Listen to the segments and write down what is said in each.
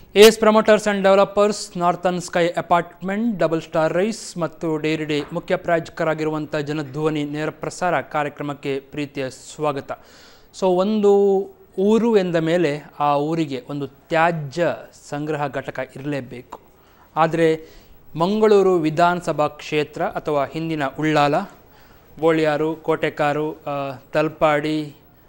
AS Promoters and Developers, Northern Sky Apartment, Double Star Rice ಮತ್ತು dairy day ಮುಖ್ಯ ಪ್ರಾಯೋಜಕರಾಗಿರುವಂಥ ಜನಧ್ವನಿ ನೇರ ಪ್ರಸಾರ ಕಾರ್ಯಕ್ರಮಕ್ಕೆ ಪ್ರೀತಿಯ ಸ್ವಾಗತ. ಸೊ ಒಂದು ಊರು ಎಂದ ಮೇಲೆ ಆ ಊರಿಗೆ ಒಂದು ತ್ಯಾಜ್ಯ ಸಂಗ್ರಹ ಘಟಕ ಇರಲೇಬೇಕು. ಆದರೆ ಮಂಗಳೂರು ವಿಧಾನಸಭಾ ಕ್ಷೇತ್ರ ಅಥವಾ ಹಿಂದಿನ ಉಳ್ಳಾಲ, ಬೋಳಿಯಾರು, ಕೋಟೆಕಾರು, ತಲ್ಪಾಡಿ,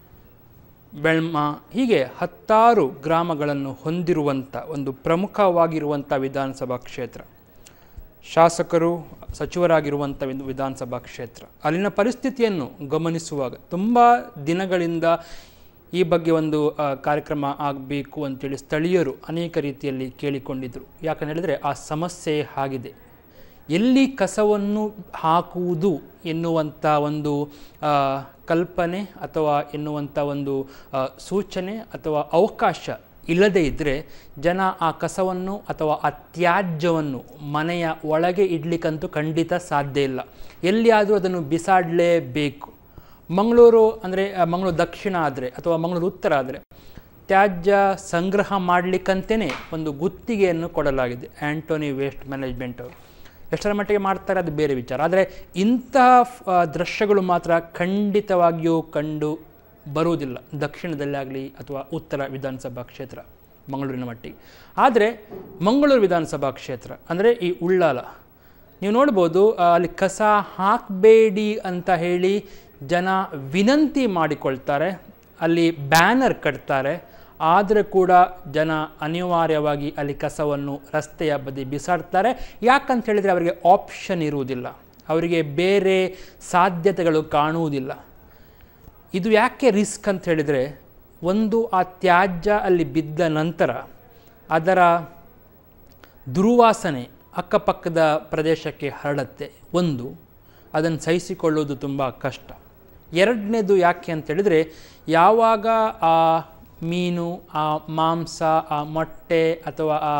ಬೆಳ್ಮ ಹೀಗೆ 10 ಗ್ರಾಮಗಳನ್ನು ಹೊಂದಿರುವಂಥ ಒಂದು ಪ್ರಮುಖವಾಗಿರುವಂಥ ವಿಧಾನಸಭಾ ಕ್ಷೇತ್ರ, ಶಾಸಕರು ಸಚಿವರಾಗಿರುವಂಥ ವಿಧಾನಸಭಾ ಕ್ಷೇತ್ರ. ಅಲ್ಲಿನ ಪರಿಸ್ಥಿತಿಯನ್ನು ಗಮನಿಸುವಾಗ ತುಂಬ ದಿನಗಳಿಂದ ಈ ಬಗ್ಗೆ ಒಂದು ಕಾರ್ಯಕ್ರಮ ಆಗಬೇಕು ಅಂತೇಳಿ ಸ್ಥಳೀಯರು ಅನೇಕ ರೀತಿಯಲ್ಲಿ ಕೇಳಿಕೊಂಡಿದ್ದರು. ಯಾಕಂತ ಹೇಳಿದರೆ ಆ ಸಮಸ್ಯೆ ಆಗಿದೆ. ಎಲ್ಲಿ ಕಸವನ್ನು ಹಾಕುವುದು ಎನ್ನುವಂಥ ಒಂದು ಕಲ್ಪನೆ ಅಥವಾ ಎನ್ನುವಂಥ ಒಂದು ಸೂಚನೆ ಅಥವಾ ಅವಕಾಶ ಇಲ್ಲದೇ ಇದ್ದರೆ ಜನ ಆ ಕಸವನ್ನು ಅಥವಾ ಆ ತ್ಯಾಜ್ಯವನ್ನು ಮನೆಯ ಒಳಗೆ ಇಡಲಿಕ್ಕಂತೂ ಖಂಡಿತ ಸಾಧ್ಯ ಇಲ್ಲ. ಎಲ್ಲಿಯಾದರೂ ಅದನ್ನು ಬಿಸಾಡಲೇಬೇಕು. ಮಂಗಳೂರು ಅಂದರೆ ಮಂಗಳೂರು ದಕ್ಷಿಣ ಆದರೆ ಅಥವಾ ಮಂಗಳೂರು ಉತ್ತರ ಆದರೆ ತ್ಯಾಜ್ಯ ಸಂಗ್ರಹ ಮಾಡಲಿಕ್ಕಂತೇ ಒಂದು ಗುತ್ತಿಗೆಯನ್ನು ಕೊಡಲಾಗಿದೆ ಆ್ಯಂಟೋನಿ ವೇಸ್ಟ್ ಮ್ಯಾನೇಜ್ಮೆಂಟ್ ಅವರು. ಎಷ್ಟರ ಮಟ್ಟಿಗೆ ಮಾಡ್ತಾರೆ ಅದು ಬೇರೆ ವಿಚಾರ. ಆದರೆ ಇಂತಹ ದೃಶ್ಯಗಳು ಮಾತ್ರ ಖಂಡಿತವಾಗಿಯೂ ಕಂಡು ಬರುವುದಿಲ್ಲ ದಕ್ಷಿಣದಲ್ಲಾಗಲಿ ಅಥವಾ ಉತ್ತರ ವಿಧಾನಸಭಾ ಕ್ಷೇತ್ರ ಮಂಗಳೂರಿನ ಮಟ್ಟಿಗೆ. ಆದರೆ ಮಂಗಳೂರು ವಿಧಾನಸಭಾ ಕ್ಷೇತ್ರ ಅಂದರೆ ಈ ಉಳ್ಳಾಲ ನೀವು ನೋಡ್ಬೋದು, ಅಲ್ಲಿ ಕಸ ಹಾಕಬೇಡಿ ಅಂತ ಹೇಳಿ ಜನ ವಿನಂತಿ ಮಾಡಿಕೊಳ್ತಾರೆ, ಅಲ್ಲಿ ಬ್ಯಾನರ್ ಕಟ್ತಾರೆ. ಆದರೆ ಕೂಡ ಜನ ಅನಿವಾರ್ಯವಾಗಿ ಅಲ್ಲಿ ಕಸವನ್ನು ರಸ್ತೆಯ ಬದಿ ಬಿಸಾಡ್ತಾರೆ. ಯಾಕಂತ ಹೇಳಿದರೆ ಅವರಿಗೆ ಆಪ್ಷನ್ ಇರುವುದಿಲ್ಲ, ಅವರಿಗೆ ಬೇರೆ ಸಾಧ್ಯತೆಗಳು ಕಾಣುವುದಿಲ್ಲ. ಇದು ಯಾಕೆ ರಿಸ್ಕ್ ಅಂತ ಹೇಳಿದರೆ, ಒಂದು ಆ ತ್ಯಾಜ್ಯ ಅಲ್ಲಿ ಬಿದ್ದ ನಂತರ ಅದರ ದುರ್ವಾಸನೆ ಅಕ್ಕಪಕ್ಕದ ಪ್ರದೇಶಕ್ಕೆ ಹರಡುತ್ತೆ. ಒಂದು, ಅದನ್ನು ಸಹಿಸಿಕೊಳ್ಳುವುದು ತುಂಬ ಕಷ್ಟ. ಎರಡನೇದು ಯಾಕೆ ಅಂತ ಹೇಳಿದರೆ, ಯಾವಾಗ ಆ ಮೀನು, ಆ ಮಾಂಸ, ಆ ಮೊಟ್ಟೆ ಅಥವಾ ಆ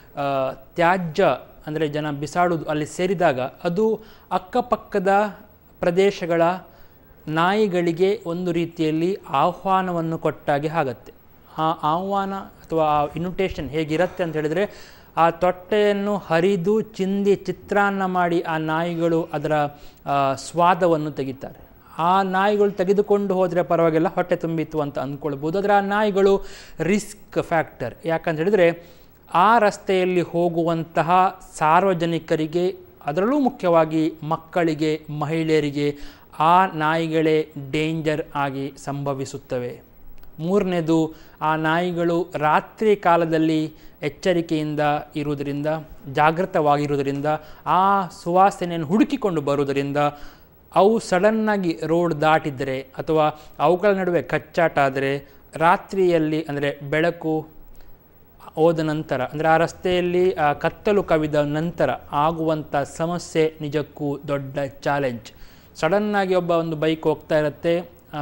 ತ್ಯಾಜ್ಯ ಅಂದರೆ ಜನ ಬಿಸಾಡುವುದು ಅಲ್ಲಿ ಸೇರಿದಾಗ ಅದು ಅಕ್ಕಪಕ್ಕದ ಪ್ರದೇಶಗಳ ನಾಯಿಗಳಿಗೆ ಒಂದು ರೀತಿಯಲ್ಲಿ ಆಹ್ವಾನವನ್ನು ಕೊಟ್ಟಾಗೆ ಆಗುತ್ತೆ. ಆ ಆಹ್ವಾನ ಅಥವಾ ಆ ಇನ್ವಿಟೇಷನ್ ಹೇಗಿರುತ್ತೆ ಅಂತ ಹೇಳಿದರೆ, ಆ ತೊಟ್ಟೆಯನ್ನು ಹರಿದು ಚಿಂದಿ ಚಿತ್ರಾನ್ನ ಮಾಡಿ ಆ ನಾಯಿಗಳು ಅದರ ಸ್ವಾದವನ್ನು ತೆಗಿತಾರೆ. ಆ ನಾಯಿಗಳು ತೆಗೆದುಕೊಂಡು ಹೋದರೆ ಪರವಾಗಿಲ್ಲ, ಹೊಟ್ಟೆ ತುಂಬಿತ್ತು ಅಂತ ಅಂದ್ಕೊಳ್ಬೋದು. ಆದರೆ ಆ ನಾಯಿಗಳು ರಿಸ್ಕ್ ಫ್ಯಾಕ್ಟರ್. ಯಾಕಂತ ಹೇಳಿದರೆ ಆ ರಸ್ತೆಯಲ್ಲಿ ಹೋಗುವಂತಹ ಸಾರ್ವಜನಿಕರಿಗೆ, ಅದರಲ್ಲೂ ಮುಖ್ಯವಾಗಿ ಮಕ್ಕಳಿಗೆ, ಮಹಿಳೆಯರಿಗೆ ಆ ನಾಯಿಗಳೇ ಡೇಂಜರ್ ಆಗಿ ಸಂಭವಿಸುತ್ತವೆ. ಮೂರನೇದು, ಆ ನಾಯಿಗಳು ರಾತ್ರಿ ಕಾಲದಲ್ಲಿ ಎಚ್ಚರಿಕೆಯಿಂದ ಇರುವುದರಿಂದ, ಜಾಗೃತವಾಗಿರುವುದರಿಂದ, ಆ ಸುವಾಸನೆಯನ್ನು ಹುಡುಕಿಕೊಂಡು ಬರುವುದರಿಂದ ಅವು ಸಡನ್ನಾಗಿ ರೋಡ್ ದಾಟಿದರೆ ಅಥವಾ ಅವುಗಳ ನಡುವೆ ಕಚ್ಚಾಟ ಆದರೆ ರಾತ್ರಿಯಲ್ಲಿ ಅಂದರೆ ಬೆಳಕು ಹೋದ ನಂತರ ಅಂದರೆ ಆ ರಸ್ತೆಯಲ್ಲಿ ಕತ್ತಲು ಕವಿದ ನಂತರ ಆಗುವಂಥ ಸಮಸ್ಯೆ ನಿಜಕ್ಕೂ ದೊಡ್ಡ ಚಾಲೆಂಜ್. ಸಡನ್ನಾಗಿ ಒಂದು ಬೈಕ್ ಹೋಗ್ತಾ ಇರುತ್ತೆ,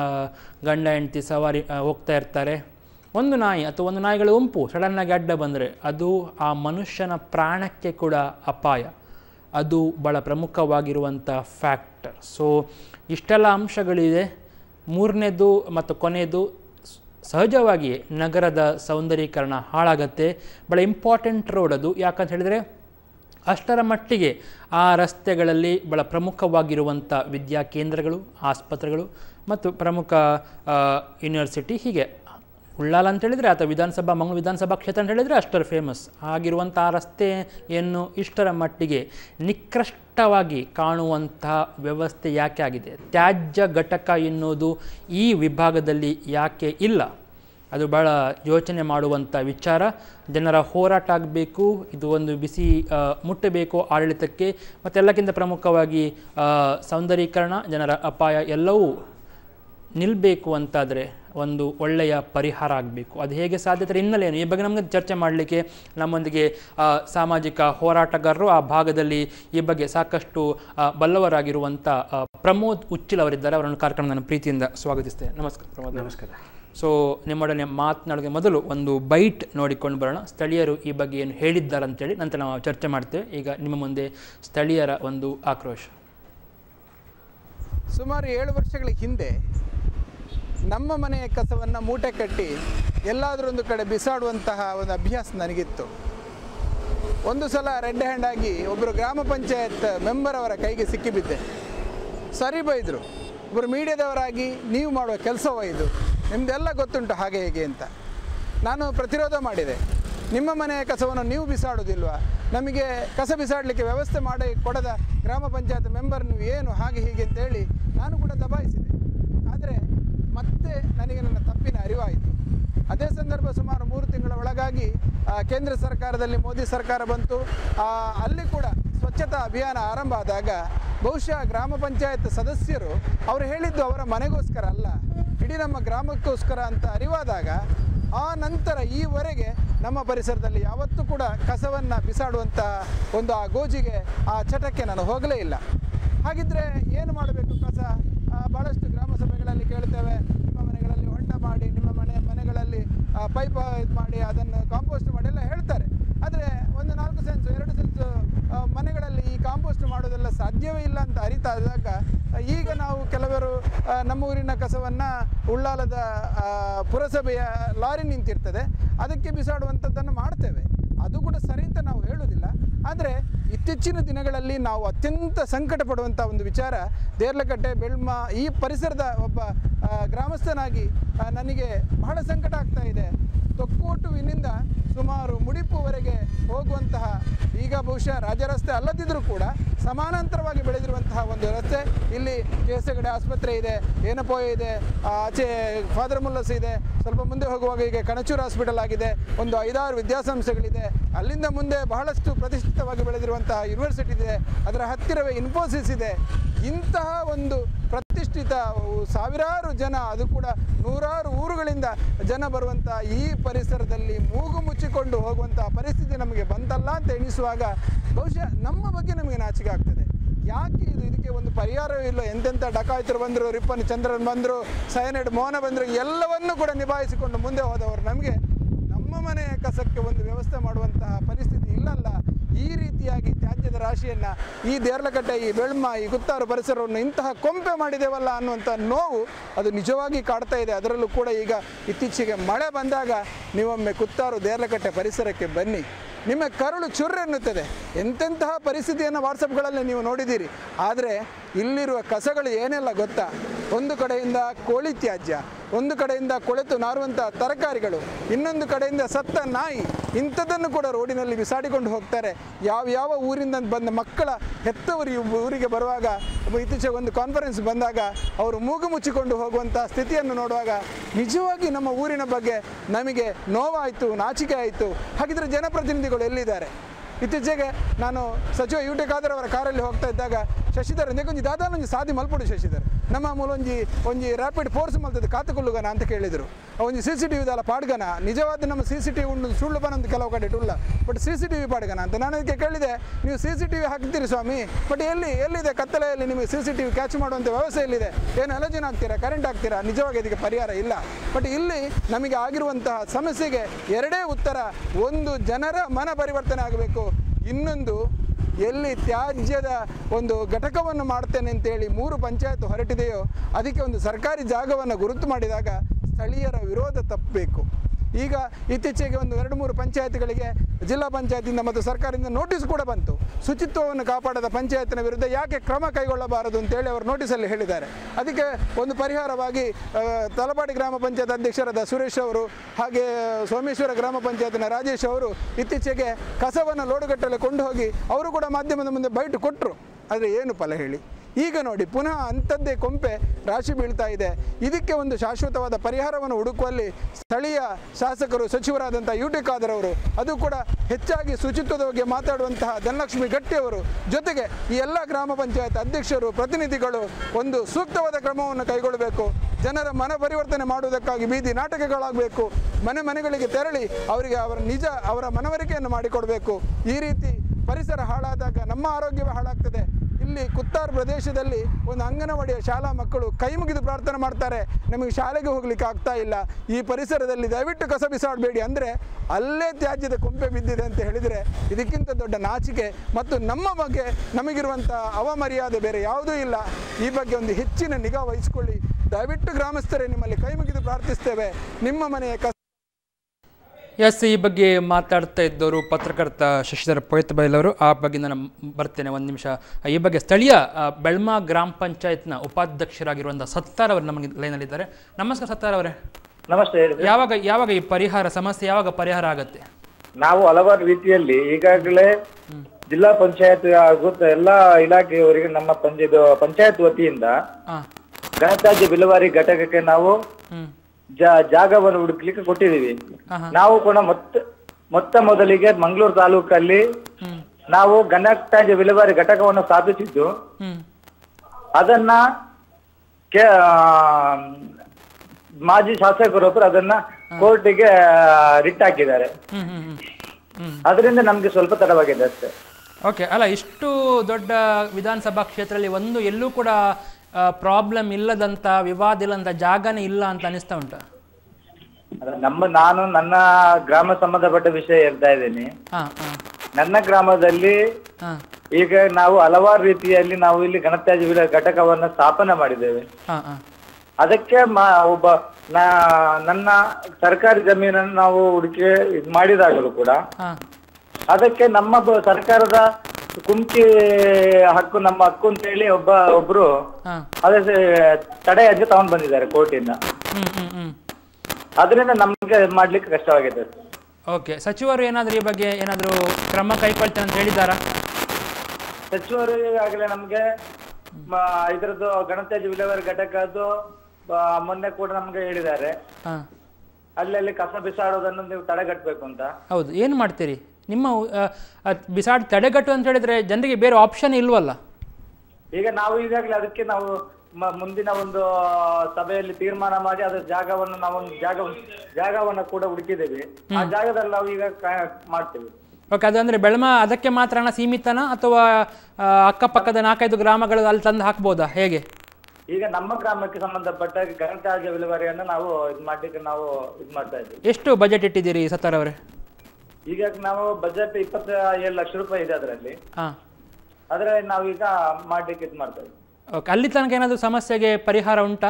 ಗಂಡ ಹೆಂಡತಿ ಸವಾರಿ ಹೋಗ್ತಾ ಇರ್ತಾರೆ, ಒಂದು ನಾಯಿ ಅಥವಾ ಒಂದು ನಾಯಿಗಳ ಗುಂಪು ಸಡನ್ನಾಗಿ ಅಡ್ಡ ಬಂದರೆ ಅದು ಆ ಮನುಷ್ಯನ ಪ್ರಾಣಕ್ಕೆ ಕೂಡ ಅಪಾಯ. ಅದು ಭಾಳ ಪ್ರಮುಖವಾಗಿರುವಂಥ ಫ್ಯಾಕ್ಟರ್. ಸೊ ಇಷ್ಟೆಲ್ಲ ಅಂಶಗಳಿದೆ. ಮೂರನೇದು ಮತ್ತು ಕೊನೆಯದು, ಸಹಜವಾಗಿಯೇ ನಗರದ ಸೌಂದರ್ಯೀಕರಣ ಹಾಳಾಗತ್ತೆ. ಭಾಳ ಇಂಪಾರ್ಟೆಂಟ್ ರೋಡ್ ಅದು. ಯಾಕಂತ ಹೇಳಿದರೆ ಅಷ್ಟರ ಮಟ್ಟಿಗೆ ಆ ರಸ್ತೆಗಳಲ್ಲಿ ಭಾಳ ಪ್ರಮುಖವಾಗಿರುವಂಥ ವಿದ್ಯಾ ಕೇಂದ್ರಗಳು, ಆಸ್ಪತ್ರೆಗಳು ಮತ್ತು ಪ್ರಮುಖ ಯೂನಿವರ್ಸಿಟಿ, ಹೀಗೆ ಉಳ್ಳಾಲ ಅಂತ ಹೇಳಿದರೆ ಅಥವಾ ಮಂಗಳೂರು ವಿಧಾನಸಭಾ ಕ್ಷೇತ್ರ ಅಂತ ಹೇಳಿದರೆ ಅಷ್ಟರ ಫೇಮಸ್ ಆಗಿರುವಂಥ ಆ ರಸ್ತೆಯನ್ನು ಇಷ್ಟರ ಮಟ್ಟಿಗೆ ನಿಕೃಷ್ಟವಾಗಿ ಕಾಣುವಂತಹ ವ್ಯವಸ್ಥೆ ಯಾಕೆ ಆಗಿದೆ? ತ್ಯಾಜ್ಯ ಘಟಕ ಎನ್ನುವುದು ಈ ವಿಭಾಗದಲ್ಲಿ ಯಾಕೆ ಇಲ್ಲ? ಅದು ಭಾಳ ಯೋಚನೆ ಮಾಡುವಂಥ ವಿಚಾರ. ಜನರ ಹೋರಾಟ ಆಗಬೇಕು, ಇದು ಒಂದು ಬಿಸಿ ಮುಟ್ಟಬೇಕು ಆಡಳಿತಕ್ಕೆ. ಮತ್ತು ಎಲ್ಲಕ್ಕಿಂತ ಪ್ರಮುಖವಾಗಿ ಸೌಂದರ್ಯೀಕರಣ, ಜನರ ಅಪಾಯ ಎಲ್ಲವೂ ನಿಲ್ಲಬೇಕು ಅಂತಾದರೆ ಒಂದು ಒಳ್ಳೆಯ ಪರಿಹಾರ ಆಗಬೇಕು. ಅದು ಹೇಗೆ ಸಾಧ್ಯತೆ, ಹಿನ್ನೆಲೆಯನ್ನು ಈ ಬಗ್ಗೆ ನಮಗೆ ಚರ್ಚೆ ಮಾಡಲಿಕ್ಕೆ ನಮ್ಮೊಂದಿಗೆ ಸಾಮಾಜಿಕ ಹೋರಾಟಗಾರರು, ಆ ಭಾಗದಲ್ಲಿ ಈ ಬಗ್ಗೆ ಸಾಕಷ್ಟು ಬಲ್ಲವರಾಗಿರುವಂಥ ಪ್ರಮೋದ್ ಉಚ್ಚಿಲ್ ಅವರಿದ್ದಾರೆ. ಅವರನ್ನು ಕಾರ್ಯಕ್ರಮ ನಾನು ಪ್ರೀತಿಯಿಂದ ಸ್ವಾಗತಿಸ್ತೇನೆ. ನಮಸ್ಕಾರ ಪ್ರಮೋದ್. ನಮಸ್ಕಾರ. ಸೊ ನಿಮ್ಮೊಡನೆ ಮಾತನಾಡೋಕೆ ಮೊದಲು ಒಂದು ಬೈಟ್ ನೋಡಿಕೊಂಡು ಬರೋಣ. ಸ್ಥಳೀಯರು ಈ ಬಗ್ಗೆ ಏನು ಹೇಳಿದ್ದಾರೆ ಅಂತೇಳಿ ನಂತರ ನಾವು ಚರ್ಚೆ ಮಾಡ್ತೇವೆ. ಈಗ ನಿಮ್ಮ ಮುಂದೆ ಸ್ಥಳೀಯರ ಒಂದು ಆಕ್ರೋಶ. ಸುಮಾರು 7 ವರ್ಷಗಳ ಹಿಂದೆ ನಮ್ಮ ಮನೆಯ ಕಸವನ್ನು ಮೂಟೆ ಕಟ್ಟಿ ಎಲ್ಲಾದರೂ ಒಂದು ಕಡೆ ಬಿಸಾಡುವಂತಹ ಒಂದು ಅಭ್ಯಾಸ ನನಗಿತ್ತು. ಒಂದು ಸಲ ರೆಡ್ ಹ್ಯಾಂಡ್ ಆಗಿ ಒಬ್ಬರು ಗ್ರಾಮ ಪಂಚಾಯತ್ ಮೆಂಬರ್ ಅವರ ಕೈಗೆ ಸಿಕ್ಕಿಬಿದ್ದೆ. ಸರಿ ಬೈದರು. ಒಬ್ಬರು ಮೀಡಿಯಾದವರಾಗಿ ನೀವು ಮಾಡುವ ಕೆಲಸವ ಇದು, ನಿಮ್ಮದೆಲ್ಲ ಗೊತ್ತುಂಟು ಹಾಗೆ ಹೇಗೆ ಅಂತ. ನಾನು ಪ್ರತಿರೋಧ ಮಾಡಿದೆ. ನಿಮ್ಮ ಮನೆಯ ಕಸವನ್ನು ನೀವು ಬಿಸಾಡೋದಿಲ್ವಾ? ನಮಗೆ ಕಸ ಬಿಸಾಡಲಿಕ್ಕೆ ವ್ಯವಸ್ಥೆ ಮಾಡಿ ಕೊಡದ ಗ್ರಾಮ ಪಂಚಾಯತ್ ಮೆಂಬರ್ ನೀವು ಏನು ಹಾಗೆ ಹೀಗೆ ಅಂತೇಳಿ ನಾನು ಕೂಡ ದಬಾಯಿಸಿದೆ. ಆದರೆ ಮತ್ತೆ ನನಗೆ ನನ್ನ ತಪ್ಪಿನ ಅರಿವಾಯಿತು. ಅದೇ ಸಂದರ್ಭ ಸುಮಾರು 3 ತಿಂಗಳ ಒಳಗಾಗಿ ಕೇಂದ್ರ ಸರ್ಕಾರದಲ್ಲಿ ಮೋದಿ ಸರ್ಕಾರ ಬಂತು. ಅಲ್ಲಿ ಕೂಡ ಸ್ವಚ್ಛತಾ ಅಭಿಯಾನ ಆರಂಭ ಆದಾಗ ಬಹುಶಃ ಗ್ರಾಮ ಪಂಚಾಯತ್ ಸದಸ್ಯರು ಅವರು ಹೇಳಿದ್ದು ಅವರ ಮನೆಗೋಸ್ಕರ ಅಲ್ಲ, ಇಡೀ ನಮ್ಮ ಗ್ರಾಮಕ್ಕೋಸ್ಕರ ಅಂತ ಅರಿವಾದಾಗ ಆ ನಂತರ ಈವರೆಗೆ ನಮ್ಮ ಪರಿಸರದಲ್ಲಿ ಯಾವತ್ತೂ ಕೂಡ ಕಸವನ್ನು ಬಿಸಾಡುವಂತಹ ಒಂದು ಆ ಗೋಜಿಗೆ ಆ ಚಟಕ್ಕೆ ನಾನು ಹೋಗಲೇ ಇಲ್ಲ. ಹಾಗಿದ್ದರೆ ಏನು ಮಾಡಬೇಕು? ಕಸ ಭಾಳಷ್ಟು ಗ್ರಾಮ ಸಭೆಗಳಲ್ಲಿ ಕೇಳ್ತೇವೆ, ನಿಮ್ಮ ಮನೆಗಳಲ್ಲಿ ಹೊಂಡ ಮಾಡಿ, ನಿಮ್ಮ ಮನೆಗಳಲ್ಲಿ ಪೈಪ್ ಇದು ಮಾಡಿ, ಅದನ್ನು ಕಾಂಪೋಸ್ಟ್ ಮಾಡಿ ಎಲ್ಲ ಹೇಳ್ತಾರೆ. ಆದರೆ ಒಂದು 4 ಸೆನ್ಸು 2 ಸೆನ್ಸು ಮನೆಗಳಲ್ಲಿ ಈ ಕಾಂಪೋಸ್ಟ್ ಮಾಡೋದೆಲ್ಲ ಸಾಧ್ಯವೇ ಇಲ್ಲ ಅಂತ ಅರಿತಾದಾಗ ಈಗ ನಾವು ಕೆಲವರು ನಮ್ಮ ಊರಿನ ಕಸವನ್ನು ಉಳ್ಳಾಲದ ಪುರಸಭೆಯ ಲಾರಿ ನಿಂತಿರ್ತದೆ, ಅದಕ್ಕೆ ಬಿಸಾಡುವಂಥದ್ದನ್ನು ಮಾಡ್ತೇವೆ. ಅದು ಕೂಡ ಸರಿ ಅಂತ ನಾವು ಹೇಳೋದಿಲ್ಲ. ಆದರೆ ಇತ್ತೀಚಿನ ದಿನಗಳಲ್ಲಿ ನಾವು ಅತ್ಯಂತ ಸಂಕಟ ಪಡುವಂಥ ಒಂದು ವಿಚಾರ, ದೇರ್ಲಕಟ್ಟೆ ಬೆಳ್ಮ ಈ ಪರಿಸರದ ಒಬ್ಬ ಗ್ರಾಮಸ್ಥನಾಗಿ ನನಗೆ ಬಹಳ ಸಂಕಟ ಆಗ್ತಾ ಇದೆ. ತೊಕ್ಕೋಟುವಿನಿಂದ ಸುಮಾರು ಮುಡಿಪುವರೆಗೆ ಹೋಗುವಂತಹ, ಈಗ ಬಹುಶಃ ರಾಜ್ಯ ರಸ್ತೆ ಅಲ್ಲದಿದ್ದರೂ ಕೂಡ ಸಮಾನಾಂತರವಾಗಿ ಬೆಳೆದಿರುವಂತಹ ಒಂದು ರಸ್ತೆ. ಇಲ್ಲಿ ಕೇಸಗಡೆ ಆಸ್ಪತ್ರೆ ಇದೆ, ಏನಪೋಯ ಇದೆ, ಆಚೆ ಫಾದರ್ ಮುಲ್ಲಸ್ ಇದೆ, ಸ್ವಲ್ಪ ಮುಂದೆ ಹೋಗುವಾಗ ಈಗ ಕಣಚೂರು ಹಾಸ್ಪಿಟಲ್ ಆಗಿದೆ, ಒಂದು 5-6 ವಿದ್ಯಾಸಂಸ್ಥೆಗಳಿದೆ. ಅಲ್ಲಿಂದ ಮುಂದೆ ಬಹಳಷ್ಟು ಪ್ರತಿಷ್ಠಿತವಾಗಿ ಬೆಳೆದಿರುವಂತಹ ಯೂನಿವರ್ಸಿಟಿ ಇದೆ, ಅದರ ಹತ್ತಿರವೇ ಇನ್ಫೋಸಿಸ್ ಇದೆ. ಇಂತಹ ಒಂದು ಪ್ರತಿಷ್ಠಿತ ಸಾವಿರಾರು ಜನ, ಅದು ಕೂಡ 100 ಊರುಗಳಿಂದ ಜನ ಬರುವಂಥ ಈ ಪರಿಸರದಲ್ಲಿ ಮೂಗು ಮುಚ್ಚಿಕೊಂಡು ಹೋಗುವಂಥ ಪರಿಸ್ಥಿತಿ ನಮಗೆ ಬಂತಲ್ಲ ಅಂತ ಎಣಿಸುವಾಗ ಬಹುಶಃ ನಮ್ಮ ಬಗ್ಗೆ ನಮಗೆ ನಾಚಿಕೆ ಆಗ್ತದೆ. ಯಾಕೆ ಇದಕ್ಕೆ ಒಂದು ಪರಿಹಾರವೇ ಇಲ್ಲ? ಎಂತೆಂಥ ಡಕಾಯಿತರು ಬಂದರು, ರಿಪ್ಪನ್ ಚಂದ್ರನ್ ಬಂದರು, ಸೈನೈಡ್ ಮೋಹನ ಬಂದರು, ಎಲ್ಲವನ್ನೂ ಕೂಡ ನಿಭಾಯಿಸಿಕೊಂಡು ಮುಂದೆ ಹೋದವರು ನಮಗೆ ನಮ್ಮ ಮನೆಯ ಕಸಕ್ಕೆ ಒಂದು ವ್ಯವಸ್ಥೆ ಮಾಡುವಂತಹ ಪರಿಸ್ಥಿತಿ ಇಲ್ಲಲ್ಲ. ಈ ರೀತಿಯಾಗಿ ತ್ಯಾಜ್ಯದ ರಾಶಿಯನ್ನು ಈ ದೇರ್ಲಕಟ್ಟೆ, ಈ ಬೆಳ್ಮ, ಈ ಕುತ್ತಾರು ಪರಿಸರವನ್ನು ಇಂತಹ ಕೊಂಪೆ ಮಾಡಿದೆವಲ್ಲ ಅನ್ನುವಂಥ ನೋವು ಅದು ನಿಜವಾಗಿ ಕಾಡ್ತಾ ಇದೆ. ಅದರಲ್ಲೂ ಕೂಡ ಈಗ ಇತ್ತೀಚೆಗೆ ಮಳೆ ಬಂದಾಗ ನೀವೊಮ್ಮೆ ಕುತ್ತಾರು ದೇರ್ಲಕಟ್ಟೆ ಪರಿಸರಕ್ಕೆ ಬನ್ನಿ, ನಿಮ್ಮ ಕರುಳು ಚುರ್ರೆನ್ನುತ್ತದೆ. ಎಂತೆಂತಹ ಪರಿಸ್ಥಿತಿಯನ್ನು ವಾಟ್ಸಪ್ಗಳಲ್ಲಿ ನೀವು ನೋಡಿದ್ದೀರಿ. ಆದರೆ ಇಲ್ಲಿರುವ ಕಸಗಳು ಏನೆಲ್ಲ ಗೊತ್ತಾ? ಒಂದು ಕಡೆಯಿಂದ ಕೋಳಿ ತ್ಯಾಜ್ಯ, ಒಂದು ಕಡೆಯಿಂದ ಕೊಳೆತು ನಾರುವಂಥ ತರಕಾರಿಗಳು, ಇನ್ನೊಂದು ಕಡೆಯಿಂದ ಸತ್ತ ನಾಯಿ, ಇಂಥದ್ದನ್ನು ಕೂಡ ರೋಡಿನಲ್ಲಿ ಬಿಸಾಡಿಕೊಂಡು ಹೋಗ್ತಾರೆ. ಯಾವ ಊರಿಂದ ಬಂದ ಮಕ್ಕಳ ಹೆತ್ತವರು ಊರಿಗೆ ಬರುವಾಗ ಇತ್ತೀಚೆಗೆ ಒಂದು ಕಾನ್ಫರೆನ್ಸ್ ಬಂದಾಗ ಅವರು ಮೂಗು ಮುಚ್ಚಿಕೊಂಡು ಹೋಗುವಂಥ ಸ್ಥಿತಿಯನ್ನು ನೋಡುವಾಗ ನಿಜವಾಗಿ ನಮ್ಮ ಊರಿನ ಬಗ್ಗೆ ನಮಗೆ ನೋವಾಯಿತು, ನಾಚಿಕೆ ಆಯಿತು. ಹಾಗಿದ್ರೆ ಜನಪ್ರತಿನಿಧಿಗಳು ಎಲ್ಲಿದ್ದಾರೆ? ಇತ್ತೀಚೆಗೆ ನಾನು ಸಚಿವ ಯುಟಿ ಖಾದರ್ ಅವರ ಕಾರಲ್ಲಿ ಹೋಗ್ತಾ ಇದ್ದಾಗ ಶಶಿಧರ್ ಒಂಜಿ ದಾದಾನೊಂಜಿ ಸಾದಿ ಮಲ್ಪೊಡು ಶಶಿಧರ್ ನಮ್ಮ ಮೂಲೊಂಜಿ ರ್ಯಾಪಿಡ್ ಫೋರ್ಸ್ ಮಲ್ತದ್ದು ಕಾತುಕೊಲ್ಲುಗನ ಅಂತ ಕೇಳಿದರು. ಒಂಜಿ CCTV ದಾಲ ಪಾಡ್ಗನ, ನಿಜವಾದ ನಮ್ಮ CCTV ಉಂಡು ಸುಳ್ಳು ಬನೊಂದು ಕೆಲವು ಕಡೆ ಉಲ್ಲ, ಬಟ್ CCTV ಪಾಡ್ಗನ ಅಂತ ನಾನು ಅದಕ್ಕೆ ಕೇಳಿದೆ, ನೀವು CCTV ಹಾಕ್ತೀರಿ ಸ್ವಾಮಿ, ಬಟ್ ಎಲ್ಲಿದೆ ಕತ್ತಲೆಯಲ್ಲಿ ನಿಮಗೆ CCTV ಕ್ಯಾಚ್ ಮಾಡುವಂಥ ವ್ಯವಸ್ಥೆ ಎಲ್ಲಿದೆ? ಏನು ಹಲಜಿನ ಹಾಕ್ತೀರಾ, ಕರೆಂಟ್ ಹಾಕ್ತೀರಾ? ನಿಜವಾಗಿ ಇದಕ್ಕೆ ಪರಿಹಾರ ಇಲ್ಲ. ಬಟ್ ಇಲ್ಲಿ ನಮಗೆ ಆಗಿರುವಂತಹ ಸಮಸ್ಯೆಗೆ ಎರಡೇ ಉತ್ತರ. ಒಂದು, ಜನರ ಮನ ಪರಿವರ್ತನೆ ಆಗಬೇಕು. ಇನ್ನೊಂದು, ಎಲ್ಲಿ ತ್ಯಾಜ್ಯದ ಒಂದು ಘಟಕವನ್ನು ಮಾಡ್ತೇನೆ ಅಂತೇಳಿ 3 ಪಂಚಾಯತ್ ಹೊರಟಿದೆಯೋ ಅದಕ್ಕೆ ಒಂದು ಸರ್ಕಾರಿ ಜಾಗವನ್ನು ಗುರುತು ಮಾಡಿದಾಗ ಸ್ಥಳೀಯರ ವಿರೋಧ ತಪ್ಪಬೇಕು. ಈಗ ಇತ್ತೀಚೆಗೆ ಒಂದು 2-3 ಪಂಚಾಯತ್ಗಳಿಗೆ ಜಿಲ್ಲಾ ಪಂಚಾಯತಿಂದ ಮತ್ತು ಸರ್ಕಾರದಿಂದ ನೋಟಿಸ್ ಕೂಡ ಬಂತು. ಶುಚಿತ್ವವನ್ನು ಕಾಪಾಡದ ಪಂಚಾಯತ್ನ ವಿರುದ್ಧ ಯಾಕೆ ಕ್ರಮ ಕೈಗೊಳ್ಳಬಾರದು ಅಂತೇಳಿ ಅವರು ನೋಟಿಸಲ್ಲಿ ಹೇಳಿದ್ದಾರೆ. ಅದಕ್ಕೆ ಒಂದು ಪರಿಹಾರವಾಗಿ ತಲಪಾಡಿ ಗ್ರಾಮ ಪಂಚಾಯತ್ ಅಧ್ಯಕ್ಷರಾದ ಸುರೇಶ್ ಅವರು, ಹಾಗೆ ಸೋಮೇಶ್ವರ ಗ್ರಾಮ ಪಂಚಾಯತ್ನ ರಾಜೇಶ್ ಅವರು ಇತ್ತೀಚೆಗೆ ಕಸವನ್ನು ಲೋಡುಗಟ್ಟಲೆ ಕೊಂಡು ಹೋಗಿ ಅವರು ಕೂಡ ಮಾಧ್ಯಮದ ಮುಂದೆ ಬೈಟ್ ಕೊಟ್ಟರು. ಆದರೆ ಏನು ಫಲ ಹೇಳಿ? ಈಗ ನೋಡಿ ಪುನಃ ಅಂಥದ್ದೇ ಕೊಂಪೆ ರಾಶಿ ಬೀಳ್ತಾ ಇದೆ. ಇದಕ್ಕೆ ಒಂದು ಶಾಶ್ವತವಾದ ಪರಿಹಾರವನ್ನು ಹುಡುಕುವಲ್ಲಿ ಸ್ಥಳೀಯ ಶಾಸಕರು, ಸಚಿವರಾದಂಥ ಯುಟಿ ಖಾದರ್ ಅವರು, ಅದು ಕೂಡ ಹೆಚ್ಚಾಗಿ ಶುಚಿತ್ವದ ಬಗ್ಗೆ ಮಾತಾಡುವಂತಹ ಧನಲಕ್ಷ್ಮಿ ಗಟ್ಟಿಯವರು, ಜೊತೆಗೆ ಈ ಎಲ್ಲ ಗ್ರಾಮ ಪಂಚಾಯತ್ ಅಧ್ಯಕ್ಷರು, ಪ್ರತಿನಿಧಿಗಳು ಒಂದು ಸೂಕ್ತವಾದ ಕ್ರಮವನ್ನು ಕೈಗೊಳ್ಳಬೇಕು. ಜನರ ಮನ ಪರಿವರ್ತನೆ ಮಾಡುವುದಕ್ಕಾಗಿ ಬೀದಿ ನಾಟಕಗಳಾಗಬೇಕು. ಮನೆಗಳಿಗೆ ತೆರಳಿ ಅವರಿಗೆ ಅವರ ಮನವರಿಕೆಯನ್ನು ಮಾಡಿಕೊಡಬೇಕು. ಈ ರೀತಿ ಪರಿಸರ ಹಾಳಾದಾಗ ನಮ್ಮ ಆರೋಗ್ಯವೇ ಹಾಳಾಗ್ತದೆ. ಇಲ್ಲಿ ಕುತ್ತಾರು ಪ್ರದೇಶದಲ್ಲಿ ಒಂದು ಅಂಗನವಾಡಿಯ ಶಾಲಾ ಮಕ್ಕಳು ಕೈ ಮುಗಿದು ಪ್ರಾರ್ಥನೆ ಮಾಡ್ತಾರೆ, ನಮಗೆ ಶಾಲೆಗೆ ಹೋಗ್ಲಿಕ್ಕೆ ಆಗ್ತಾ ಇಲ್ಲ, ಈ ಪರಿಸರದಲ್ಲಿ ದಯವಿಟ್ಟು ಕಸ ಬಿಸಾಡಬೇಡಿ. ಅಂದರೆ ಅಲ್ಲೇ ತ್ಯಾಜ್ಯದ ಕೊಂಪೆ ಬಿದ್ದಿದೆ ಅಂತ ಹೇಳಿದರೆ ಇದಕ್ಕಿಂತ ದೊಡ್ಡ ನಾಚಿಕೆ ಮತ್ತು ನಮ್ಮ ಬಗ್ಗೆ ನಮಗಿರುವಂಥ ಅವಮರ್ಯಾದೆ ಬೇರೆ ಯಾವುದೂ ಇಲ್ಲ. ಈ ಬಗ್ಗೆ ಒಂದು ಹೆಚ್ಚಿನ ನಿಗಾ ವಹಿಸಿಕೊಳ್ಳಿ. ದಯವಿಟ್ಟು ಗ್ರಾಮಸ್ಥರೇ ನಿಮ್ಮಲ್ಲಿ ಕೈ ಮುಗಿದು ಪ್ರಾರ್ಥಿಸ್ತೇವೆ. ನಿಮ್ಮ ಮನೆಯ ಎಸ್, ಈ ಬಗ್ಗೆ ಮಾತಾಡ್ತಾ ಇದ್ದವರು ಪತ್ರಕರ್ತ ಶಶಿಧರ್ ಪೊಯ್ತಬೈಲವರು. ಆ ಬಗ್ಗೆ ನಾನು ಬರ್ತೇನೆ ಒಂದು ನಿಮಿಷ. ಈ ಬಗ್ಗೆ ಸ್ಥಳೀಯ ಬೆಳ್ಮಾ ಗ್ರಾಮ ಪಂಚಾಯತ್ನ ಉಪಾಧ್ಯಕ್ಷರಾಗಿರುವಂಥ ಸತ್ತಾರ್ ಅವರು ನಮಗೆ ಲೈನಲ್ಲಿದ್ದಾರೆ. ನಮಸ್ಕಾರ ಸತ್ತಾರ್ ಅವರೇ. ನಮಸ್ತೆ. ಯಾವಾಗ ಈ ಸಮಸ್ಯೆ ಯಾವಾಗ ಪರಿಹಾರ ಆಗುತ್ತೆ? ನಾವು ಹಲವಾರು ರೀತಿಯಲ್ಲಿ ಈಗಾಗಲೇ ಜಿಲ್ಲಾ ಪಂಚಾಯತ್ ಹಾಗೂ ಎಲ್ಲಾ ಇಲಾಖೆಯವರಿಗೆ ನಮ್ಮ ಪಂಚಾಯತ್ ವತಿಯಿಂದ ಘನತ್ಯಾಜ್ಯ ವಿಲೇವಾರಿ ಘಟಕಕ್ಕೆ ನಾವು ಜಾಗವನ್ನು ಹುಡುಕ್ಲಿಕ್ಕೆ ಕೊಟ್ಟಿದ್ದೀವಿ. ನಾವು ಕೂಡ ಮೊತ್ತ ಮೊದಲಿಗೆ ಮಂಗಳೂರು ತಾಲೂಕಲ್ಲಿ ನಾವು ಘನತ್ಯಾಜ್ಯ ವಿಲೇವಾರಿ ಘಟಕವನ್ನು ಸ್ಥಾಪಿಸಿದ್ದು, ಅದನ್ನ ಮಾಜಿ ಶಾಸಕರೊಬ್ಬರು ಅದನ್ನ ಕೋರ್ಟಿಗೆ ರಿಟ್ ಹಾಕಿದ್ದಾರೆ. ಅದರಿಂದ ನಮ್ಗೆ ಸ್ವಲ್ಪ ತಡವಾಗಿದೆ ಅಷ್ಟೇ. ಓಕೆ, ಅಲ್ಲ, ಇಷ್ಟು ದೊಡ್ಡ ವಿಧಾನಸಭಾ ಕ್ಷೇತ್ರದಲ್ಲಿ ಎಲ್ಲೂ ಕೂಡ ಪ್ರಾಬ್ಲಮ್ ಇಲ್ಲದಂತ, ವಿವಾದ ಇಲ್ಲಂತ ಜಾಗನೇ ಇಲ್ಲ ಅಂತ ಅನಿಸ್ತಾ ಉಂಟು? ನಾನು ನನ್ನ ಗ್ರಾಮ ಸಂಬಂಧಪಟ್ಟ ವಿಷಯ ಹೇಳ್ತಾ ಇದ್ದೇನೆ. ನನ್ನ ಗ್ರಾಮದಲ್ಲಿ ಈಗ ನಾವು ಹಲವಾರು ರೀತಿಯಲ್ಲಿ ನಾವು ಇಲ್ಲಿ ಘನತ್ಯಾಜ್ಯ ಘಟಕವನ್ನು ಸ್ಥಾಪನೆ ಮಾಡಿದ್ದೇವೆ. ಅದಕ್ಕೆ ನನ್ನ ಸರ್ಕಾರಿ ಜಮೀನನ್ನು ನಾವು ಹುಡುಕಿ ಮಾಡಿದಾಗಲೂ ಕೂಡ ಅದಕ್ಕೆ ನಮ್ಮ ಸರ್ಕಾರದ ಕುಂಚಿ ಹಕ್ಕು, ನಮ್ಮ ಹಕ್ಕು ಅಂತ ಹೇಳಿ ಒಬ್ರು ಅದೇ ತಡೆಯಾಜ್ಞೆ ತಗೊಂಡ್ ಬಂದಿದ್ದಾರೆ ಕೋರ್ಟಿಂದ. ಅದರಿಂದ ನಮ್ಗೆ ಮಾಡ್ಲಿಕ್ಕೆ ಕಷ್ಟವಾಗಿದೆ. ಓಕೆ, ಸಚಿವರು ಏನಾದ್ರು ಈ ಬಗ್ಗೆ ಏನಾದ್ರು ಕ್ರಮ ಕೈಗೊಳ್ತಾರೆ ಅಂತ ಹೇಳಿದಾರಾ? ಸಚಿವರು ಈಗಾಗಲೇ ನಮ್ಗೆ ಇದರದ್ದು ಘನತ್ಯಾಜ್ಯ ವಿಲೇವಾರಿ ಘಟಕದ್ದು ಮೊನ್ನೆ ಕೂಡ ನಮ್ಗೆ ಹೇಳಿದ್ದಾರೆ, ಅಲ್ಲಲ್ಲಿ ಕಸ ಬಿಸಾಡೋದನ್ನು ನೀವು ತಡೆಗಟ್ಟಬೇಕು ಅಂತ. ಹೌದು, ಏನು ಮಾಡ್ತೀರಿ? ನಿಮ್ಮ ಬಿಸಾಡಿ ತಡೆಗಟ್ಟು ಅಂತ ಹೇಳಿದ್ರೆ ಜನರಿಗೆ ಬೇರೆ ಆಪ್ಷನ್ ಇಲ್ವಲ್ಲ? ಈಗ ನಾವು ಈಗಾಗಲೇ ಅದಕ್ಕೆ ನಾವು ಮುಂದಿನ ಒಂದು ಸಭೆಯಲ್ಲಿ ತೀರ್ಮಾನ ಮಾಡಿ ಅದರ ಜಾಗವನ್ನು ನಾವೊಂದು ಜಾಗವನ್ನು ಕೂಡ ಹುಡುಕಿದ್ದೇವೆ. ಆ ಜಾಗದಲ್ಲಿ ನಾವು ಈಗ ಮಾಡ್ತೇವೆ. ಓಕೆ, ಅದಂದ್ರೆ ಬೆಳ್ಮಾ ಅದಕ್ಕೆ ಮಾತ್ರ ಸೀಮಿತನಾ ಅಥವಾ ಅಕ್ಕಪಕ್ಕದ 4-5 ಗ್ರಾಮಗಳು ಅಲ್ಲಿ ತಂದು ಹಾಕ್ಬೋದಾ, ಹೇಗೆ? ಈಗ ನಮ್ಮ ಗ್ರಾಮಕ್ಕೆ ಸಂಬಂಧಪಟ್ಟ ಘನತ್ಯಾಜ್ಯ ವಿಲೇವಾರಿಯನ್ನು ನಾವು ಮಾಡ್ಲಿಕ್ಕೆ ನಾವು ಮಾಡ್ತಾ ಇದ್ದೀವಿ. ಎಷ್ಟು ಬಜೆಟ್ ಇಟ್ಟಿದ್ದೀರಿ ಸತ್ತಾರ್ ಅವರೇ? ಈಗ ನಾವು ಬಜೆಟ್ 27 ಲಕ್ಷ ರೂಪಾಯಿ ಇದೆ ಅದರಲ್ಲಿ. ಅದರಲ್ಲಿ ನಾವೀಗ ಮಾಡ್ಲಿಕ್ಕೆ ಮಾಡ್ತಾ ಇದ್ದೀವಿ. ಓಕೆ, ಅಲ್ಲಿ ತನಕ ಏನಾದರೂ ಸಮಸ್ಯೆಗೆ ಪರಿಹಾರ ಉಂಟಾ?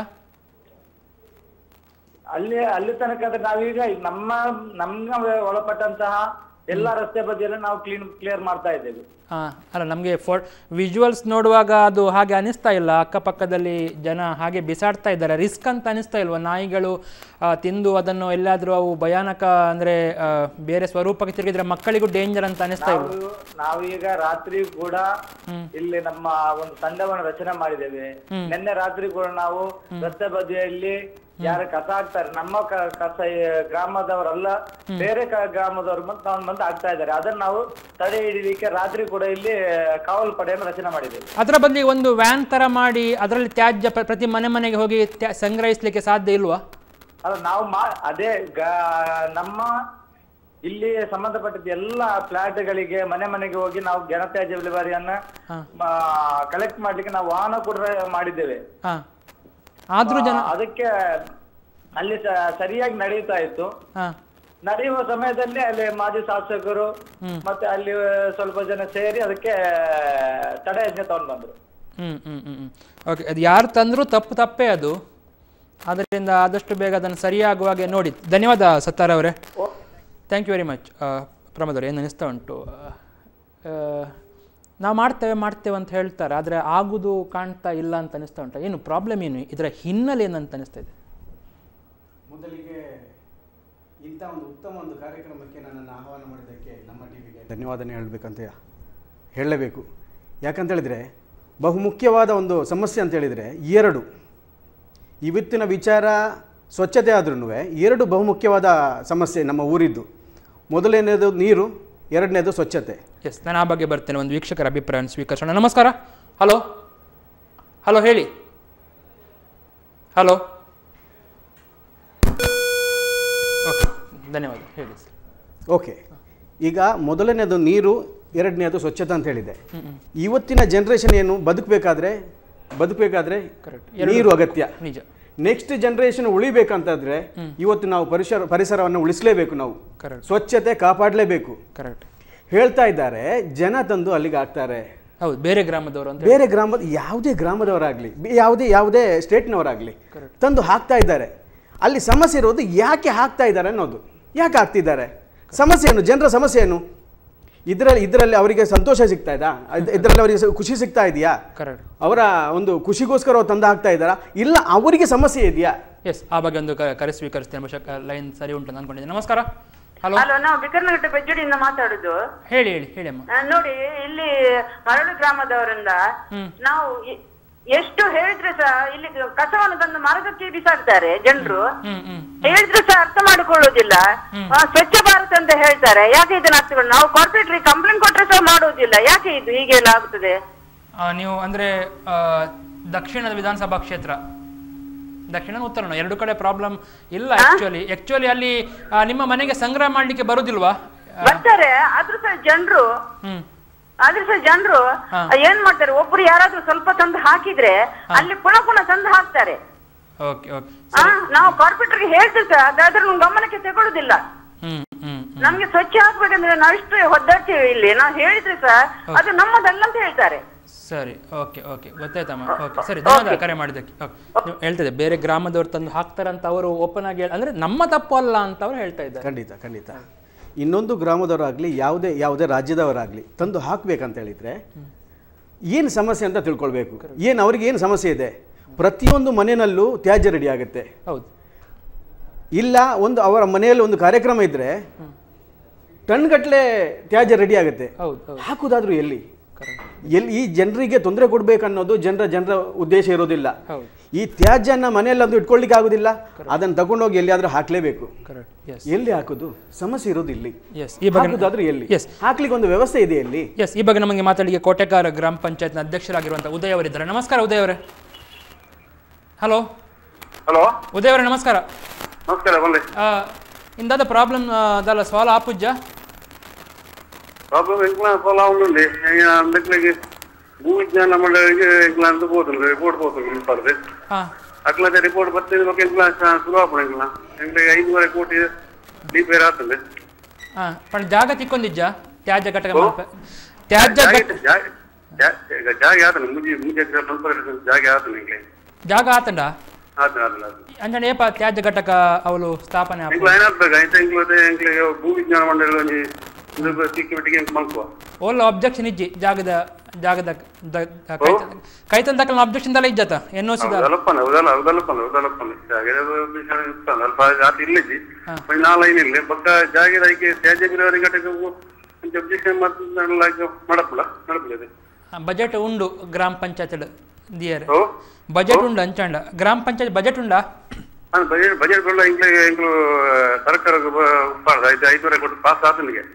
ಅಲ್ಲಿ ತನಕ ಅಂದ್ರೆ ನಾವೀಗ ನಮ್ಗೆ ಒಳಪಟ್ಟಂತಹ ಎಲ್ಲ ರಸ್ತೆ ಬದಿಯಲ್ಲಿ ನಾವು ಕ್ಲಿಯರ್ ಮಾಡ್ತಾ ಇದ್ದೇವೆ. ಅಲ್ಲ, ನಮಗೆ ವಿಜುವಲ್ಸ್ ನೋಡುವಾಗ ಅದು ಹಾಗೆ ಅನಿಸ್ತಾ ಇಲ್ಲ. ಅಕ್ಕಪಕ್ಕದಲ್ಲಿ ಜನ ಹಾಗೆ ಬಿಸಾಡ್ತಾ ಇದ್ದಾರೆ. ರಿಸ್ಕ್ ಅಂತ ಅನಿಸ್ತಾ ಇಲ್ವಾ? ನಾಯಿಗಳು ತಿಂದು ಅದನ್ನು ಎಲ್ಲಾದರೂ ಅವು ಭಯಾನಕ ಅಂದ್ರೆ ಬೇರೆ ಸ್ವರೂಪಕ್ಕೆ ತಿರುಗಿದ್ರೆ ಮಕ್ಕಳಿಗೂ ಡೇಂಜರ್ ಅಂತ ಅನಿಸ್ತಾ ಇಲ್ಲ? ನಾವು ಈಗ ರಾತ್ರಿ ಕೂಡ ಇಲ್ಲಿ ನಮ್ಮ ಒಂದು ತಂಡವನ್ನು ರಚನೆ ಮಾಡಿದ್ದೇವೆ. ನಿನ್ನೆ ರಾತ್ರಿ ಕೂಡ ನಾವು ರಸ್ತೆ ಬದಿಯಲ್ಲಿ ಯಾರು ಕಸ ಹಾಕ್ತಾರೆ, ನಮ್ಮ ಕಸ ಗ್ರಾಮದವರಲ್ಲ ಬೇರೆ ಗ್ರಾಮದವರು ಬಂದು ಆಗ್ತಾ ಇದ್ದಾರೆ. ಅದನ್ನ ನಾವು ತಡೆ ಹಿಡಿಲಿಕ್ಕೆ ರಾತ್ರಿ ಕೂಡ ಇಲ್ಲಿ ಕಾವಲು ಪಡೆಯನ್ನು ರಚನೆ ಮಾಡಿದ್ದೇವೆ. ಅದರ ಬದಲಿಗೆ ಒಂದು ವ್ಯಾನ್ ತರ ಮಾಡಿ ಅದರಲ್ಲಿ ತ್ಯಾಜ್ಯ ಪ್ರತಿ ಮನೆಗೆ ಹೋಗಿ ಸಂಗ್ರಹಿಸಲಿಕ್ಕೆ ಸಾಧ್ಯ ಇಲ್ವಾ? ಅಲ್ಲ, ನಾವು ಅದೇ ನಮ್ಮ ಇಲ್ಲಿ ಸಂಬಂಧಪಟ್ಟಿದ್ದ ಎಲ್ಲ ಫ್ಲಾಟ್ಗಳಿಗೆ ಮನೆಗೆ ಹೋಗಿ ನಾವು ಘನತ್ಯಾಜ್ಯ ವಿಲೇವಾರಿಯನ್ನ ಕಲೆಕ್ಟ್ ಮಾಡ್ಲಿಕ್ಕೆ ನಾವು ವಾಹನ ಕೂಡ ಮಾಡಿದ್ದೇವೆ. ಆದ್ರೂ ಜನ ಅದಕ್ಕೆ ಅಲ್ಲಿ ಸರಿಯಾಗಿ ನಡೆಯುತ್ತಾ ಇತ್ತು. ನಡೆಯುವ ಸಮಯದಲ್ಲಿ ಅಲ್ಲಿ ಮಾಜಿ ಶಾಸಕರು ಮತ್ತೆ ಅಲ್ಲಿ ಸ್ವಲ್ಪ ಜನ ಸೇರಿ ಅದಕ್ಕೆ ತಡೆಯಾಜ್ಞೆ ತಗೊಂಡು ಬಂದ್ರು. ಓಕೆ, ಅದು ಯಾರು ತಂದ್ರು ತಪ್ಪೇ ಅದು. ಅದರಿಂದ ಆದಷ್ಟು ಬೇಗ ಅದನ್ನು ಸರಿಯಾಗುವಾಗೆ ನೋಡಿ. ಧನ್ಯವಾದ ಸತ್ತಾರ್ ಅವರೇ, thank you very much. Pramod ಅವರೇ, ಏನು ಅನಿಸ್ತಾ ಉಂಟು? ನಾವು ಮಾಡ್ತೇವೆ ಅಂತ ಹೇಳ್ತಾರೆ, ಆದರೆ ಆಗುವುದು ಕಾಣ್ತಾ ಇಲ್ಲ ಅಂತ ಅನಿಸ್ತಾ ಉಂಟು. ಏನು ಪ್ರಾಬ್ಲಮ್ ಏನು? ಇದರ ಹಿನ್ನೆಲೆ ಏನಂತ ಅನಿಸ್ತಾ ಇದೆ? ಮೊದಲಿಗೆ ಇಂಥ ಒಂದು ಉತ್ತಮ ಒಂದು ಕಾರ್ಯಕ್ರಮಕ್ಕೆ ನನ್ನನ್ನು ಆಹ್ವಾನ ಮಾಡಿದ್ದಕ್ಕೆ ನಮ್ಮ ಟಿವಿಗೆ ಧನ್ಯವಾದನೆ ಹೇಳಲೇಬೇಕು. ಯಾಕಂತೇಳಿದರೆ ಬಹುಮುಖ್ಯವಾದ ಒಂದು ಸಮಸ್ಯೆ ಅಂತೇಳಿದರೆ ಇವತ್ತಿನ ವಿಚಾರ ಸ್ವಚ್ಛತೆ ಆದ್ರೂ 2 ಬಹುಮುಖ್ಯವಾದ ಸಮಸ್ಯೆ ನಮ್ಮ ಊರಿದ್ದು. ಮೊದಲನೇದು ನೀರು, ಎರಡನೇದು ಸ್ವಚ್ಛತೆ. ಎಸ್, ನಾನು ಆ ಬಗ್ಗೆ ಬರ್ತೇನೆ. ಒಂದು ವೀಕ್ಷಕರ ಅಭಿಪ್ರಾಯ ಸ್ವೀಕರಿಸೋಣ. ನಮಸ್ಕಾರ. ಹಲೋ ಹೇಳಿ. ಹಲೋ, ಓಕೆ, ಧನ್ಯವಾದ, ಹೇಳಿ ಸರ್. ಓಕೆ, ಈಗ ಮೊದಲನೇದು ನೀರು, ಎರಡನೇದು ಸ್ವಚ್ಛತೆ ಅಂತ ಹೇಳಿದೆ. ಇವತ್ತಿನ ಜನ್ರೇಷನ್ ಏನು ಬದುಕಬೇಕಾದ್ರೆ ನೀರು ಅಗತ್ಯ. ನಿಜ. ನೆಕ್ಸ್ಟ್ ಜನರೇಷನ್ ಉಳಿಬೇಕಂತಂದ್ರೆ ಇವತ್ತು ನಾವು ಪರಿಸರವನ್ನು ಉಳಿಸಲೇಬೇಕು. ನಾವು ಸ್ವಚ್ಛತೆ ಕಾಪಾಡಲೇಬೇಕು. ಕರೆಕ್ಟ್ ಹೇಳ್ತಾ ಇದ್ದಾರೆ, ಜನ ತಂದು ಅಲ್ಲಿಗೆ ಹಾಕ್ತಾರೆ. ಹೌದು, ಬೇರೆ ಗ್ರಾಮದವರು ಅಂತ. ಬೇರೆ ಗ್ರಾಮದ ಯಾವುದೇ ಗ್ರಾಮದವರಾಗಲಿ, ಯಾವುದೇ ಸ್ಟೇಟ್ನವರಾಗಲಿ ತಂದು ಹಾಕ್ತಾ ಇದ್ದಾರೆ. ಅಲ್ಲಿ ಸಮಸ್ಯೆ ಇರೋದು ಯಾಕೆ ಹಾಕ್ತಾ ಇದ್ದಾರೆ ಅನ್ನೋದು. ಯಾಕೆ ಹಾಕ್ತಿದ್ದಾರೆ, ಸಮಸ್ಯೆ ಏನು, ಜನರ ಸಮಸ್ಯೆ ಏನು, ಇದರಲ್ಲಿ ಅವರಿಗೆ ಸಂತೋಷ ಸಿಗ್ತಾ ಇದಾ, ಇದರಲ್ಲಿ ಅವರಿಗೆ ಖುಷಿ ಸಿಗ್ತಾ ಇದೆಯಾ, ಅವರ ಒಂದು ಖುಷಿಗೋಸ್ಕರ ಅವ್ರು ತಂದು ಹಾಕ್ತಾ ಇದ್ದಾರಾ, ಇಲ್ಲ ಅವರಿಗೆ ಸಮಸ್ಯೆ ಇದೆಯಾ? ಎಸ್, ಆ ಬಗ್ಗೆ ಒಂದು ಕರೆ ಸ್ವೀಕರಿಸ್ತೇನೆ. ಬಹುಶಃ ಲೈನ್ ಸರಿ ಉಂಟು ಅನ್ಕೊಂಡಿದ್ದೀನಿ. ನಮಸ್ಕಾರ. ಹಲೋ, ನಾವು ಬಿಕರ್ನಗಟ್ಟ ಬೆಜ್ಜಡಿಯಿಂದ ಮಾತಾಡುದು. ಹೇಳಿ ಅಮ್ಮ. ನೋಡಿ, ಇಲ್ಲಿ ಮರಳು ಗ್ರಾಮದವರಿಂದ ನಾವು ಎಷ್ಟು ಹೇಳಿದ್ರೆ ಸಹ ಇಲ್ಲಿ ಕಸವನ್ನು ತಂದು ಮಾರ್ಗಕ್ಕೆ ಬಿಸಾಡ್ತಾರೆ ಜನರು. ಹೇಳಿದ್ರೆ ಸಹ ಅರ್ಥ ಮಾಡಿಕೊಳ್ಳುವುದಿಲ್ಲ. ಸ್ವಚ್ಛ ಭಾರತ್ ಅಂತ ಹೇಳ್ತಾರೆ, ಯಾಕೆ ಇದನ್ನ ಅರ್ಥಗಳು ನಾವು ಕಾರ್ಪೊರೇಟ್ರಿ ಕಂಪ್ಲೇಂಟ್ ಕೊಟ್ಟರೆ ಸಹ ಮಾಡುವುದಿಲ್ಲ. ಯಾಕೆ ಇದು ಹೀಗೆಲ್ಲ ಆಗುತ್ತದೆ? ನೀವು ಅಂದ್ರೆ ದಕ್ಷಿಣದ ವಿಧಾನಸಭಾ ಕ್ಷೇತ್ರ, ದಕ್ಷಿಣ ಉತ್ತರ ಎರಡು ಕಡೆ ಪ್ರಾಬ್ಲಮ್ ಇಲ್ಲ. ಆಕ್ಚುಲಿ ಅಲ್ಲಿ ನಿಮ್ಮ ಮನೆಗೆ ಸಂಗ್ರಹ ಮಾಡ್ಲಿಕ್ಕೆ ಬರುದಿಲ್ವಾ? ಬರ್ತಾರೆ, ಆದ್ರೂ ಸಹ ಜನರು ಏನ್ ಮಾಡ್ತಾರೆ, ಒಬ್ರು ಯಾರಾದ್ರೂ ಸ್ವಲ್ಪ ತಂದು ಹಾಕಿದ್ರೆ ಅಲ್ಲಿ ಪುನಃ ತಂದು ಹಾಕ್ತಾರೆ. ನಾವು ಕಾರ್ಪೊರೇಟರ್ಗೆ ಹೇಳ್ತೀವಿ ಸರ್, ಅದಾದ್ರೂ ಗಮನಕ್ಕೆ ತಗೊಳ್ಳುದಿಲ್ಲ. ನಮ್ಗೆ ಸ್ವಚ್ಛ ಹಾಕ್ಬೇಕಂದ್ರೆ ನಾವಿಷ್ಟು ಒದ್ದಾಡ್ತೀವಿ ಇಲ್ಲಿ, ನಾವು ಹೇಳಿದ್ರೆ ಸರ್ ಅದು ನಮ್ಮದಲ್ಲ ಅಂತ ಹೇಳ್ತಾರೆ. ಸರಿ, ಓಕೆ ಗೊತ್ತಾಯ್ತಮ್ಮ. ಓಕೆ, ಸರಿ, ಧನ್ಯವಾದ ಕರೆ ಮಾಡಿದ್ದಕ್ಕೆ. ನೀವು ಹೇಳ್ತಿದ್ದೆ ಬೇರೆ ಗ್ರಾಮದವ್ರು ತಂದು ಹಾಕ್ತಾರಂತ ಅವರು ಓಪನ್ ಆಗಿ ಅಂದ್ರೆ ನಮ್ಮ ತಪ್ಪು ಅಲ್ಲ ಅಂತ ಅವ್ರು ಹೇಳ್ತಾ ಇದ್ದಾರೆ. ಖಂಡಿತ ಇನ್ನೊಂದು ಗ್ರಾಮದವರಾಗಲಿ ಯಾವುದೇ ರಾಜ್ಯದವರಾಗಲಿ ತಂದು ಹಾಕ್ಬೇಕಂತ ಹೇಳಿದ್ರೆ ಏನು ಸಮಸ್ಯೆ ಅಂತ ತಿಳ್ಕೊಳ್ಬೇಕು. ಅವ್ರಿಗೆ ಏನು ಸಮಸ್ಯೆ ಇದೆ. ಪ್ರತಿಯೊಂದು ಮನೆಯಲ್ಲೂ ತ್ಯಾಜ್ಯ ರೆಡಿ ಆಗುತ್ತೆ. ಹೌದು, ಇಲ್ಲ ಅವರ ಮನೆಯಲ್ಲಿ ಒಂದು ಕಾರ್ಯಕ್ರಮ ಇದ್ರೆ ಟನ್ ಗಟ್ಟಲೆ ತ್ಯಾಜ್ಯ ರೆಡಿ ಆಗುತ್ತೆ. ಹಾಕುದಾದ್ರೂ ಎಲ್ಲಿ ಈ ಜನರಿಗೆ ತೊಂದರೆ ಕೊಡ್ಬೇಕನ್ನೋದು ಜನರ ಉದ್ದೇಶ ಇರೋದಿಲ್ಲ. ಈ ತ್ಯಾಜ್ಯನ ಮನೆಯಲ್ಲಂದು ಇಟ್ಕೊಳ್ಳಿಕ್ಕೆ ಆಗುದಿಲ್ಲ, ಅದನ್ನು ತಗೊಂಡೋಗಿ ಎಲ್ಲಿಯಾದ್ರೂ ಹಾಕ್ಲೇಬೇಕು. ಎಲ್ಲಿ ಹಾಕುದು, ಸಮಸ್ಯೆ ಇರೋದು ಇಲ್ಲಿ. ಹಾಕುದಾದ್ರೂ ಎಲ್ಲಿ ಹಾಕ್ಲಿಕ್ಕೆ ಒಂದು ವ್ಯವಸ್ಥೆ ಇದೆ ಎಲ್ಲಿ? ಈ ಬಗ್ಗೆ ನಮಗೆ ಮಾತಾಡಲಿಕ್ಕೆ ಕೋಟೆಕಾರ ಗ್ರಾಮ ಪಂಚಾಯತ್ನ ಅಧ್ಯಕ್ಷರಾಗಿರುವಂತಹ ಉದಯ್ ಅವರಿದ್ದಾರೆ. ನಮಸ್ಕಾರ ಉದಯ್ ಅವರೇ. ಹಲೋ ಉದಯ್ ಅವರೇ, ನಮಸ್ಕಾರ. ಇಂದಾದ ಪ್ರಾಬ್ಲಮ್ ಅದಲ್ಲ ಸಾಲ್ವ್ ಆಪುಜ್ಜ ప్రాబ్లం ఎట్లా పోలా ఉంటుంది అందుకే భూవిజ్ఞాన మండలికి ఎట్లా అంత పోతుంది రిపోర్ట్ పోతుంది పడుతుంది అట్లా రిపోర్ట్ బట్టి ఒక ఎట్లా సులభ ఇంకా 5 ಕೋಟಿ ಡಿಪೇ ರಾತಂದೆ पण ಜಾಗ ತಿಕ್ಕೊಂಡಿಜ್ಜ ತ್ಯಾಜ್ಯ ಘಟಕ ಜಾಗ ಆತನ ಮುಜೆ ಜಾಗ ಆತನ ಇಂಗ್ಲೆ ಜಾಗ ಆತಂಡ ಅಂದ್ರೆ ಏಪ ತ್ಯಾಜ್ಯ ಘಟಕ ಅವಳು ಸ್ಥಾಪನೆ ಭೂವಿಜ್ಞಾನ ಮಂಡಳಿ ಓಲ್ಲ ಅಬ್ಜೆಕ್ಷನ್ ಇಜ್ಜಿ ಜಾಗದ ಕೈತಲ್ ದಕ್ಕಲ ಅಬ್ಜೆಕ್ಷನ್ ದಲ್ಲ ಇಜ್ಜತ ಎನ್ಒಸಿ ಬಜೆಟ್ ಉಂಡು ಗ್ರಾಮ ಪಂಚಾಯತ್ ದಿಯರ್ ಬಜೆಟ್ ಉಂಡು ಅಂಚಂಡ ಗ್ರಾಮ ಪಂಚಾಯತ್ ಬಜೆಟ್ ಉಂಡಾ ಬಜೆಟ್ ಸರ್ಕಾರ 5 ಕೋಟಿ ಪಾಸ್ ಆತನಿಗೆ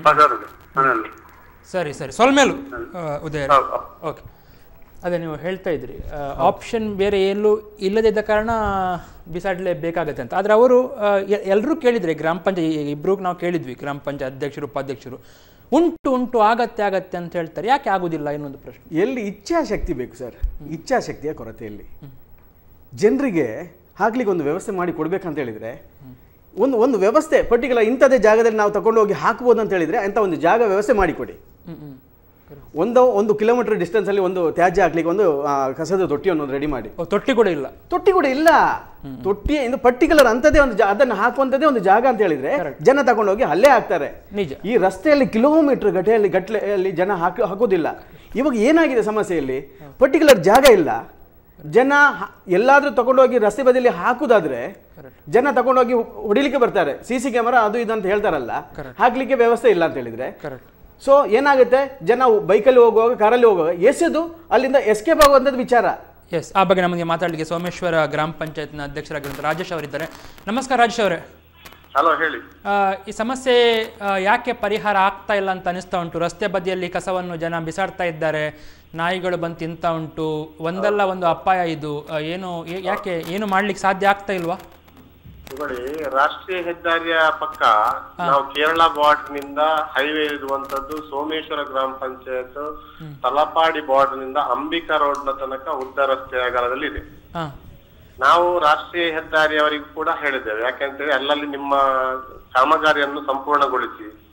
ಸರಿ ಸೊಲ್ಮೇಲು ಉದಯ. ಓಕೆ, ಅದೇ ನೀವು ಹೇಳ್ತಾ ಇದ್ರಿ ಆಪ್ಷನ್ ಬೇರೆ ಎಲ್ಲೂ ಇಲ್ಲದಿದ್ದ ಕಾರಣ ಬಿಸಾಡಲೇಬೇಕಾಗತ್ತೆ ಅಂತ. ಆದರೆ ಅವರು ಎಲ್ಲರೂ ಕೇಳಿದರೆ ಗ್ರಾಮ ಪಂಚಾಯತ್ ಇಬ್ಬರು ನಾವು ಕೇಳಿದ್ವಿ, ಗ್ರಾಮ ಪಂಚಾಯತ್ ಅಧ್ಯಕ್ಷರು ಉಪಾಧ್ಯಕ್ಷರು ಉಂಟು ಆಗತ್ತೆ ಅಂತ ಹೇಳ್ತಾರೆ. ಯಾಕೆ ಆಗುದಿಲ್ಲ ಇನ್ನೊಂದು ಪ್ರಶ್ನೆ. ಎಲ್ಲಿ ಇಚ್ಛಾಶಕ್ತಿ ಬೇಕು ಸರ್, ಇಚ್ಛಾಶಕ್ತಿಯ ಕೊರತೆಯಲ್ಲಿ ಜನರಿಗೆ ಹಾಕ್ಲಿಕ್ಕೆ ಒಂದು ವ್ಯವಸ್ಥೆ ಮಾಡಿ ಕೊಡ್ಬೇಕಂತ ಹೇಳಿದ್ರೆ ಒಂದು ವ್ಯವಸ್ಥೆ ಪರ್ಟಿಕ್ಯುಲರ್ ಇಂಥದೇ ಜಾಗದಲ್ಲಿ ನಾವು ತಗೊಂಡು ಹೋಗಿ ಹಾಕ್ಬೋದು ಅಂತ ಹೇಳಿದ್ರೆ ಅಂತ ಒಂದು ಜಾಗ ವ್ಯವಸ್ಥೆ ಮಾಡಿಕೊಡಿ. ಒಂದು ಕಿಲೋಮೀಟರ್ ಡಿಸ್ಟೆನ್ಸ್ ಅಲ್ಲಿ ಒಂದು ತ್ಯಾಜ್ಯ ಹಾಕ್ಲಿಕ್ಕೆ ಒಂದು ಕಸದ ತೊಟ್ಟಿಯನ್ನು ರೆಡಿ ಮಾಡಿ. ತೊಟ್ಟಿ ಕೂಡ ಇಲ್ಲ ತೊಟ್ಟಿ ಇನ್ನು ಪರ್ಟಿಕ್ಯುಲರ್ ಅಂತದೇ ಒಂದು ಅದನ್ನು ಹಾಕುವಂಥದ್ದೇ ಒಂದು ಜಾಗ ಅಂತ ಹೇಳಿದ್ರೆ ಜನ ತಗೊಂಡೋಗಿ ಅಲ್ಲೇ ಹಾಕ್ತಾರೆ. ಈ ರಸ್ತೆಯಲ್ಲಿ ಕಿಲೋಮೀಟರ್ ಗಟ್ಟಲೆಯಲ್ಲಿ ಜನ ಹಾಕೋದಿಲ್ಲ. ಇವಾಗ ಏನಾಗಿದೆ ಸಮಸ್ಯೆಯಲ್ಲಿ ಪರ್ಟಿಕ್ಯುಲರ್ ಜಾಗ ಇಲ್ಲ. ಜನ ಎಲ್ಲಾದ್ರೂ ತಗೊಂಡೋಗಿ ರಸ್ತೆ ಬದಿಯಲ್ಲಿ ಹಾಕುದಾದ್ರೆ ಜನ ತಗೊಂಡೋಗಿ ಹೊಡಿಲಿಕ್ಕೆ ಬರ್ತಾರೆ. CC ಕ್ಯಾಮರಾ ಅದು ಇದು ಅಂತ ಹೇಳ್ತಾರಲ್ಲ, ಹಾಕ್ಲಿಕ್ಕೆ ವ್ಯವಸ್ಥೆ ಇಲ್ಲ ಅಂತ ಹೇಳಿದ್ರೆ ಸೊ ಏನಾಗುತ್ತೆ, ಜನ ಬೈಕಲ್ಲಿ ಹೋಗುವಾಗ ಕಾರಲ್ಲಿ ಹೋಗುವಾಗ ಎಸೆದು ಅಲ್ಲಿಂದ ಎಸ್ಕೇಪ್ ಆಗುವಂಥದ್ದು ವಿಚಾರ. ಎಸ್, ಆ ಬಗ್ಗೆ ನಮಗೆ ಮಾತಾಡಲಿಕ್ಕೆ ಸೋಮೇಶ್ವರ ಗ್ರಾಮ ಪಂಚಾಯತ್ನ ಅಧ್ಯಕ್ಷರಾಗಿರುವಂಥ ರಾಜೇಶ್ ಅವರಿದ್ದಾರೆ. ನಮಸ್ಕಾರ ರಾಜೇಶ್ ಅವರೇ. ಹಲೋ, ಹೇಳಿ. ಈ ಸಮಸ್ಯೆ ಯಾಕೆ ಪರಿಹಾರ ಆಗ್ತಾ ಇಲ್ಲ ಅಂತ ಅನಿಸ್ತಾ ಉಂಟು? ರಸ್ತೆ ಬದಿಯಲ್ಲಿ ಕಸವನ್ನು ಜನ ಬಿಸಾಡ್ತಾ ಇದ್ದಾರೆ, ನಾಯಿಗಳು ಬಂದು ತಿಂತಾ ಉಂಟು, ಒಂದಲ್ಲ ಒಂದು ಅಪಾಯ ಇದು. ಯಾಕೆ ಏನು ಮಾಡ್ಲಿಕ್ಕೆ ಸಾಧ್ಯ ಆಗ್ತಾ ಇಲ್ವಾ? ನೋಡಿ, ರಾಷ್ಟ್ರೀಯ ಹೆದ್ದಾರಿಯ ಪಕ್ಕ ನಾವು ಕೇರಳ ಬಾರ್ಡರ್ ನಿಂದ ಹೈವೇ ಇರುವಂತದ್ದು ಸೋಮೇಶ್ವರ ಗ್ರಾಮ ಪಂಚಾಯತ್ ತಲಪಾಡಿ ಬಾರ್ಡರ್ ನಿಂದ ಅಂಬಿಕಾ ರೋಡ್ ನ ತನಕ ಉದ್ದ ರಸ್ತೆ ಅಗಲದಲ್ಲಿ ಇದೆ. ನಾವು ರಾಷ್ಟ್ರೀಯ ಹೆದ್ದಾರಿಯವರಿಗೂ ಕೂಡ ಹೇಳಿದ್ದೇವೆ, ಯಾಕೆಂತೇಳಿ ಅಲ್ಲಲ್ಲಿ ನಿಮ್ಮ ಕಾಮಗಾರಿಯನ್ನು ಸಂಪೂರ್ಣಗೊಳಿಸಿ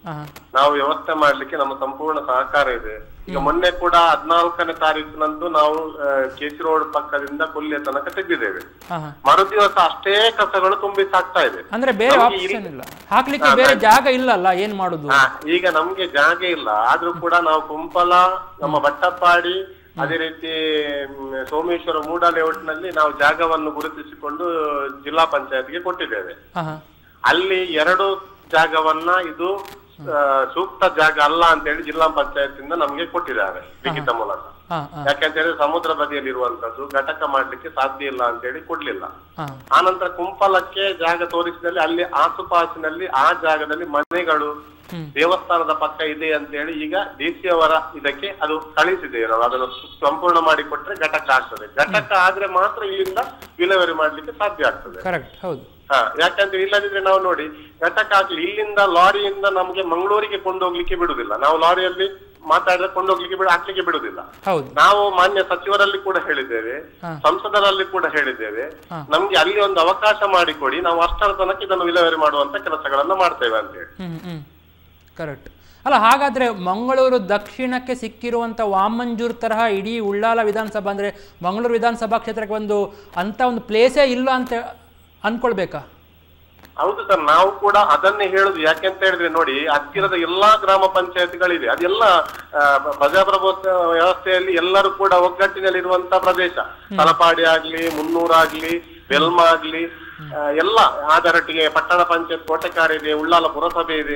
ನಾವು ವ್ಯವಸ್ಥೆ ಮಾಡ್ಲಿಕ್ಕೆ ನಮ್ಮ ಸಂಪೂರ್ಣ ಸಹಕಾರ ಇದೆ. ಈಗ ಮೊನ್ನೆ ಕೂಡ 14ನೇ ತಾರೀಕಿನಂದು ನಾವು ಕೆಸಿ ರೋಡ್ ಪಕ್ಕದಿಂದ ಕೊಲ್ಲಿಯ ತನಕ ತೆಗೆದಿದ್ದೇವೆ. ಮರುದಿವಸ ಅಷ್ಟೇ ಕಸಗಳು ತುಂಬಿ ಸಾಕ್ತಾ ಇದೆ. ಅಂದ್ರೆ ಬೇರೆ ಆಪ್ಷನ್ ಇಲ್ಲ, ಹಾಕ್ಲಿಕ್ಕೆ ಬೇರೆ ಜಾಗ ಇಲ್ಲಲ್ಲ, ಏನ್ ಮಾಡುದು? ಈಗ ನಮ್ಗೆ ಜಾಗ ಇಲ್ಲ, ಆದ್ರೂ ಕೂಡ ನಾವು ಕುಂಪಲ, ನಮ್ಮ ಬಟ್ಟಪ್ಪಾಡಿ, ಅದೇ ರೀತಿ ಸೋಮೇಶ್ವರ ಮೂಡಾ ಲೇಔಟ್ ನಲ್ಲಿ ನಾವು ಜಾಗವನ್ನು ಗುರುತಿಸಿಕೊಂಡು ಜಿಲ್ಲಾ ಪಂಚಾಯತ್ಗೆ ಕೊಟ್ಟಿದ್ದೇವೆ. ಅಲ್ಲಿ 2 ಜಾಗವನ್ನ ಇದು ಸೂಕ್ತ ಜಾಗ ಅಲ್ಲ ಅಂತ ಹೇಳಿ ಜಿಲ್ಲಾ ಪಂಚಾಯತ್ ಇಂದ ನಮ್ಗೆ ಕೊಟ್ಟಿದ್ದಾರೆ ಲಿಖಿತ ಮೂಲಕ. ಯಾಕಂತ ಹೇಳಿದ್ರೆ ಸಮುದ್ರ ಬದಿಯಲ್ಲಿ ಇರುವಂತದ್ದು ಘಟಕ ಮಾಡ್ಲಿಕ್ಕೆ ಸಾಧ್ಯ ಇಲ್ಲ ಅಂತ ಹೇಳಿ ಕೊಡ್ಲಿಲ್ಲ. ಆನಂತರ ಕುಂಪಲಕ್ಕೆ ಜಾಗ ತೋರಿಸಿದಲ್ಲಿ ಅಲ್ಲಿ ಆಸುಪಾಸಿನಲ್ಲಿ ಆ ಜಾಗದಲ್ಲಿ ಮನೆಗಳು ದೇವಸ್ಥಾನದ ಪಕ್ಕ ಇದೆ ಅಂತ ಹೇಳಿ ಈಗ ಡಿಸಿ ಅವರ ಇದಕ್ಕೆ ಅದು ಕಳಿಸಿದೆ. ನಾವು ಅದನ್ನು ಸಂಪೂರ್ಣ ಮಾಡಿ ಕೊಟ್ರೆ ಘಟಕ ಆಗ್ತದೆ. ಘಟಕ ಆದ್ರೆ ಮಾತ್ರ ಇಲ್ಲಿಂದ ವಿಲೇವಾರಿ ಮಾಡ್ಲಿಕ್ಕೆ ಸಾಧ್ಯ ಆಗ್ತದೆ. ಯಾಕಂದ್ರೆ ಇಲ್ಲದಿದ್ರೆ ನಾವು ನೋಡಿ ಘಟಕ ಆಗ್ಲಿ ಇಲ್ಲಿಂದ ಲಾರಿಯಿಂದ ನಮ್ಗೆ ಮಂಗಳೂರಿಗೆ ಕೊಂಡೋಗ್ಲಿಕ್ಕೆ ಬಿಡುದಿಲ್ಲ. ನಾವು ಲಾರಿಯಲ್ಲಿ ಮಾತಾಡಿದ್ರೆ ಕೊಂಡೋಗ್ಲಿಕ್ಕೆ ಹಾಕ್ಲಿಕ್ಕೆ ಬಿಡುದಿಲ್ಲ. ನಾವು ಮಾನ್ಯ ಸಚಿವರಲ್ಲಿ ಕೂಡ ಹೇಳಿದ್ದೇವೆ, ಸಂಸದರಲ್ಲಿ ಕೂಡ ಹೇಳಿದ್ದೇವೆ, ನಮ್ಗೆ ಅಲ್ಲಿ ಒಂದು ಅವಕಾಶ ಮಾಡಿಕೊಡಿ, ನಾವು ಅಷ್ಟರ ತನಕ ಇದನ್ನು ವಿಲೇವಾರಿ ಮಾಡುವಂತ ಕೆಲಸಗಳನ್ನ ಮಾಡ್ತೇವೆ ಅಂತ ಹೇಳಿ. ಕರೆಕ್ಟ್ ಅಲ್ಲ? ಹಾಗಾದ್ರೆ ಮಂಗಳೂರು ದಕ್ಷಿಣಕ್ಕೆ ಸಿಕ್ಕಿರುವಂತ ವಾಮಂಜೂರ್ ತರಹ ಇಡೀ ಉಳ್ಳಾಲ ವಿಧಾನಸಭಾ ಅಂದ್ರೆ ಮಂಗಳೂರು ವಿಧಾನಸಭಾ ಕ್ಷೇತ್ರಕ್ಕೆ ಒಂದು ಪ್ಲೇಸೇ ಇಲ್ಲ ಅಂತ ಅನ್ಕೊಳ್ಬೇಕಾ? ಹೌದು ಸರ್, ನಾವು ಕೂಡ ಅದನ್ನೇ ಹೇಳುದು. ಯಾಕೆಂತ ಹೇಳಿದ್ರೆ ನೋಡಿ, ಹತ್ತಿರದ ಎಲ್ಲಾ ಗ್ರಾಮ ಪಂಚಾಯತ್ಗಳಿವೆ, ಅದೆಲ್ಲ ಪ್ರಜಾಪ್ರಭುತ್ವ ವ್ಯವಸ್ಥೆಯಲ್ಲಿ ಎಲ್ಲರೂ ಕೂಡ ಒಗ್ಗಟ್ಟಿನಲ್ಲಿರುವಂತ ಪ್ರದೇಶ. ತಲಪಾಡಿ ಆಗ್ಲಿ, ಮುನ್ನೂರು ಆಗ್ಲಿ, ಬೆಲ್ಮ ಆಗ್ಲಿ, ಎಲ್ಲ ಆದರಟ್ಟಿಗೆ ಪಟ್ಟಣ ಪಂಚಾಯತ್ ಕೋಟೆಕಾರ ಇದೆ, ಉಳ್ಳಾಲ ಪುರಸಭೆ ಇದೆ.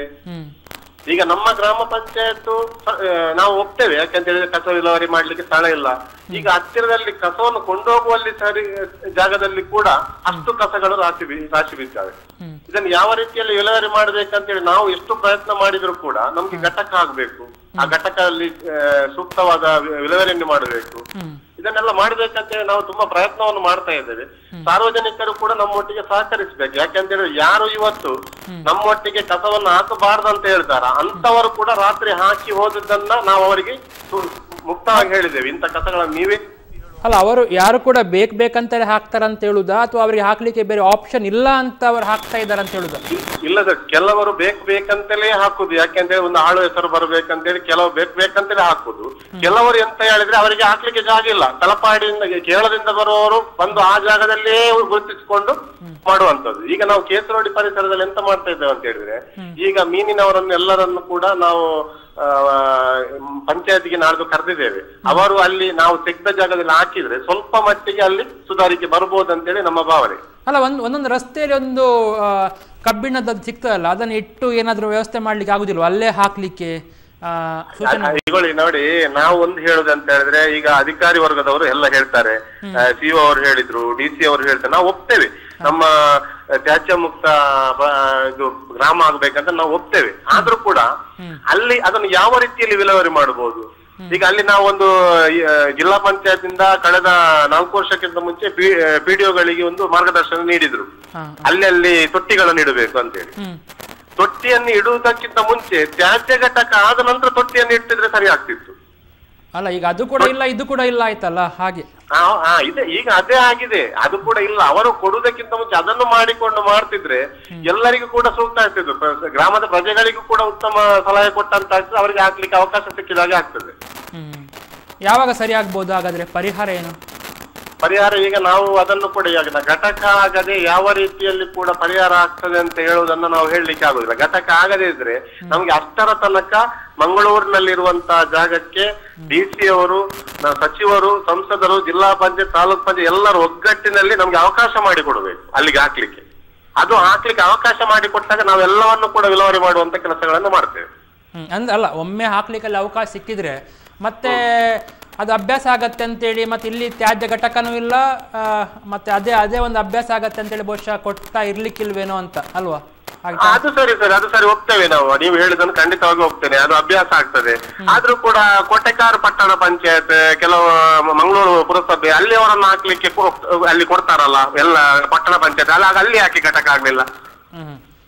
ಈಗ ನಮ್ಮ ಗ್ರಾಮ ಪಂಚಾಯತ್ ನಾವು ಒಪ್ತೇವೆ, ಯಾಕಂತ ಹೇಳಿದ್ರೆ ಕಸ ವಿಲೇವಾರಿ ಮಾಡ್ಲಿಕ್ಕೆ ಸ್ಥಳ ಇಲ್ಲ. ಈಗ ಹತ್ತಿರದಲ್ಲಿ ಕಸವನ್ನು ಕೊಂಡೋಗುವಲ್ಲಿ ಜಾಗದಲ್ಲಿ ಕೂಡ ಅಷ್ಟು ಕಸಗಳು ರಾಶಿ ಬಿದ್ದಾವೆ. ಇದನ್ನು ಯಾವ ರೀತಿಯಲ್ಲಿ ವಿಲೇವಾರಿ ಮಾಡ್ಬೇಕಂತೇಳಿ ನಾವು ಎಷ್ಟು ಪ್ರಯತ್ನ ಮಾಡಿದ್ರು ಕೂಡ ನಮ್ಗೆ ಘಟಕ ಆಗ್ಬೇಕು, ಆ ಘಟಕದಲ್ಲಿ ಸೂಕ್ತವಾದ ವಿಲೇವಾರಿಯನ್ನು ಮಾಡಬೇಕು. ಇದನ್ನೆಲ್ಲ ಮಾಡ್ಬೇಕಂತೇಳಿ ನಾವು ತುಂಬಾ ಪ್ರಯತ್ನವನ್ನು ಮಾಡ್ತಾ ಇದ್ದೇವೆ. ಸಾರ್ವಜನಿಕರು ಕೂಡ ನಮ್ಮೊಟ್ಟಿಗೆ ಸಹಕರಿಸಬೇಕು. ಯಾಕಂತೇಳಿದ್ರೆ ಯಾರು ಇವತ್ತು ನಮ್ಮೊಟ್ಟಿಗೆ ಕಸವನ್ನು ಹಾಕಬಾರ್ದು ಅಂತ ಹೇಳ್ತಾರ, ಅಂತವರು ಕೂಡ ರಾತ್ರಿ ಹಾಕಿ ಹೋದದ್ದನ್ನ ನಾವು ಅವರಿಗೆ ಮುಕ್ತವಾಗಿ ಹೇಳಿದ್ದೇವೆ, ಇಂಥ ಕಸಗಳನ್ನು ನೀವೇ ಅಲ್ಲ. ಅವರು ಯಾರು ಕೂಡ ಬೇಕಂತಲೇ ಹಾಕ್ತಾರಂತ ಹೇಳುದಾ, ಅಥವಾ ಅವರಿಗೆ ಹಾಕ್ಲಿಕ್ಕೆ ಬೇರೆ ಆಪ್ಷನ್ ಇಲ್ಲ ಅಂತ ಅವ್ರು ಹಾಕ್ತಾ ಇದಾರೆ ಅಂತ ಹೇಳುದಾ? ಇಲ್ಲ ಸರ್, ಕೆಲವರು ಬೇಕಂತಲೇ ಹಾಕುದು. ಯಾಕೆಂದ್ರೆ ಒಂದು ಆಳು ಹೆಸರು ಬರ್ಬೇಕಂತೇಳಿ ಕೆಲವು ಬೇಕಂತಲೇ ಹಾಕುದು. ಕೆಲವರು ಎಂತ ಹೇಳಿದ್ರೆ ಅವರಿಗೆ ಹಾಕ್ಲಿಕ್ಕೆ ಜಾಗ ಇಲ್ಲ. ತಲಪಾಡಿಯಿಂದ ಕೇರಳದಿಂದ ಬರುವವರು ಬಂದು ಆ ಜಾಗದಲ್ಲೇ ಗುರುತಿಸಿಕೊಂಡು ಮಾಡುವಂತದ್ದು. ಈಗ ನಾವು ಕೇಸರೋಡಿ ಪರಿಸರದಲ್ಲಿ ಎಂತ ಮಾಡ್ತಾ ಇದ್ದೇವೆ ಅಂತ ಹೇಳಿದ್ರೆ, ಈಗ ಮೀನಿನವರನ್ನು ಎಲ್ಲರನ್ನು ಕೂಡ ನಾವು ಪಂಚಾಯತ್ಗೆ ನಾಡ್ದು ಕರೆದಿದ್ದೇವೆ. ಅವರು ಅಲ್ಲಿ ನಾವು ತೆಗೆದ ಜಾಗದಲ್ಲಿ ಹಾಕಿದ್ರೆ ಸ್ವಲ್ಪ ಮಟ್ಟಿಗೆ ಅಲ್ಲಿ ಸುಧಾರಿಕೆ ಬರ್ಬೋದು ಅಂತೇಳಿ ನಮ್ಮ ಭಾವನೆ. ಅಲ್ಲ, ಒಂದೊಂದು ರಸ್ತೆಯಲ್ಲಿ ಒಂದು ಕಬ್ಬಿಣದ ಸಿಗ್ತದಲ್ಲ, ಅದನ್ನ ಇಟ್ಟು ಏನಾದ್ರೂ ವ್ಯವಸ್ಥೆ ಮಾಡ್ಲಿಕ್ಕೆ ಆಗುದಿಲ್ವ ಅಲ್ಲೇ ಹಾಕ್ಲಿಕ್ಕೆ? ನೋಡಿ, ನಾವು ಒಂದು ಹೇಳುದು ಅಂತ ಹೇಳಿದ್ರೆ, ಈಗ ಅಧಿಕಾರಿ ವರ್ಗದವರು ಎಲ್ಲ ಹೇಳ್ತಾರೆ, ಸಿಒ ಅವರು ಹೇಳಿದ್ರು, ಡಿಸಿ ಅವರು ಹೇಳ್ತಾರೆ, ನಾವು ಒಪ್ತೇವೆ. ನಮ್ಮ ತ್ಯಾಜ್ಯ ಮುಕ್ತ ಇದು ಗ್ರಾಮ ಆಗ್ಬೇಕಂತ ನಾವು ಒಪ್ತೇವೆ. ಆದ್ರೂ ಕೂಡ ಅಲ್ಲಿ ಅದನ್ನು ಯಾವ ರೀತಿಯಲ್ಲಿ ವಿಲೇವಾರಿ ಮಾಡಬಹುದು? ಈಗ ಅಲ್ಲಿ ನಾವು ಒಂದು ಜಿಲ್ಲಾ ಪಂಚಾಯತ್ ಇಂದ ಕಳೆದ 4 ವರ್ಷಕ್ಕಿಂತ ಮುಂಚೆ ಪಿಡಿಒಗಳಿಗೆ ಒಂದು ಮಾರ್ಗದರ್ಶನ ನೀಡಿದ್ರು, ಅಲ್ಲಿ ತೊಟ್ಟಿಗಳನ್ನು ಇಡಬೇಕು ಅಂತೇಳಿ. ತೊಟ್ಟಿಯನ್ನು ಇಡುವುದಕ್ಕಿಂತ ಮುಂಚೆ ತ್ಯಾಜ್ಯ ಘಟಕ ಆದ ನಂತರ ತೊಟ್ಟಿಯನ್ನು ಇಟ್ಟಿದ್ರೆ ಸರಿ ಆಗ್ತಿತ್ತು. ಅಲ್ಲ, ಈಗ ಅದು ಕೂಡ ಇಲ್ಲ, ಇದು ಕೂಡ ಇಲ್ಲ ಆಯ್ತಲ್ಲ, ಹಾಗೆ ಇದೆ. ಈಗ ಅದೇ ಆಗಿದೆ, ಅದು ಕೂಡ ಇಲ್ಲ. ಅವರು ಕೊಡುವುದಕ್ಕಿಂತ ಮುಂಚೆ ಅದನ್ನು ಮಾಡಿಕೊಂಡು ಮಾಡ್ತಿದ್ರೆ ಎಲ್ಲರಿಗೂ ಕೂಡ ಸೂಕ್ತ ಆಗ್ತಿದ್ರು. ಗ್ರಾಮದ ಪ್ರಜೆಗಳಿಗೂ ಕೂಡ ಉತ್ತಮ ಸಲಹೆ ಕೊಟ್ಟಂತ ಆಗ್ತದೆ, ಅವರಿಗೆ ಹಾಕ್ಲಿಕ್ಕೆ ಅವಕಾಶ ಸಿಕ್ಕಿದಾಗೆ ಆಗ್ತದೆ. ಯಾವಾಗ ಸರಿ ಆಗ್ಬೋದು? ಹಾಗಾದ್ರೆ ಪರಿಹಾರ ಏನು? ಪರಿಹಾರ ಈಗ ನಾವು ಅದನ್ನು ಕೂಡ ಘಟಕ ಆಗದೆ ಯಾವ ರೀತಿಯಲ್ಲಿ ಕೂಡ ಪರಿಹಾರ ಆಗ್ತದೆ ಅಂತ ಹೇಳುವುದನ್ನು ನಾವು ಹೇಳಲಿಕ್ಕೆ ಆಗುದಿಲ್ಲ. ಘಟಕ ಆಗದೇ ಇದ್ರೆ ನಮ್ಗೆ ಅಷ್ಟರ ತನಕ ಮಂಗಳೂರಿನಲ್ಲಿರುವಂತಹ ಜಾಗಕ್ಕೆ ಡಿಸಿ ಅವರು, ಸಚಿವರು, ಸಂಸದರು, ಜಿಲ್ಲಾ ಪಂಚಾಯತ್, ತಾಲೂಕ್ ಪಂಚಾಯತ್ ಎಲ್ಲರೂ ಒಗ್ಗಟ್ಟಿನಲ್ಲಿ ನಮ್ಗೆ ಅವಕಾಶ ಮಾಡಿಕೊಡ್ಬೇಕು ಅಲ್ಲಿಗೆ ಹಾಕ್ಲಿಕ್ಕೆ. ಅದು ಹಾಕ್ಲಿಕ್ಕೆ ಅವಕಾಶ ಮಾಡಿಕೊಟ್ಟಾಗ ನಾವೆಲ್ಲವನ್ನು ಕೂಡ ವಿಲೇವಾರಿ ಮಾಡುವಂತ ಕೆಲಸಗಳನ್ನು ಮಾಡ್ತೇವೆ. ಅಲ್ಲ, ಒಮ್ಮೆ ಹಾಕ್ಲಿಕ್ಕೆ ಅವಕಾಶ ಸಿಕ್ಕಿದ್ರೆ ಮತ್ತೆ ಅದು ಅಭ್ಯಾಸ ಆಗತ್ತೆ ಅಂತೇಳಿ, ಮತ್ತೆ ಇಲ್ಲಿ ತ್ಯಾಜ್ಯ ಘಟಕನೂ ಇಲ್ಲ, ಮತ್ತೆ ಅದೇ ಒಂದು ಅಭ್ಯಾಸ ಆಗತ್ತೆ ಅಂತೇಳಿ ಬಹುಶಃ ಕೊಡ್ತಾ ಇರ್ಲಿಕ್ಕಿಲ್ವೇನೋ ಅಂತ ಅಲ್ವಾ? ಅದು ಸರಿ ಸರ್, ಅದು ಸರಿ, ಒಪ್ತೇವೆ ನಾವು. ನೀವು ಹೇಳಿದನ್ನು ಖಂಡಿತವಾಗಿ ಹೋಗ್ತೇನೆ, ಅದು ಅಭ್ಯಾಸ ಆಗ್ತದೆ. ಆದ್ರೂ ಕೂಡ ಕೋಟೆಕಾರ ಪಟ್ಟಣ ಪಂಚಾಯತ್, ಕೆಲವು ಮಂಗಳೂರು ಪುರಸಭೆ ಅಲ್ಲಿ ಅವರನ್ನು ಹಾಕ್ಲಿಕ್ಕೆ ಅಲ್ಲಿ ಕೊಡ್ತಾರಲ್ಲ ಎಲ್ಲ ಪಟ್ಟಣ ಪಂಚಾಯತ್, ಅಲ್ಲಿ ಯಾಕೆ ಘಟಕ ಆಗ್ಲಿಲ್ಲ?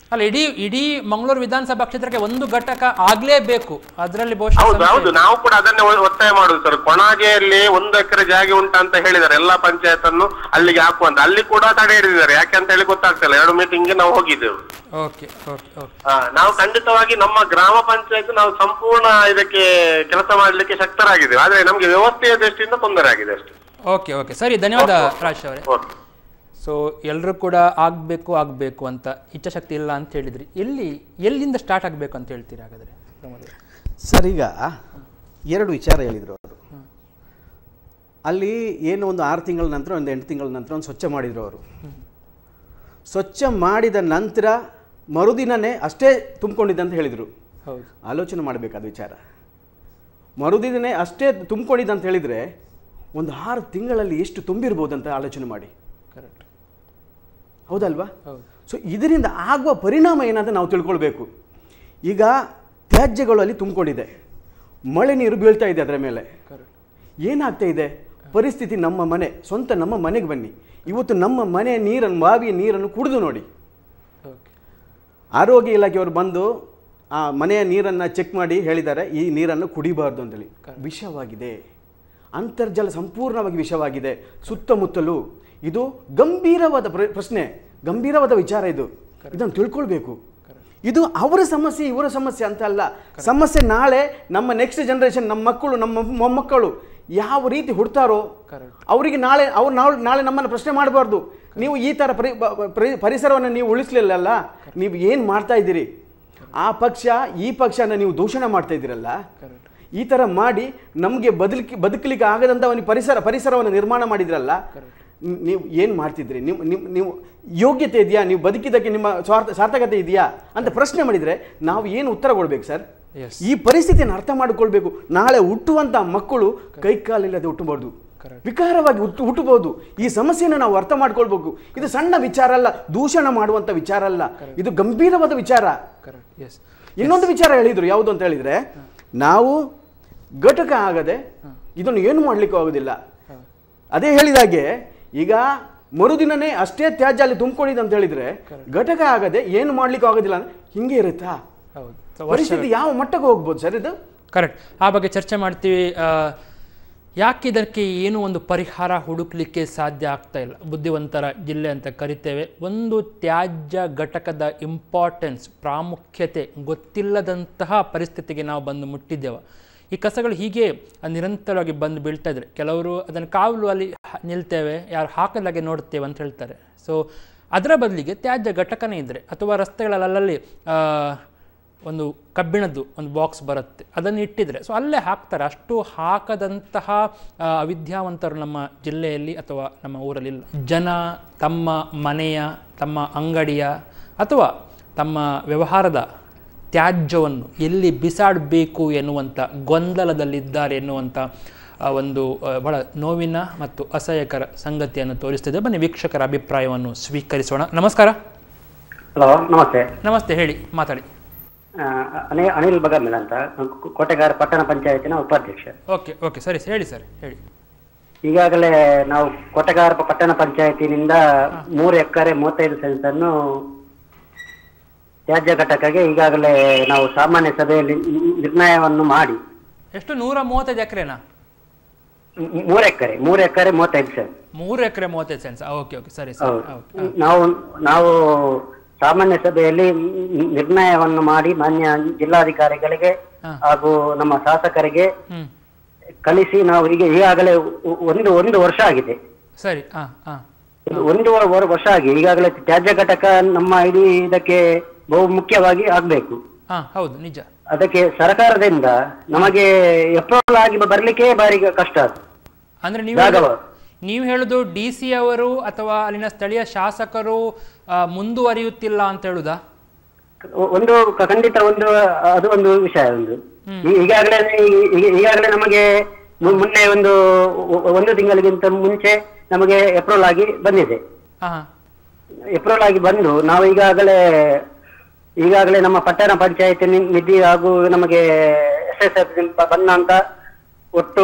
ಅಲ್ಲ, ಇಡೀ ಮಂಗಳೂರು ವಿಧಾನಸಭಾ ಕ್ಷೇತ್ರಕ್ಕೆ ಒಂದು ಘಟಕ ಆಗ್ಲೇಬೇಕು, ಅದರಲ್ಲಿ ಬಹುಶಃ ಹೌದು, ನಾವು ಕೂಡ ಅದನ್ನೇ ಒತ್ತಾಯ ಮಾಡುದು ಸರ್. ಕೊಣಾಜೆಯಲ್ಲಿ 1 ಎಕರೆ ಜಾಗ ಉಂಟಂತ ಹೇಳಿದ್ದಾರೆ, ಎಲ್ಲಾ ಪಂಚಾಯತ್ ಅನ್ನು ಅಲ್ಲಿಗೆ ಹಾಕುವಂತ. ಅಲ್ಲಿ ಕೂಡ ತಡೆ ಹಿಡಿದಿದ್ದಾರೆ, ಯಾಕೆಂತ ಹೇಳಿ ಗೊತ್ತಾಗ್ತಿಲ್ಲ. 2 ಮೀಟಿಂಗ್ಗೆ ನಾವು ಹೋಗಿದ್ದೆವು. ನಾವು ಖಂಡಿತವಾಗಿ ನಮ್ಮ ಗ್ರಾಮ ಪಂಚಾಯತ್ ನಾವು ಸಂಪೂರ್ಣ ಇದಕ್ಕೆ ಕೆಲಸ ಮಾಡ್ಲಿಕ್ಕೆ ಶಕ್ತರಾಗಿದ್ದೇವೆ, ಆದ್ರೆ ನಮ್ಗೆ ವ್ಯವಸ್ಥೆಯ ದೃಷ್ಟಿಯಿಂದ ತೊಂದರೆ ಆಗಿದೆ ಅಷ್ಟೇ. ಓಕೆ ಸರಿ, ಧನ್ಯವಾದ ರಾಜ್ ಅವರೇ. ಸೊ ಎಲ್ಲರೂ ಕೂಡ ಆಗಬೇಕು ಅಂತ ಇಚ್ಛಾಶಕ್ತಿ ಇಲ್ಲ ಅಂತ ಹೇಳಿದ್ರಿ. ಎಲ್ಲಿಂದ ಸ್ಟಾರ್ಟ್ ಆಗಬೇಕು ಅಂತ ಹೇಳ್ತೀರಿ ಹಾಗಾದರೆ? ಸರ್, ಈಗ 2 ವಿಚಾರ ಹೇಳಿದರು ಅವರು. ಅಲ್ಲಿ ಏನು ಒಂದು 6 ತಿಂಗಳ ನಂತರ, ಒಂದು 8 ತಿಂಗಳ ನಂತರ ಒಂದು ಸ್ವಚ್ಛ ಮಾಡಿದರು ಅವರು. ಸ್ವಚ್ಛ ಮಾಡಿದ ನಂತರ ಮರುದಿನನೇ ಅಷ್ಟೇ ತುಂಬಿಕೊಂಡಿದ್ದೆ ಅಂತ ಹೇಳಿದರು. ಆಲೋಚನೆ ಮಾಡಬೇಕಾದ ವಿಚಾರ. ಮರುದಿನನೇ ಅಷ್ಟೇ ತುಂಬಿಕೊಂಡಿದ್ದ ಅಂತ ಹೇಳಿದರೆ ಒಂದು 6 ತಿಂಗಳಲ್ಲಿ ಎಷ್ಟು ತುಂಬಿರ್ಬೋದು ಅಂತ ಆಲೋಚನೆ ಮಾಡಿ. ಕರೆಕ್ಟ್, ಹೌದಲ್ವಾ? ಸೊ ಇದರಿಂದ ಆಗುವ ಪರಿಣಾಮ ಏನಂತ ನಾವು ತಿಳ್ಕೊಳ್ಬೇಕು. ಈಗ ತ್ಯಾಜ್ಯಗಳು ಅಲ್ಲಿ ತುಂಬಿಕೊಂಡಿದೆ, ಮಳೆ ನೀರು ಬೀಳ್ತಾ ಇದೆ ಅದರ ಮೇಲೆ. ಏನಾಗ್ತಾ ಇದೆ ಪರಿಸ್ಥಿತಿ? ನಮ್ಮ ಮನೆಗೆ ಬನ್ನಿ, ಇವತ್ತು ನಮ್ಮ ಮನೆಯ ನೀರನ್ನು, ಬಾವಿಯ ನೀರನ್ನು ಕುಡಿದು ನೋಡಿ. ಆರೋಗ್ಯ ಇಲಾಖೆಯವರು ಬಂದು ಆ ಮನೆಯ ನೀರನ್ನು ಚೆಕ್ ಮಾಡಿ ಹೇಳಿದ್ದಾರೆ, ಈ ನೀರನ್ನು ಕುಡಿಬಾರ್ದು ಅಂತೇಳಿ. ವಿಷವಾಗಿದೆ, ಅಂತರ್ಜಲ ಸಂಪೂರ್ಣವಾಗಿ ವಿಷವಾಗಿದೆ ಸುತ್ತಮುತ್ತಲು. ಇದು ಗಂಭೀರವಾದ ಪ್ರಶ್ನೆ, ಗಂಭೀರವಾದ ವಿಚಾರ. ಇದನ್ನು ತಿಳ್ಕೊಳ್ಬೇಕು. ಇದು ಅವರ ಸಮಸ್ಯೆ, ಇವರ ಸಮಸ್ಯೆ ಅಂತ ಅಲ್ಲ. ಸಮಸ್ಯೆ ನಾಳೆ ನಮ್ಮ ನೆಕ್ಸ್ಟ್ ಜನರೇಷನ್, ನಮ್ಮ ಮಕ್ಕಳು, ನಮ್ಮ ಮೊಮ್ಮಕ್ಕಳು ಯಾವ ರೀತಿ ಹುಡ್ತಾರೋ ಅವರಿಗೆ ನಾಳೆ ನಮ್ಮನ್ನು ಪ್ರಶ್ನೆ ಮಾಡಬಾರ್ದು. ನೀವು ಈ ಥರ ಪರಿಸರವನ್ನು ನೀವು ಉಳಿಸಲಿಲ್ಲ, ನೀವು ಏನು ಮಾಡ್ತಾ ಇದ್ದೀರಿ? ಆ ಪಕ್ಷ ಈ ಪಕ್ಷನ ನೀವು ದೂಷಣೆ ಮಾಡ್ತಾ ಇದ್ದೀರಲ್ಲ. ಈ ಥರ ಮಾಡಿ ನಮಗೆ ಬದುಕಲಿಕ್ಕೆ ಆಗದಂಥ ಒಂದು ಪರಿಸರವನ್ನು ನಿರ್ಮಾಣ ಮಾಡಿದ್ರಲ್ಲ. ನೀವು ಏನು ಮಾಡ್ತಿದ್ರಿ? ನೀವು ಯೋಗ್ಯತೆ ಇದೆಯಾ? ನೀವು ಬದುಕಿದ್ದಕ್ಕೆ ನಿಮ್ಮ ಸಾರ್ಥಕತೆ ಇದೆಯಾ ಅಂತ ಪ್ರಶ್ನೆ ಮಾಡಿದರೆ ನಾವು ಏನು ಉತ್ತರ ಕೊಡ್ಬೇಕು ಸರ್? ಈ ಪರಿಸ್ಥಿತಿಯನ್ನು ಅರ್ಥ ಮಾಡಿಕೊಳ್ಬೇಕು. ನಾಳೆ ಹುಟ್ಟುವಂಥ ಮಕ್ಕಳು ಕೈಕಾಲಿಲ್ಲದೆ ಹುಟ್ಟಬಾರ್ದು, ವಿಕಾರವಾಗಿ ಹುಟ್ಟಬಹುದು. ಈ ಸಮಸ್ಯೆಯನ್ನು ನಾವು ಅರ್ಥ ಮಾಡ್ಕೊಳ್ಬೇಕು. ಇದು ಸಣ್ಣ ವಿಚಾರ ಅಲ್ಲ, ದೂಷಣ ಮಾಡುವಂಥ ವಿಚಾರ ಅಲ್ಲ, ಇದು ಗಂಭೀರವಾದ ವಿಚಾರ. ಇನ್ನೊಂದು ವಿಚಾರ ಹೇಳಿದರು, ಯಾವುದು ಅಂತ ಹೇಳಿದರೆ, ನಾವು ಘಟಕ ಆಗದೆ ಇದನ್ನು ಏನು ಮಾಡಲಿಕ್ಕೂ ಆಗೋದಿಲ್ಲ. ಅದೇ ಹೇಳಿದಾಗೆ ಈಗ ಮರುದಿನನೇ ಅಷ್ಟೇ ತ್ಯಾಜ್ಯ ಅಲ್ಲಿ ತುಂಬಿಕೊಂಡಿದೆ ಅಂತ ಹೇಳಿದ್ರೆ ಘಟಕ ಆಗದೆ ಏನು ಮಾಡ್ಲಿಕ್ಕೆ ಆಗೋದಿಲ್ಲ. ಹಿಂಗೆ ಇರುತ್ತಾ ಪರಿಸ್ಥಿತಿ? ಯಾವ ಮಟ್ಟಕ್ಕೆ ಹೋಗ್ಬೋದು ಸರ್ ಇದು? ಕರೆಕ್ಟ್, ಆ ಬಗ್ಗೆ ಚರ್ಚೆ ಮಾಡ್ತೀವಿ. ಯಾಕೆ ಇದಕ್ಕೆ ಏನು ಒಂದು ಪರಿಹಾರ ಹುಡುಕ್ಲಿಕ್ಕೆ ಸಾಧ್ಯ ಆಗ್ತಾ ಇಲ್ಲ? ಬುದ್ಧಿವಂತರ ಜಿಲ್ಲೆ ಅಂತ ಕರಿತೇವೆ. ಒಂದು ತ್ಯಾಜ್ಯ ಘಟಕದ ಇಂಪಾರ್ಟೆನ್ಸ್, ಪ್ರಾಮುಖ್ಯತೆ ಗೊತ್ತಿಲ್ಲದಂತಹ ಪರಿಸ್ಥಿತಿಗೆ ನಾವು ಬಂದು ಮುಟ್ಟಿದ್ದೇವೆ. ಈ ಕಸಗಳು ಹೀಗೆ ನಿರಂತರವಾಗಿ ಬಂದು ಬೀಳ್ತಾ ಇದ್ರೆ ಕೆಲವರು ಅದನ್ನು ಕಾವಲು ಅಲ್ಲಿ ನಿಲ್ತೇವೆ, ಯಾರು ಹಾಕಲಾಗೆ ನೋಡ್ತೇವೆ ಅಂತ ಹೇಳ್ತಾರೆ. ಸೊ ಅದರ ಬದಲಿಗೆ ತ್ಯಾಜ್ಯ ಘಟಕನೇ ಇದ್ದರೆ, ಅಥವಾ ರಸ್ತೆಗಳಲ್ಲಿ ಒಂದು ಕಬ್ಬಿಣದ್ದು ಒಂದು ಬಾಕ್ಸ್ ಬರುತ್ತೆ, ಅದನ್ನು ಇಟ್ಟಿದ್ರೆ ಸೊ ಅಲ್ಲೇ ಹಾಕ್ತಾರೆ. ಅಷ್ಟು ಹಾಕದಂತಹ ಅವಿದ್ಯಾವಂತರು ನಮ್ಮ ಜಿಲ್ಲೆಯಲ್ಲಿ ಅಥವಾ ನಮ್ಮ ಊರಲ್ಲಿಲ್ಲ. ಜನ ತಮ್ಮ ಮನೆಯ, ತಮ್ಮ ಅಂಗಡಿಯ ಅಥವಾ ತಮ್ಮ ವ್ಯವಹಾರದ ತ್ಯಾಜ್ಯವನ್ನು ಎಲ್ಲಿ ಬಿಸಾಡಬೇಕು ಎನ್ನುವಂಥ ಗೊಂದಲದಲ್ಲಿದ್ದಾರೆ ಎನ್ನುವಂಥ ಒಂದು ಬಹಳ ನೋವಿನ ಮತ್ತು ಅಸಹ್ಯಕರ ಸಂಗತಿಯನ್ನು ತೋರಿಸ್ತಿದೆ. ಬನ್ನಿ ವೀಕ್ಷಕರ ಅಭಿಪ್ರಾಯವನ್ನು ಸ್ವೀಕರಿಸೋಣ. ನಮಸ್ಕಾರ. ಹಲೋ, ನಮಸ್ತೆ. ನಮಸ್ತೆ, ಹೇಳಿ, ಮಾತಾಡಿ. ಅನಿಲ್ ಬಗಮಿಲ್ ಅಂತ, ಕೋಟೆಗಾರ ಪಟ್ಟಣ ಪಂಚಾಯತಿನ ಉಪಾಧ್ಯಕ್ಷ. ಓಕೆ ಸರಿ, ಹೇಳಿ ಸರ್, ಹೇಳಿ. ಈಗಾಗಲೇ ನಾವು ಕೋಟೆಗಾರ ಪಟ್ಟಣ ಪಂಚಾಯತಿನಿಂದ 3 ಎಕರೆ 35 ಸೆಂಟ್ಸ್ ಅನ್ನು ತ್ಯಾಜ್ಯ ಘಟಕಕ್ಕೆ ಈಗಾಗಲೇ ನಾವು ಸಾಮಾನ್ಯ ಸಭೆಯಲ್ಲಿ ನಿರ್ಣಯವನ್ನು ಮಾಡಿ. ಎಷ್ಟು? 135 ಎಕರೆನಾ? 3 ಎಕರೆ 35 ಸೆಂಟ್ಸ್. 3 ಎಕರೆ 35 ಸೆಂಟ್ಸ್. ಓಕೆ ಸರಿ. ನಾವು ಸಾಮಾನ್ಯ ಸಭೆಯಲ್ಲಿ ನಿರ್ಣಯವನ್ನು ಮಾಡಿ ಮಾನ್ಯ ಜಿಲ್ಲಾಧಿಕಾರಿಗಳಿಗೆ ಹಾಗೂ ನಮ್ಮ ಶಾಸಕರಿಗೆ ಕಳಿಸಿ ನಾವು ಈಗಾಗಲೇ ಒಂದು ವರ್ಷ ಆಗಿದೆ. ಸರಿ, 1 ವರ್ಷ ಆಗಿ ಈಗಾಗಲೇ ತ್ಯಾಜ್ಯ ಘಟಕ ನಮ್ಮ ಇಡೀ ಇದಕ್ಕೆ ಬಹು ಮುಖ್ಯವಾಗಿ ಆಗ್ಬೇಕು. ಹೌದು, ನಿಜ. ಅದಕ್ಕೆ ಸರ್ಕಾರದಿಂದ ನಮಗೆ ಅಪ್ರೂವಲ್ ಆಗಿ ಬರ್ಲಿಕ್ಕೆ ಬಾರಿ ಕಷ್ಟ. ಅಂದ್ರೆ ನೀವು ಹೇಳುದು DC ಅವರು ಅಥವಾ ಅಲ್ಲಿನ ಸ್ಥಳೀಯ ಶಾಸಕರು ಮುಂದುವರಿಯುತ್ತಿಲ್ಲ ಅಂತ ಹೇಳುದಾ? ಒಂದು ಖಂಡಿತ ಅದು ಒಂದು ವಿಷಯ. ಈಗಾಗಲೇ ನಮಗೆ ಮೊನ್ನೆ ಒಂದು ತಿಂಗಳಿಗಿಂತ ಮುಂಚೆ ನಮಗೆ ಅಪ್ರೂವಲ್ ಆಗಿ ಬಂದಿದೆ. ಅಪ್ರೂವಲ್ ಆಗಿ ಬಂದು ನಾವು ಈಗಾಗಲೇ ನಮ್ಮ ಪಟ್ಟಣ ಪಂಚಾಯತ್ ನಿಧಿ ಹಾಗೂ ನಮಗೆ SSF ಬಂದಂತ ಒಟ್ಟು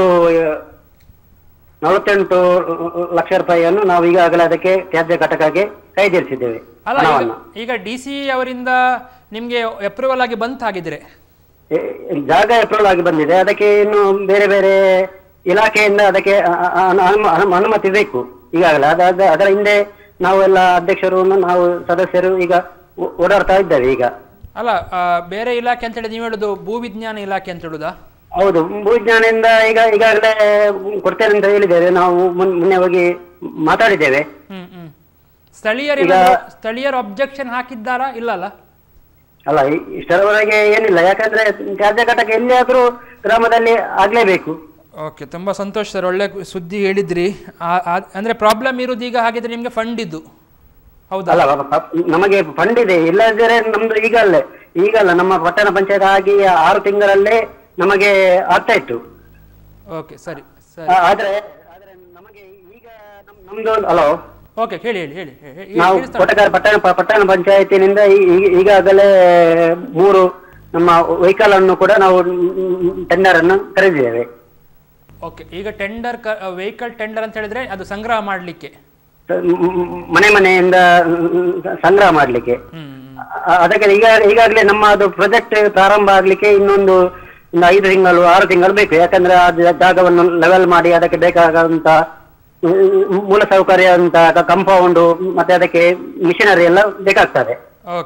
48 ಲಕ್ಷ ರೂಪಾಯಿಯನ್ನು ನಾವು ಈಗಾಗಲೇ ಅದಕ್ಕೆ ತ್ಯಾಜ್ಯ ಘಟಕಕ್ಕೆ ಕಾಯ್ದಿರಿಸಿದ್ದೇವೆ. ಈಗ DC ಅವರಿಂದ ನಿಮಗೆ ಅಪ್ರೂವಲ್ ಆಗಿ ಬಂತಾಗಿದ್ರೆ ಜಾಗ ಅಪ್ರೂವಲ್ ಆಗಿ ಬಂದಿದೆ, ಅದಕ್ಕೆ ಇನ್ನು ಬೇರೆ ಬೇರೆ ಇಲಾಖೆಯಿಂದ ಅದಕ್ಕೆ ಅನುಮತಿ ಬೇಕು ಈಗಾಗಲೇ. ಅದರ ಹಿಂದೆ ನಾವೆಲ್ಲ ಅಧ್ಯಕ್ಷರು ನಾವು ಸದಸ್ಯರು ಈಗ ಓಡಾಡ್ತಾ ಇದ್ದೇವೆ. ಈಗ ಅಲ್ಲ, ಬೇರೆ ಇಲಾಖೆ ಅಂತ ಹೇಳಿ ನೀವು ಹೇಳುದು ಭೂವಿಜ್ಞಾನ ಇಲಾಖೆ ಅಂತ ಹೇಳುದಾ? ಹೌದು, ಭೂವಿಜ್ಞಾನದಿಂದ ಈಗಾಗಲೇ ಕೊಡ್ತೇನೆ ಅಂತ ಹೇಳಿದ್ದೇವೆ. ನಾವು ಮೊನ್ನೆ ಹೋಗಿ ಮಾತಾಡಿದ್ದೇವೆ. ಸ್ಥಳೀಯರು ಅಬ್ಜೆಕ್ಷನ್ ಹಾಕಿದ್ದಾರಾ? ಇಲ್ಲಲ್ಲ ಅಲ್ಲ, ಇಷ್ಟರವರೆಗೆ ಏನಿಲ್ಲ. ಯಾಕಂದ್ರೆ ತ್ಯಾಜ್ಯ ಘಟಕ ಎಲ್ಲಿಯಾದ್ರೂ ಗ್ರಾಮದಲ್ಲಿ ಆಗ್ಲೇಬೇಕು. ಓಕೆ, ತುಂಬಾ ಸಂತೋಷ ಸರ್, ಒಳ್ಳೆ ಸುದ್ದಿ ಹೇಳಿದ್ರಿ. ಅಂದ್ರೆ ಪ್ರಾಬ್ಲಮ್ ಇರುವುದು ಈಗ ಹಾಗಿದ್ರೆ ನಿಮ್ಗೆ ಫಂಡ್ ಇದ್ದು ಹೌದಾ? ಅಲ್ಲ, ನಮಗೆ ಫಂಡ್ ಇದೆ. ಇಲ್ಲದಿದ್ರೆ ನಮ್ದು ಈಗಲ್ಲ ನಮ್ಮ ಪಟ್ಟಣ ಪಂಚಾಯತ್ ಆಗಿ 6 ತಿಂಗಳಲ್ಲೇ ನಮಗೆ ಆಗ್ತಾ ಇತ್ತು. ಓಕೆ, ಸರಿ ಸರಿ. ಆದ್ರೆ ನಮಗೆ ಈಗ ನಮ್ದು ಹಲೋ ಓಕೆ, ಹೇಳಿ ಹೇಳಿ ಹೇಳಿ. ನಾವು ಪಟ್ಟಣ ಪಂಚಾಯತಿನಿಂದ ಈಗಾಗಲೇ 3 ನಮ್ಮ ವೆಹಿಕಲ್ ಅನ್ನು ಕೂಡ ನಾವು ಟೆಂಡರ್ ಅನ್ನು ಕರೆದಿದ್ದೇವೆ. ಓಕೆ, ಈಗ ವೆಹಿಕಲ್ ಟೆಂಡರ್ ಅಂತ ಹೇಳಿದ್ರೆ ಅದು ಸಂಗ್ರಹ ಮಾಡ್ಲಿಕ್ಕೆ, ಮನೆಯಿಂದ ಸಂಗ್ರಹ ಮಾಡ್ಲಿಕ್ಕೆ. ಅದಕ್ಕೆ ಈಗಾಗಲೇ ನಮ್ಮ ಅದು ಪ್ರಾಜೆಕ್ಟ್ ಪ್ರಾರಂಭ ಆಗ್ಲಿಕ್ಕೆ ಇನ್ನೊಂದು 5 ತಿಂಗಳು 6 ತಿಂಗಳು ಬೇಕು. ಯಾಕಂದ್ರೆ ಆ ಜಾಗವನ್ನು ಲೆವೆಲ್ ಮಾಡಿ ಅದಕ್ಕೆ ಬೇಕಾದಂತ ಮೂಲ ಸೌಕರ್ಯ ಅಂತ ಕಂಪೌಂಡ್ ಮತ್ತೆ ಅದಕ್ಕೆ ಮಿಷನರಿ ಎಲ್ಲ ಬೇಕಾಗ್ತದೆ.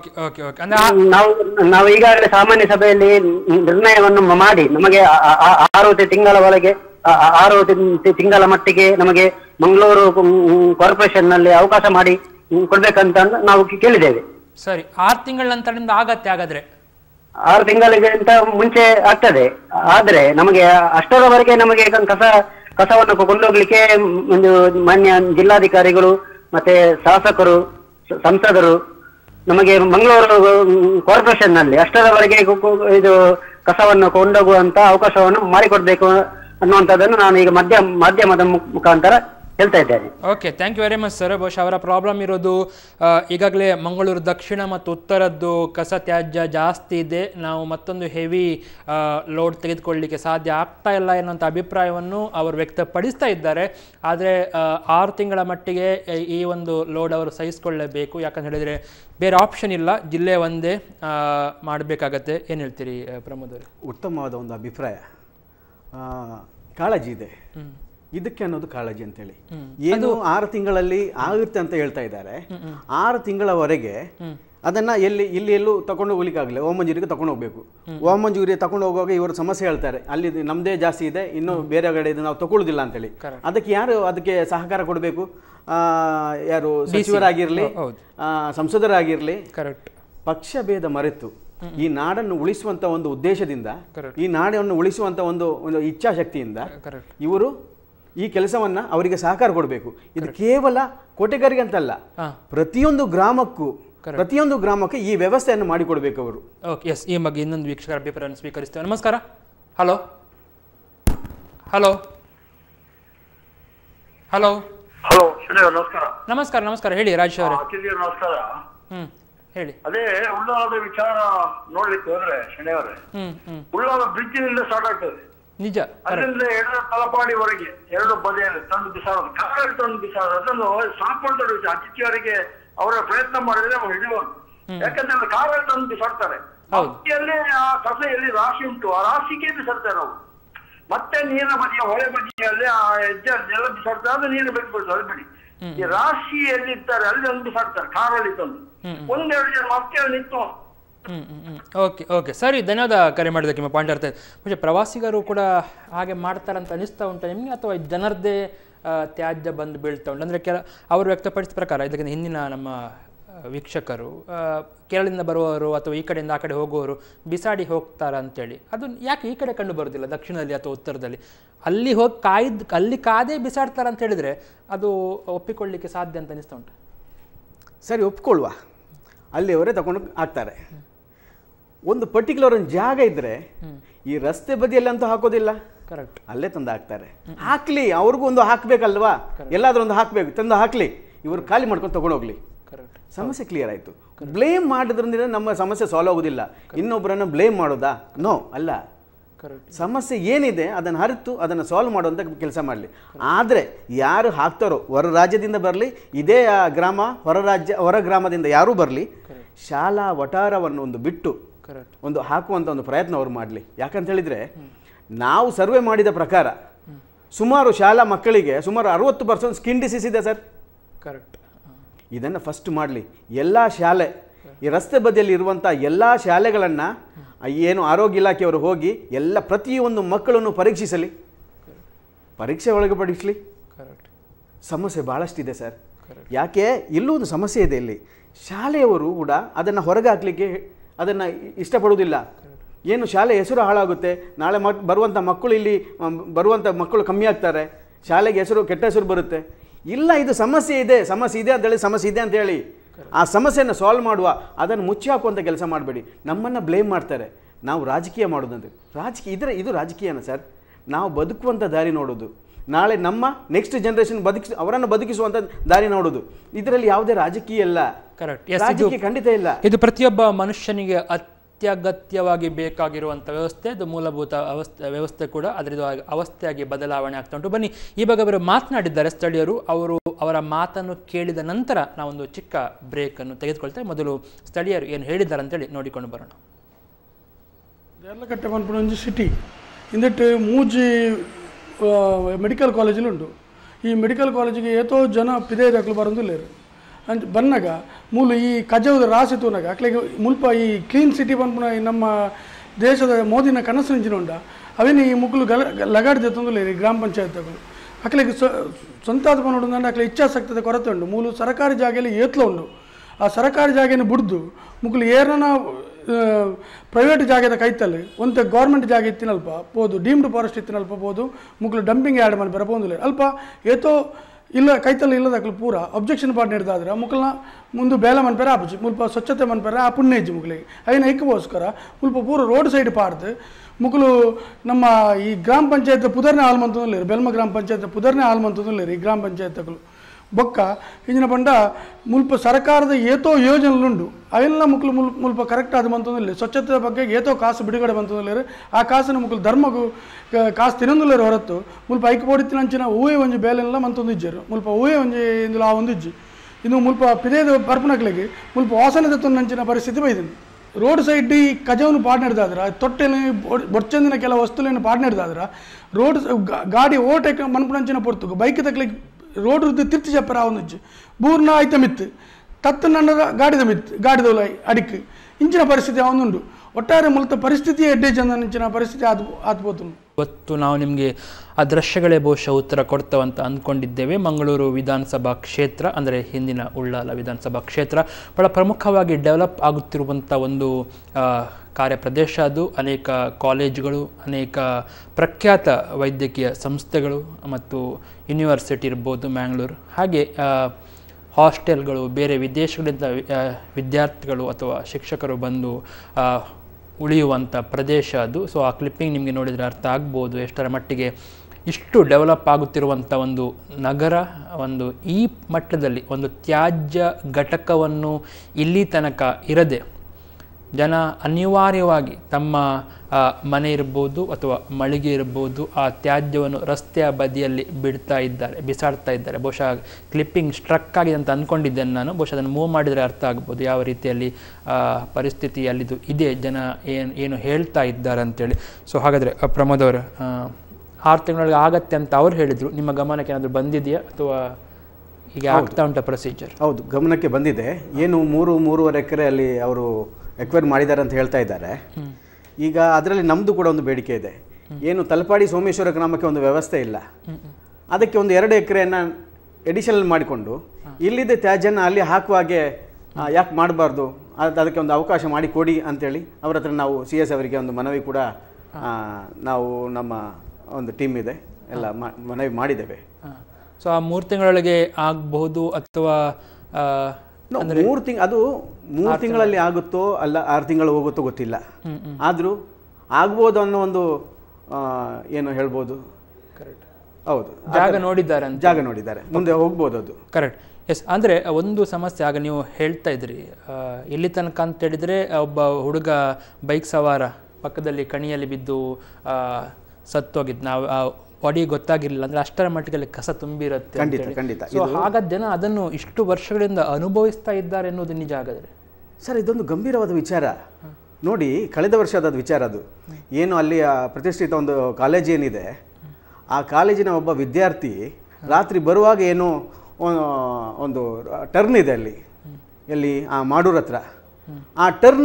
ನಾವು ಈಗಾಗಲೇ ಸಾಮಾನ್ಯ ಸಭೆಯಲ್ಲಿ ನಿರ್ಣಯವನ್ನು ಮಾಡಿ ನಮಗೆ 6 ತಿಂಗಳವರೆಗೆ 6 ತಿಂಗಳ ಮಟ್ಟಿಗೆ ನಮಗೆ ಮಂಗಳೂರು ಕಾರ್ಪೊರೇಷನ್ ನಲ್ಲಿ ಅವಕಾಶ ಮಾಡಿ ಕೊಡ್ಬೇಕಂತ ನಾವು ಕೇಳಿದ್ದೇವೆ. ಸರಿ, 6 ತಿಂಗಳ ನಂತರ ನಿಮ್ದು ಆಗತ್ತೆ ಹಾಗಾದ್ರೆ? 6 ತಿಂಗಳಿಗಿಂತ ಮುಂಚೆ ಆಗ್ತದೆ. ಆದ್ರೆ ನಮಗೆ ಅಷ್ಟರವರೆಗೆ ನಮಗೆ ಕಸವನ್ನು ಕೊಂಡೋಗ್ಲಿಕ್ಕೆ ಒಂದು ಮಾನ್ಯ ಜಿಲ್ಲಾಧಿಕಾರಿಗಳು ಮತ್ತೆ ಶಾಸಕರು ಸಂಸದರು ನಮಗೆ ಮಂಗಳೂರು ಕಾರ್ಪೊರೇಷನ್ ನಲ್ಲಿ ಅಷ್ಟರವರೆಗೆ ಇದು ಕಸವನ್ನು ಕೊಂಡೋಗುವಂತ ಅವಕಾಶವನ್ನು ಮಾಡಿಕೊಡ್ಬೇಕು ಅನ್ನುವಂಥದ್ದನ್ನು ನಾನು ಈಗ ಮಾಧ್ಯಮದ ಮುಖಾಂತರ ಹೇಳ್ತಾ ಇದ್ದೇನೆ. Okay, thank you very much sir. ಬಹುಶಃ ಅವರ ಪ್ರಾಬ್ಲಮ್ ಇರೋದು ಈಗಾಗಲೇ ಮಂಗಳೂರು ದಕ್ಷಿಣ ಮತ್ತು ಉತ್ತರದ್ದು ಕಸ ತ್ಯಾಜ್ಯ ಜಾಸ್ತಿ ಇದೆ, ನಾವು ಮತ್ತೊಂದು ಹೆವಿ ಲೋಡ್ ತೆಗೆದುಕೊಳ್ಳಲಿಕ್ಕೆ ಸಾಧ್ಯ ಆಗ್ತಾ ಇಲ್ಲ ಎನ್ನುವಂಥ ಅಭಿಪ್ರಾಯವನ್ನು ಅವರು ವ್ಯಕ್ತಪಡಿಸ್ತಾ ಇದ್ದಾರೆ. ಆದರೆ 6 ತಿಂಗಳ ಮಟ್ಟಿಗೆ ಈ ಒಂದು ಲೋಡ್ ಅವರು ಸಹಿಸಿಕೊಳ್ಳಬೇಕು. ಯಾಕಂತ ಹೇಳಿದರೆ ಬೇರೆ ಆಪ್ಷನ್ ಇಲ್ಲ, ಜಿಲ್ಲೆ ಒಂದೇ ಮಾಡಬೇಕಾಗತ್ತೆ. ಏನು ಹೇಳ್ತೀರಿ ಪ್ರಮೋದ್ ಅವರು? ಉತ್ತಮವಾದ ಒಂದು ಅಭಿಪ್ರಾಯ, ಕಾಳಜಿ ಇದೆ ಇದಕ್ಕೆ ಅನ್ನೋದು ಕಾಳಜಿ ಅಂತೇಳಿ. ಏನು 6 ತಿಂಗಳಲ್ಲಿ ಆಗುತ್ತೆ ಅಂತ ಹೇಳ್ತಾ ಇದ್ದಾರೆ. 6 ತಿಂಗಳವರೆಗೆ ಅದನ್ನ ಇಲ್ಲಿ ಎಲ್ಲೂ ತಗೊಂಡು ಹೋಗ್ಲಿಕ್ಕಾಗಲ್ಲ. ಓಮಂಜೂರಿಗೆ ತಗೊಂಡು ಹೋಗ್ಬೇಕು. ಓಮಂಜೂರಿಗೆ ತಗೊಂಡು ಹೋಗುವಾಗ ಇವರು ಸಮಸ್ಯೆ ಹೇಳ್ತಾರೆ, ಅಲ್ಲಿ ನಮ್ದೇ ಜಾಸ್ತಿ ಇದೆ, ಇನ್ನು ಬೇರೆ ಕಡೆ ಇದು ನಾವು ತಗೊಳ್ಳೋದಿಲ್ಲ ಅಂತೇಳಿ. ಅದಕ್ಕೆ ಯಾರು ಅದಕ್ಕೆ ಸಹಕಾರ ಕೊಡಬೇಕು? ಯಾರು ಸಚಿವರಾಗಿರ್ಲಿ, ಸಂಸದರಾಗಿರ್ಲಿ, ಪಕ್ಷ ಭೇದ ಮರೆತು ಈ ನಾಡನ್ನು ಉಳಿಸುವಂತ ಒಂದು ಉದ್ದೇಶದಿಂದ, ಈ ನಾಡನ್ನು ಉಳಿಸುವಂತ ಒಂದು ಇಚ್ಛಾಶಕ್ತಿಯಿಂದ ಇವರು ಈ ಕೆಲಸವನ್ನ ಅವರಿಗೆ ಸಹಕಾರ ಕೊಡಬೇಕು. ಇದು ಕೇವಲ ಕೋಟೆಗಾರಿಗೆ ಅಂತಲ್ಲ, ಪ್ರತಿಯೊಂದು ಗ್ರಾಮಕ್ಕೆ ಈ ವ್ಯವಸ್ಥೆಯನ್ನು ಮಾಡಿಕೊಡ್ಬೇಕು ಅವರು. ಓಕೆ, ಎಸ್, ಈ ಬಗ್ಗೆ ಇನ್ನೊಂದು ವೀಕ್ಷಕರ ಅಭಿಪ್ರಾಯವನ್ನು ಸ್ವೀಕರಿಸ್ತೇವೆ. ನಮಸ್ಕಾರ. ಹಲೋ ಹಲೋ ಹಲೋ ಹಲೋ ನಮಸ್ಕಾರ. ನಮಸ್ಕಾರ ನಮಸ್ಕಾರ, ಹೇಳಿ ರಾಜೇಶ್ ಅವರೇ. ನಮಸ್ಕಾರ. ಹೇಳಿ. ಅದೇ ಉಳ್ಳಾಲದ ವಿಚಾರ ನೋಡ್ಲಿಕ್ಕೆ ಹೋದ್ರೆ ಶನಿವಾರ ಉಳ್ಳಾಲ ಬ್ರಿಡ್ಜ್ ನಿಂದ ಸ್ಟಾರ್ಟ್ ಆಗ್ತದೆ. ನಿಜ. ಅದರಿಂದ ತಲಪಾಡಿವರೆಗೆ 2 ಬದಿಯಲ್ಲಿ ತಂದು ಬಿಸಾಡೋದು, ಕಾರಲ್ಲಿ ತಂದು ಬಿಸಾಡೋದು, ಅದನ್ನು ಸಾಕೊಂಡು ಅತಿಥಿಯವರಿಗೆ ಅವರ ಪ್ರಯತ್ನ ಮಾಡಿದ್ರೆ ಅವ್ರು ಹಿಡಿಯೋದು. ಯಾಕಂದ್ರೆ ಕಾರಲ್ಲಿ ತಂದು ಬಿಸಾಡ್ತಾರೆ. ಅಕ್ಕಿಯಲ್ಲಿ ಆ ಕಸ ಎಲ್ಲಿ ರಾಶಿ ಉಂಟು ಆ ರಾಶಿಗೆ ಬಿಸಾಡ್ತಾರೆ ನಾವು. ಮತ್ತೆ ನೀರಿನ ಬದಿಯ ಹೊಳೆ ಬದಿಯಲ್ಲಿ ಆ ಹೆಜ್ಜೆಲ್ಲ ಬಿಸಾಡ್ತಾರೆ, ಅದು ನೀರು ಬಿಟ್ಬಿಡ್ತಾರೆ, ಅದು ಬಿಡಿ. ಈ ರಾಶಿ ಎಲ್ಲಿ ಇರ್ತಾರೆ ಅಲ್ಲಿ ಒಂದು ಬಿಸಾಡ್ತಾರೆ ಕಾರಲ್ಲಿ ತಂದು. 1-2 ಜನ ಮತ್ತೆ ನಿಂತು. ಓಕೆ ಓಕೆ, ಸರಿ, ಧನ್ಯವಾದ ಕರೆ ಮಾಡಿದ್ದಕ್ಕೆ. ನಿಮ್ಮ ಪಾಯಿಂಟ್ ಅರ್ಥ ಇದೆ. പക്ഷേ ಪ್ರವಾಸಿಗರು ಕೂಡ ಹಾಗೆ ಮಾಡ್ತಾರಂತ ಅನಿಸ್ತಾ ಉಂಟು ನಿಮಗೆ, ಅಥವಾ ಜನರದ್ದೇ ತ್ಯಾಜ್ಯ ಬಂದು ಬೀಳ್ತಾ ಉಂಟು? ಅಂದರೆ ಅವರು ವ್ಯಕ್ತಪಡಿಸಿದ ಪ್ರಕಾರ ಇದಕ್ಕೆ ಹಿಂದಿನ ನಮ್ಮ ವೀಕ್ಷಕರು ಕೇರಳದಿಂದ ಬರುವವರು ಅಥವಾ ಈ ಕಡೆಯಿಂದ ಆ ಕಡೆ ಹೋಗುವವರು ಬಿಸಾಡಿ ಹೋಗ್ತಾರ ಅಂತೇಳಿ, ಅದು ಯಾಕೆ ಈ ಕಡೆ ಕಂಡು ಬರೋದಿಲ್ಲ ದಕ್ಷಿಣದಲ್ಲಿ ಅಥವಾ ಉತ್ತರದಲ್ಲಿ? ಅಲ್ಲಿ ಹೋಗಿ ಅಲ್ಲಿ ಕಾದೇ ಬಿಸಾಡ್ತಾರ ಅಂತ ಹೇಳಿದರೆ ಅದು ಒಪ್ಪಿಕೊಳ್ಳಲಿಕ್ಕೆ ಸಾಧ್ಯ ಅಂತ ಅನಿಸ್ತಾ ಉಂಟು? ಸರಿ, ಒಪ್ಕೊಳ್ಳುವ, ಅಲ್ಲಿಯವರೇ ತಗೊಂಡು ಹಾಕ್ತಾರೆ. ಒಂದು ಪರ್ಟಿಕ್ಯುಲರ್ ಒಂದು ಜಾಗ ಇದ್ರೆ ಈ ರಸ್ತೆ ಬದಿಯಲ್ಲಿ ಅಂತೂ ಹಾಕೋದಿಲ್ಲ, ಕರೆಕ್ಟ್, ಅಲ್ಲೇ ತಂದು ಹಾಕ್ತಾರೆ. ಹಾಕ್ಲಿ, ಅವ್ರಿಗೂ ಒಂದು ಹಾಕ್ಬೇಕಲ್ವಾ, ಎಲ್ಲಾದ್ರೂ ಒಂದು ಹಾಕ್ಬೇಕು, ತಂದು ಹಾಕ್ಲಿ, ಇವರು ಖಾಲಿ ಮಾಡ್ಕೊಂಡು ತಗೊಂಡೋಗ್ಲಿ, ಸಮಸ್ಯೆ ಕ್ಲಿಯರ್ ಆಯ್ತು. ಬ್ಲೇಮ್ ಮಾಡಿದ್ರಿಂದ ನಮ್ಮ ಸಮಸ್ಯೆ ಸಾಲ್ವ್ ಆಗೋದಿಲ್ಲ. ಇನ್ನೊಬ್ಬರನ್ನು ಬ್ಲೇಮ್ ಮಾಡೋದಾ? ನೋ, ಅಲ್ಲ. ಸಮಸ್ಯೆ ಏನಿದೆ ಅದನ್ನು ಅರಿತು ಅದನ್ನು ಸಾಲ್ವ್ ಮಾಡುವಂಥ ಕೆಲಸ ಮಾಡಲಿ. ಆದರೆ ಯಾರು ಹಾಕ್ತಾರೋ ಹೊರ ರಾಜ್ಯದಿಂದ ಬರಲಿ, ಇದೇ ಗ್ರಾಮ ಹೊರ ಗ್ರಾಮದಿಂದ ಯಾರೂ ಬರಲಿ, ಶಾಲಾ ವಠಾರವನ್ನು ಒಂದು ಬಿಟ್ಟು ಒಂದು ಹಾಕುವಂಥ ಒಂದು ಪ್ರಯತ್ನ ಅವರು ಮಾಡಲಿ. ಯಾಕಂತ ಹೇಳಿದರೆ ನಾವು ಸರ್ವೆ ಮಾಡಿದ ಪ್ರಕಾರ ಸುಮಾರು ಶಾಲಾ ಮಕ್ಕಳಿಗೆ ಸುಮಾರು 60% ಸ್ಕಿನ್ ಡಿಸೀಸ್ ಇದೆ ಸರ್. ಕರೆಕ್ಟ್. ಇದನ್ನು ಫಸ್ಟ್ ಮಾಡಲಿ. ಎಲ್ಲ ಶಾಲೆ, ಈ ರಸ್ತೆ ಬದಿಯಲ್ಲಿ ಇರುವಂಥ ಎಲ್ಲ ಶಾಲೆಗಳನ್ನು ಏನು ಆರೋಗ್ಯ ಇಲಾಖೆಯವರು ಹೋಗಿ ಎಲ್ಲ ಪ್ರತಿಯೊಂದು ಮಕ್ಕಳನ್ನು ಪರೀಕ್ಷಿಸಲಿ, ಪರೀಕ್ಷೆ ಒಳಪಡಿಸಲಿ. ಸಮಸ್ಯೆ ಭಾಳಷ್ಟಿದೆ ಸರ್. ಯಾಕೆ ಇಲ್ಲೂ ಒಂದು ಸಮಸ್ಯೆ ಇದೆ. ಇಲ್ಲಿ ಶಾಲೆಯವರು ಕೂಡ ಅದನ್ನು ಹೊರಗೆ ಹಾಕಲಿಕ್ಕೆ ಅದನ್ನು ಇಷ್ಟಪಡುವುದಿಲ್ಲ. ಏನು ಶಾಲೆ ಹೆಸರು ಹಾಳಾಗುತ್ತೆ, ನಾಳೆ ಬರುವಂಥ ಮಕ್ಕಳು ಇಲ್ಲಿ ಬರುವಂಥ ಮಕ್ಕಳು ಕಮ್ಮಿ ಆಗ್ತಾರೆ, ಶಾಲೆಗೆ ಹೆಸರು ಕೆಟ್ಟ ಹೆಸರು ಬರುತ್ತೆ. ಇಲ್ಲ, ಇದು ಸಮಸ್ಯೆ ಇದೆ ಅಂತೇಳಿ ಸಮಸ್ಯೆ ಇದೆ ಅಂತೇಳಿ ಆ ಸಮಸ್ಯೆಯನ್ನು ಸಾಲ್ವ್ ಮಾಡುವ, ಅದನ್ನು ಮುಚ್ಚಿ ಹಾಕುವಂಥ ಕೆಲಸ ಮಾಡಬೇಡಿ. ನಮ್ಮನ್ನು ಬ್ಲೇಮ್ ಮಾಡ್ತಾರೆ, ನಾವು ರಾಜಕೀಯ ಮಾಡೋದಂತೆ. ಇದು ರಾಜಕೀಯನ ಸರ್? ನಾವು ಬದುಕುವಂಥ ದಾರಿ ನೋಡೋದು, ನಾಳೆ ನಮ್ಮ ನೆಕ್ಸ್ಟ್ ಜನರೇಷನ್ ಅವರನ್ನು ಬದುಕಿಸುವಂಥ ದಾರಿ ನೋಡೋದು. ಇದರಲ್ಲಿ ಯಾವುದೇ ರಾಜಕೀಯ ಇಲ್ಲ. ಕರೆಕ್ಟ್. ರಾಜಕೀಯ ಖಂಡಿತ ಇಲ್ಲ. ಇದು ಪ್ರತಿಯೊಬ್ಬ ಮನುಷ್ಯನಿಗೆ ಅತ್ಯಗತ್ಯವಾಗಿ ಬೇಕಾಗಿರುವಂಥ ವ್ಯವಸ್ಥೆ, ಅದು ಮೂಲಭೂತ ವ್ಯವಸ್ಥೆ ಕೂಡ ಅದರದ್ದು ಅವಸ್ಥೆಯಾಗಿ ಬದಲಾವಣೆ ಆಗ್ತಾ ಉಂಟು. ಬನ್ನಿ, ಈ ಬಗ್ಗೆ ಅವರು ಮಾತನಾಡಿದ್ದಾರೆ ಸ್ಥಳೀಯರು. ಅವರ ಮಾತನ್ನು ಕೇಳಿದ ನಂತರ ನಾವೊಂದು ಚಿಕ್ಕ ಬ್ರೇಕನ್ನು ತೆಗೆದುಕೊಳ್ತೇವೆ. ಮೊದಲು ಸ್ಥಳೀಯರು ಏನು ಹೇಳಿದ್ದಾರೆ ಅಂತೇಳಿ ನೋಡಿಕೊಂಡು ಬರೋಣ. ದೇರ್ಲಕಟ್ಟೆ ಪನ್ಪುನ ಸಿಟಿ ಇಂದಟ್ಟು ಮೂಜಿ ಮೆಡಿಕಲ್ ಕಾಲೇಜುಲು ಈ ಮೆಡಿಕಲ್ ಕಾಲೇಜಿಗೆ ಏತೋ ಜನ ಪಿದೇದಾಕಲು ಬರೋದಿಲ್ಲ ಅಂಚ ಬನ್ನಾಗ ಮೂಲು ಈ ಕಜವದ ರಾಸಿ ತೂನಾಗ ಅಕ್ಲಿಗೆ ಮುಲ್ಪ ಈ ಕ್ಲೀನ್ ಸಿಟಿ ಪನ್ಪುನ ನಮ್ಮ ದೇಶದ ಮೋದಿನ ಕನಸು ಉಂಡ ಅವೇನು ಈ ಮುಕ್ಕಲು ಲಗಾಡ್ದೆ ತಂದುಲ್ಲ ಈ ಗ್ರಾಮ ಪಂಚಾಯತ್ಗಳು ಅಕ್ಲಿಗೆ ಸ್ವಂತಾದ ಪನ್ನೋಡು ಅಕ್ಲೆ ಇಚ್ಛಾಸಕ್ತದ ಕೊರತೆ ಉಂಡು. ಮೂಲು ಸರ್ಕಾರಿ ಜಾಗೆಯಲ್ಲಿ ಏತ್ಲ ಉಂಡು. ಆ ಸರ್ಕಾರಿ ಜಾಗೆಯನ್ನು ಬಿಡ್ದು ಮುಕ್ಕಲು ಏರನ ಪ್ರೈವೇಟ್ ಜಾಗದ ಕೈತಲ್ಲಿ ಒಂದು ಗೌರ್ಮೆಂಟ್ ಜಾಗ ಇತ್ತಿನಲ್ಪ ಪೋದು, ಡೀಮ್ಡ್ ಫಾರೆಸ್ಟ್ ಇತ್ತಿನಲ್ಪ ಪೋದು ಮುಕ್ಕಲು ಡಂಪಿಂಗ್ ಯಾರ್ಡ್ ಮಾಡಿ ಬರಬೋದಿಲ್ಲ ಅಲ್ಪ ಏತೋ ಇಲ್ಲ ಕೈತಲ್ಲಿ ಇಲ್ಲದಾಕಲು ಪೂರ ಅಬ್ಜೆಕ್ಷನ್ ಪಾಡ್ ನಡೆದಾದ್ರೆ ಮುಕ್ಕಲ್ನ ಮುಂದೆ ಬೇಲ ಮನ್ಪೇರ ಆಪುಜಿ ಮುಲ್ಪ ಸ್ವಚ್ಛತೆ ಮನ್ಪೇರ ಆ ಪುಣ್ಯಜ್ಜಿ ಮುಕ್ಕಲಿಗೆ ಐನ ಇಕ್ಕಬೋಸ್ಕರ ಮುಲ್ಪ ಪೂರ ರೋಡ್ ಸೈಡ್ ಪಾಡ್ದು ಮುಕ್ಕಲು ನಮ್ಮ ಈ ಗ್ರಾಮ ಪಂಚಾಯತ್ ಪುದರ್ನೆ ಹಾಲ್ ಮಂತದಿಲ್ಲ, ಬೆಲ್ಮ ಗ್ರಾಮ ಪಂಚಾಯತ್ ಪುದರ್ನೆ ಹಾಲ್ ಮಂತದಿಲ್ಲ ಈ ಗ್ರಾಮ ಪಂಚಾಯತ್ಗಳು ಬೊಕ್ಕ ಇಂಜಿನ ಪಂಡ ಮುಲ್ಪ ಸರ್ಕಾರದ ಏತೋ ಯೋಜನೆಗಳುಂಡು ಅವೆಲ್ಲ ಮುಕ್ಕಲು ಮುಲ್ಪ ಕರೆಕ್ಟ್ ಆದ ಮಂತದಿಲ್ಲ. ಸ್ವಚ್ಛತೆ ಬಗ್ಗೆ ಏತೋ ಕಾಸು ಬಿಡುಗಡೆ ಬಂತದಿಲ್ಲ, ಆ ಕಾಸನ್ನು ಮುಕ್ಕಲು ಧರ್ಮಗೂ ಕಾಸು ತಿನ್ನೊಂದಿಲ್ಲ ಹೊರತು ಮುಲ್ಪ ಐಕ್ ಪೋಡಿತ್ತಿನಂಚಿನ ಊಹೆ ಒಂಜಿ ಬೇಲೆಲ್ಲ ಮಂತೊಂದಿಜ್ಜರು ಮುಲ್ಪ ಊಹೆ ಒಂಜಿ ಇಂದುಲ ಆ ಒಂದಿಜ್ಜಿ ಇನ್ನು ಮುಲ್ಪ ಪಿದೇದ ಬರ್ಪನಕ್ಲಿಗೆ ಮುಲ್ಪ ವಾಸನೆ ತಂಚಿನ ಪರಿಸ್ಥಿತಿ ಬೈದಿನಿ. ರೋಡ್ ಸೈಡ್ ಈ ಕಜವನ್ನು ಪಾಡ್ ನಡೆದಾದ್ರೆ ತೊಟ್ಟೆಲಿ ಬೊಚ್ಚಂದಿನ ಕೆಲ ವಸ್ತುಗಳನ್ನು ಪಾಡ್ ನಡೆದಾದ್ರೆ ರೋಡ್ ಗಾಡಿ ಓಟಕ್ಕೆ ಮನ್ಪುನಂಚಿನ ಪೊರ್ತು ಬೈಕ್ ತಕ್ಲಿಗೆ ರೋಡ್ ತಿರ್ತಿ ಚಪ್ಪರ ಅವನಿಜ್ಜು ಬೂರ್ನ ಆಯ್ತ ಮಿತ್ತು ತತ್ತು ನನ್ನ ಗಾಡಿದ ಮಿತ್ತು ಗಾಡಿದವಲ ಅಡಿಕ್ ಇಂಚಿನ ಪರಿಸ್ಥಿತಿ ಅವನುಂಡು. ಒಟ್ಟಾರೆ ಮೂಲತ ಪರಿಸ್ಥಿತಿ ಎಡ್ಡೆ ಚಂದನಿಂಚಿನ ಪರಿಸ್ಥಿತಿ ಆದ್ಬೋದು. ಇವತ್ತು ನಾವು ನಿಮಗೆ ಆ ದೃಶ್ಯಗಳೇ ಬಹುಶಃ ಉತ್ತರ ಕೊಡ್ತಾವಂತ ಅಂದ್ಕೊಂಡಿದ್ದೇವೆ. ಮಂಗಳೂರು ವಿಧಾನಸಭಾ ಕ್ಷೇತ್ರ ಅಂದರೆ ಹಿಂದಿನ ಉಳ್ಳಾಲ ವಿಧಾನಸಭಾ ಕ್ಷೇತ್ರ ಬಹಳ ಪ್ರಮುಖವಾಗಿ ಡೆವಲಪ್ ಆಗುತ್ತಿರುವಂಥ ಒಂದು ಕಾರ್ಯಪ್ರದೇಶ. ಅದು ಅನೇಕ ಕಾಲೇಜುಗಳು, ಅನೇಕ ಪ್ರಖ್ಯಾತ ವೈದ್ಯಕೀಯ ಸಂಸ್ಥೆಗಳು ಮತ್ತು ಯೂನಿವರ್ಸಿಟಿ ಇರ್ಬೋದು ಮ್ಯಾಂಗ್ಳೂರು, ಹಾಗೆ ಹಾಸ್ಟೆಲ್ಗಳು, ಬೇರೆ ವಿದೇಶಗಳಿಂದ ವಿದ್ಯಾರ್ಥಿಗಳು ಅಥವಾ ಶಿಕ್ಷಕರು ಬಂದು ಉಳಿಯುವಂಥ ಪ್ರದೇಶ ಅದು. ಸೊ ಆ ಕ್ಲಿಪ್ಪಿಂಗ್ ನಿಮಗೆ ನೋಡಿದರೆ ಅರ್ಥ ಆಗ್ಬೋದು ಎಷ್ಟರ ಮಟ್ಟಿಗೆ ಇಷ್ಟು ಡೆವಲಪ್ ಆಗುತ್ತಿರುವಂಥ ಒಂದು ನಗರ ಒಂದು ಈ ಮಟ್ಟದಲ್ಲಿ ಒಂದು ತ್ಯಾಜ್ಯ ಘಟಕವನ್ನು ಇಲ್ಲಿ ತನಕ ಇರದೆ ಜನ ಅನಿವಾರ್ಯವಾಗಿ ತಮ್ಮ ಮನೆ ಇರ್ಬೋದು ಅಥವಾ ಮಳಿಗೆ ಇರ್ಬೋದು ಆ ತ್ಯಾಜ್ಯವನ್ನು ರಸ್ತೆಯ ಬದಿಯಲ್ಲಿ ಬಿಸಾಡ್ತಾ ಇದ್ದಾರೆ. ಬಹುಶಃ ಕ್ಲಿಪ್ಪಿಂಗ್ ಸ್ಟ್ರಕ್ ಆಗಿದೆ ಅಂತ ಅಂದ್ಕೊಂಡಿದ್ದೇನೆ ನಾನು. ಬಹುಶಃ ಅದನ್ನು ಮೂವ್ ಮಾಡಿದರೆ ಅರ್ಥ ಆಗ್ಬೋದು ಯಾವ ರೀತಿಯಲ್ಲಿ ಪರಿಸ್ಥಿತಿ ಅಲ್ಲಿದು ಇದೆ, ಜನ ಏನು ಹೇಳ್ತಾ ಇದ್ದಾರೆ ಅಂತೇಳಿ. ಸೊ ಹಾಗಾದರೆ ಪ್ರಮೋದ್ ಅವರು 6 ತಿಂಗಳೊಳಗೆ ಆಗತ್ತೆ ಅಂತ ಅವ್ರು ಹೇಳಿದರು, ನಿಮ್ಮ ಗಮನಕ್ಕೆ ಏನಾದರೂ ಬಂದಿದೆಯಾ ಅಥವಾ ಈಗ ಆಗ್ತಾ ಉಂಟ ಪ್ರೊಸೀಜರ್? ಹೌದು, ಗಮನಕ್ಕೆ ಬಂದಿದೆ. ಏನು 3-3.5 ಎಕರೆ ಅಲ್ಲಿ ಅವರು ಎಕ್ವೈರ್ ಮಾಡಿದ್ದಾರೆ ಅಂತ ಹೇಳ್ತಾ ಇದ್ದಾರೆ. ಈಗ ಅದರಲ್ಲಿ ನಮ್ಮದು ಕೂಡ ಒಂದು ಬೇಡಿಕೆ ಇದೆ. ಏನು ತಲಪಾಡಿ ಸೋಮೇಶ್ವರ ಗ್ರಾಮಕ್ಕೆ ಒಂದು ವ್ಯವಸ್ಥೆ ಇಲ್ಲ, ಅದಕ್ಕೆ ಒಂದು 2 ಎಕರೆಯನ್ನು ಎಡಿಷನಲ್ ಮಾಡಿಕೊಂಡು ಇಲ್ಲಿದ್ದ ತ್ಯಾಜ್ಯನ ಅಲ್ಲಿ ಹಾಕುವ ಹಾಗೆ ಯಾಕೆ ಮಾಡಬಾರ್ದು, ಅದಕ್ಕೆ ಒಂದು ಅವಕಾಶ ಮಾಡಿ ಕೊಡಿ ಅಂತೇಳಿ ಅವ್ರ ಹತ್ರ ನಾವು CS ಅವರಿಗೆ ಒಂದು ಮನವಿ ಕೂಡ ನಾವು ನಮ್ಮ ಒಂದು ಟೀಮ್ ಇದೆ ಎಲ್ಲ ಮನವಿ ಮಾಡಿದ್ದೇವೆ. ಸೊ ಆ 3 ತಿಂಗಳೊಳಗೆ ಆಗಬಹುದು ಅಥವಾ 3 ತಿಂಗಳಲ್ಲಿ ಆಗುತ್ತೋ ಅಲ್ಲ 6 ತಿಂಗಳು ಹೋಗುತ್ತೋ ಗೊತ್ತಿಲ್ಲ. ಆದರೂ ಆಗ್ಬೋದು ಅನ್ನೋ ಒಂದು ಏನು ಹೇಳ್ಬೋದು. ಕರೆಕ್ಟ್. ಹೌದು, ಜಾಗ ನೋಡಿದ್ದಾರೆ, ಮುಂದೆ ಹೋಗ್ಬೋದು ಅದು. ಕರೆಕ್ಟ್. ಎಸ್, ಅಂದರೆ ಒಂದು ಸಮಸ್ಯೆ ಆಗ ನೀವು ಹೇಳ್ತಾ ಇದ್ರಿ ಇಲ್ಲಿ ತನಕ ಅಂತ ಹೇಳಿದರೆ ಒಬ್ಬ ಹುಡುಗ ಬೈಕ್ ಸವಾರ ಪಕ್ಕದಲ್ಲಿ ಕಣಿಯಲ್ಲಿ ಬಿದ್ದು ಸತ್ತೋಗಿದ್ದು, ನಾವು ಬಾಡಿ ಗೊತ್ತಾಗಿರಲಿಲ್ಲ ಅಂದರೆ ಅಷ್ಟರ ಮಟ್ಟಿಗೆ ಕಸ ತುಂಬಿರುತ್ತೆ. ಖಂಡಿತ. ಸೊ ಹಾಗಾದ ಜನ ಅದನ್ನು ಇಷ್ಟು ವರ್ಷಗಳಿಂದ ಅನುಭವಿಸ್ತಾ ಇದ್ದಾರೆ ಎನ್ನುವುದು ನಿಜ ಆಗಿದ್ರೆ ಸರ್ ಇದೊಂದು ಗಂಭೀರವಾದ ವಿಚಾರ. ನೋಡಿ, ಕಳೆದ ವರ್ಷದ ವಿಚಾರ ಅದು. ಏನು ಅಲ್ಲಿ ಪ್ರತಿಷ್ಠಿತ ಒಂದು ಕಾಲೇಜ್ ಏನಿದೆ, ಆ ಕಾಲೇಜಿನ ಒಬ್ಬ ವಿದ್ಯಾರ್ಥಿ ರಾತ್ರಿ ಬರುವಾಗ ಏನು ಒಂದು ಟರ್ನ್ ಇದೆ ಅಲ್ಲಿ, ಎಲ್ಲಿ ಆ ಮಾಡೂರ್ ಹತ್ರ, ಆ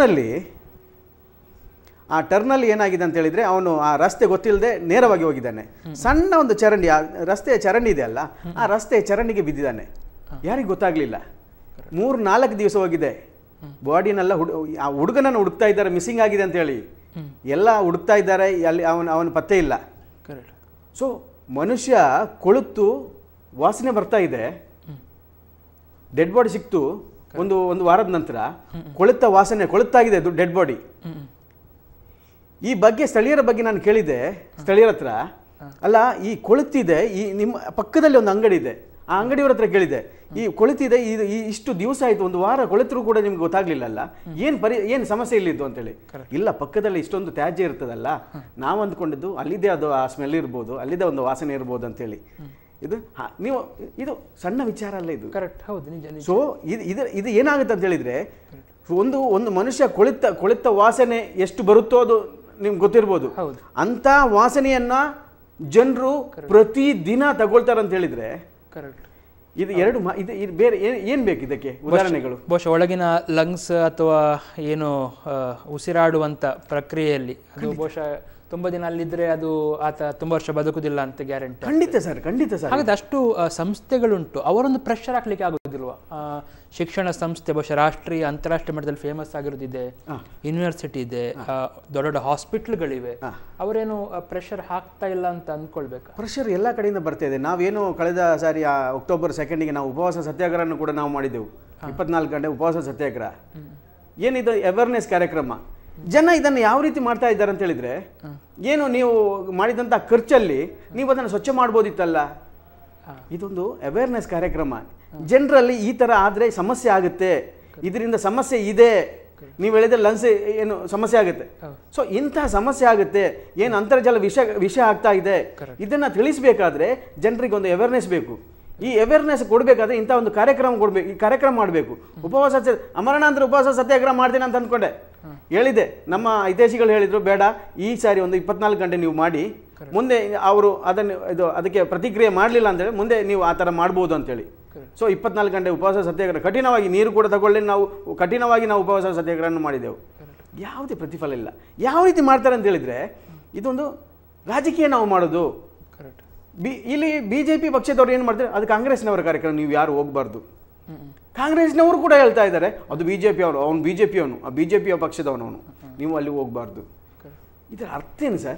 ಟರ್ನಲ್ಲಿ ಏನಾಗಿದೆ ಅಂತ ಹೇಳಿದರೆ ಅವನು ಆ ರಸ್ತೆ ಗೊತ್ತಿಲ್ಲದೆ ನೇರವಾಗಿ ಹೋಗಿದ್ದಾನೆ. ಸಣ್ಣ ಒಂದು ಚರಂಡಿ, ಆ ರಸ್ತೆಯ ಚರಂಡಿ ಇದೆ ಅಲ್ಲ, ಆ ರಸ್ತೆಯ ಚರಂಡಿಗೆ ಬಿದ್ದಿದ್ದಾನೆ. ಯಾರಿಗೆ ಗೊತ್ತಾಗಲಿಲ್ಲ. 3-4 ದಿವಸ ಹೋಗಿದೆ. ಬಾಡಿನೆಲ್ಲ ಆ ಹುಡುಗನನ್ನು ಹುಡುಕ್ತಾ ಇದ್ದಾರೆ, ಮಿಸ್ಸಿಂಗ್ ಆಗಿದೆ ಅಂತ ಹೇಳಿ ಎಲ್ಲ ಹುಡುಕ್ತಾ ಇದ್ದಾರೆ, ಅಲ್ಲಿ ಅವನ ಪತ್ತೆ ಇಲ್ಲ. ಸೊ ಮನುಷ್ಯ ಕೊಳುತ್ತು ವಾಸನೆ ಬರ್ತಾ ಇದೆ. ಡೆಡ್ ಬಾಡಿ ಸಿಕ್ತು ಒಂದು ವಾರದ ನಂತರ, ಕೊಳುತ್ತಾಗಿದೆ ಡೆಡ್ ಬಾಡಿ. ಈ ಬಗ್ಗೆ ಸ್ಥಳೀಯರ ಬಗ್ಗೆ ನಾನು ಕೇಳಿದೆ, ಸ್ಥಳೀಯರ ಹತ್ರ. ಅಲ್ಲ, ಈ ಕೊಳುತ್ತಿದೆ, ಈ ನಿಮ್ಮ ಪಕ್ಕದಲ್ಲಿ ಒಂದು ಅಂಗಡಿ ಇದೆ, ಆ ಅಂಗಡಿಯವರ ಹತ್ರ ಕೇಳಿದೆ, ಈ ಕೊಳುತ್ತಿದೆ, ಇಷ್ಟು ದಿವಸ ಆಯಿತು, ಒಂದು ವಾರ ಕೊಳೆತರೂ ಕೂಡ ನಿಮ್ಗೆ ಗೊತ್ತಾಗ್ಲಿಲ್ಲಲ್ಲ, ಏನು ಸಮಸ್ಯೆ ಇಲ್ಲಿದ್ದು ಅಂತೇಳಿ. ಇಲ್ಲ, ಪಕ್ಕದಲ್ಲಿ ಇಷ್ಟೊಂದು ತ್ಯಾಜ್ಯ ಇರ್ತದಲ್ಲ, ನಾವು ಅಂದ್ಕೊಂಡಿದ್ದು ಅಲ್ಲಿದೆ, ಅದು ಆ ಸ್ಮೆಲ್ ಇರ್ಬೋದು, ಅಲ್ಲಿದೆ ಒಂದು ವಾಸನೆ ಇರ್ಬೋದು ಅಂತೇಳಿ. ಇದು ಸಣ್ಣ ವಿಚಾರ ಅಲ್ಲ ಇದು. ಕರೆಕ್ಟ್, ಹೌದು, ನಿಜ. ಸೊ ಇದು ಏನಾಗುತ್ತೆ ಅಂತ ಹೇಳಿದ್ರೆ, ಒಂದು ಮನುಷ್ಯ ಕೊಳೆತ ವಾಸನೆ ಎಷ್ಟು ಬರುತ್ತೋ ಅದು ನಿಮ್ಗೆ ಗೊತ್ತಿರ್ಬೋದು. ಅಂತ ವಾಸನೆಯನ್ನ ಜನರು ಪ್ರತಿ ದಿನ ತಗೊಳ್ತಾರೆ ಅಂತ ಹೇಳಿದ್ರೆ, ಇದು ಬೇರೆ ಏನ್ ಬೇಕು ಇದಕ್ಕೆ ಉದಾಹರಣೆಗಳು? ಬಹುಶಃ ಒಳಗಿನ ಲಂಗ್ಸ್ ಅಥವಾ ಏನು ಉಸಿರಾಡುವಂತ ಪ್ರಕ್ರಿಯೆಯಲ್ಲಿ ಅದು ಬಹುಶಃ ತುಂಬ ದಿನ ಅಲ್ಲಿದ್ರೆ ಅದು ಆತ ತುಂಬ ವರ್ಷ ಬದುಕುದಿಲ್ಲ ಅಂತ ಗ್ಯಾರಂಟಿ. ಖಂಡಿತ ಸರ್. ಹಾಗಾದ್ರೆ ಅಷ್ಟು ಸಂಸ್ಥೆಗಳುಂಟು, ಅವರೊಂದು ಪ್ರೆಷರ್ ಹಾಕ್ಲಿಕ್ಕೆ ಆಗೋದಿಲ್ವಾ? ಶಿಕ್ಷಣ ಸಂಸ್ಥೆ ಬಹುಶಃ ರಾಷ್ಟ್ರೀಯ ಅಂತಾರಾಷ್ಟ್ರೀಯ ಮಟ್ಟದಲ್ಲಿ ಫೇಮಸ್ ಆಗಿರೋದಿದೆ, ಯೂನಿವರ್ಸಿಟಿ ಇದೆ, ದೊಡ್ಡ ದೊಡ್ಡ ಹಾಸ್ಪಿಟ್ಲ್ಗಳಿವೆ, ಅವರೇನು ಪ್ರೆಷರ್ ಹಾಕ್ತಾ ಇಲ್ಲ ಅಂತ ಅಂದ್ಕೊಳ್ಬೇಕು? ಪ್ರೆಷರ್ ಎಲ್ಲ ಕಡೆಯಿಂದ ಬರ್ತಾ ಇದೆ. ನಾವೇನು ಕಳೆದ ಸಾರಿ ಅಕ್ಟೋಬರ್ 2 ನಾವು ಉಪವಾಸ ಸತ್ಯಾಗ್ರಹವನ್ನು ಕೂಡ ನಾವು ಮಾಡಿದೆವು, 24 ಗಂಟೆ ಉಪವಾಸ ಸತ್ಯಾಗ್ರಹ. ಏನಿದು ಅವೇರ್ನೆಸ್ ಕಾರ್ಯಕ್ರಮ. ಜನ ಇದನ್ನು ಯಾವ ರೀತಿ ಮಾಡ್ತಾ ಇದ್ದಾರೆ ಅಂತ ಹೇಳಿದ್ರೆ, ಏನು ನೀವು ಮಾಡಿದಂಥ ಖರ್ಚಲ್ಲಿ ನೀವು ಅದನ್ನು ಸ್ವಚ್ಛ ಮಾಡ್ಬೋದಿತ್ತಲ್ಲ. ಇದೊಂದು ಅವೇರ್ನೆಸ್ ಕಾರ್ಯಕ್ರಮ. ಜನರಲ್ಲಿ ಈ ಥರ ಆದರೆ ಸಮಸ್ಯೆ ಆಗುತ್ತೆ, ಇದರಿಂದ ಸಮಸ್ಯೆ ಇದೆ, ನೀವು ಹೇಳಿದ್ರೆ ಲಂಗ್ಸ್ ಏನು ಸಮಸ್ಯೆ ಆಗುತ್ತೆ. ಸೊ ಇಂತಹ ಸಮಸ್ಯೆ ಆಗುತ್ತೆ, ಏನು ಅಂತರ್ಜಲ ವಿಷ ಆಗ್ತಾ ಇದೆ, ಇದನ್ನು ತಿಳಿಸಬೇಕಾದ್ರೆ ಜನರಿಗೆ ಒಂದು ಅವೇರ್ನೆಸ್ ಬೇಕು. ಈ ಅವೇರ್ನೆಸ್ ಕೊಡಬೇಕಾದ್ರೆ ಇಂಥ ಒಂದು ಕಾರ್ಯಕ್ರಮ ಮಾಡಬೇಕು. ಉಪವಾಸ ಅಮರಣಾಂತರ ಉಪವಾಸ ಸತ್ಯಾಗ್ರಹ ಮಾಡ್ತೀನಿ ಅಂತ ಅಂದ್ಕೊಂಡೆ, ಹೇಳಿದೆ. ನಮ್ಮ ಹಿತೈಷಿಗಳು ಹೇಳಿದ್ರು, ಬೇಡ, ಈ ಸಾರಿ ಒಂದು 24 ಗಂಟೆ ನೀವು ಮಾಡಿ, ಮುಂದೆ ಅವರು ಅದಕ್ಕೆ ಪ್ರತಿಕ್ರಿಯೆ ಮಾಡಲಿಲ್ಲ ಅಂತೇಳಿ ಮುಂದೆ ನೀವು ಆ ಥರ ಮಾಡ್ಬೋದು ಅಂತೇಳಿ. ಸೊ 24 ಗಂಟೆ ಉಪವಾಸ ಸತ್ಯಾಗ್ರಹ, ಕಠಿಣವಾಗಿ ನೀರು ಕೂಡ ತಗೊಳ್ಳಿ, ನಾವು ಕಠಿಣವಾಗಿ ನಾವು ಉಪವಾಸ ಸತ್ಯಾಗ್ರಹ ಮಾಡಿದೆವು. ಯಾವುದೇ ಪ್ರತಿಫಲ ಇಲ್ಲ. ಯಾವ ರೀತಿ ಮಾಡ್ತಾರೆ ಅಂತ ಹೇಳಿದ್ರೆ, ಇದೊಂದು ರಾಜಕೀಯ ನಾವು ಮಾಡೋದು. ಇಲ್ಲಿ ಬಿಜೆಪಿ ಪಕ್ಷದವ್ರು ಏನು ಮಾಡ್ತಾರೆ, ಅದು ಕಾಂಗ್ರೆಸ್ನವರ ಕಾರ್ಯಕ್ರಮ, ನೀವು ಯಾರು ಹೋಗ್ಬಾರ್ದು. ಕಾಂಗ್ರೆಸ್ನವರು ಕೂಡ ಹೇಳ್ತಾ ಇದ್ದಾರೆ, ಅದು ಬಿಜೆಪಿ ಅವರು, ಅವನು ಬಿಜೆಪಿಯವನು, ಆ ಬಿಜೆಪಿಯ ಪಕ್ಷದವನವನು, ನೀವು ಅಲ್ಲಿ ಹೋಗ್ಬಾರ್ದು. ಇದರ ಅರ್ಥ ಏನು ಸರ್?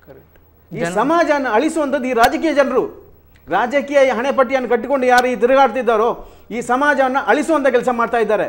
ಈ ಸಮಾಜನ ಅಳಿಸುವಂಥದ್ದು ಈ ರಾಜಕೀಯ ಜನರು, ರಾಜಕೀಯ ಹಣೆಪಟ್ಟಿಯನ್ನು ಕಟ್ಟಿಕೊಂಡು ಯಾರು ಈ ತಿರುಗಾಡ್ತಿದ್ದಾರೋ ಈ ಸಮಾಜವನ್ನು ಅಳಿಸುವಂಥ ಕೆಲಸ ಮಾಡ್ತಾ ಇದ್ದಾರೆ.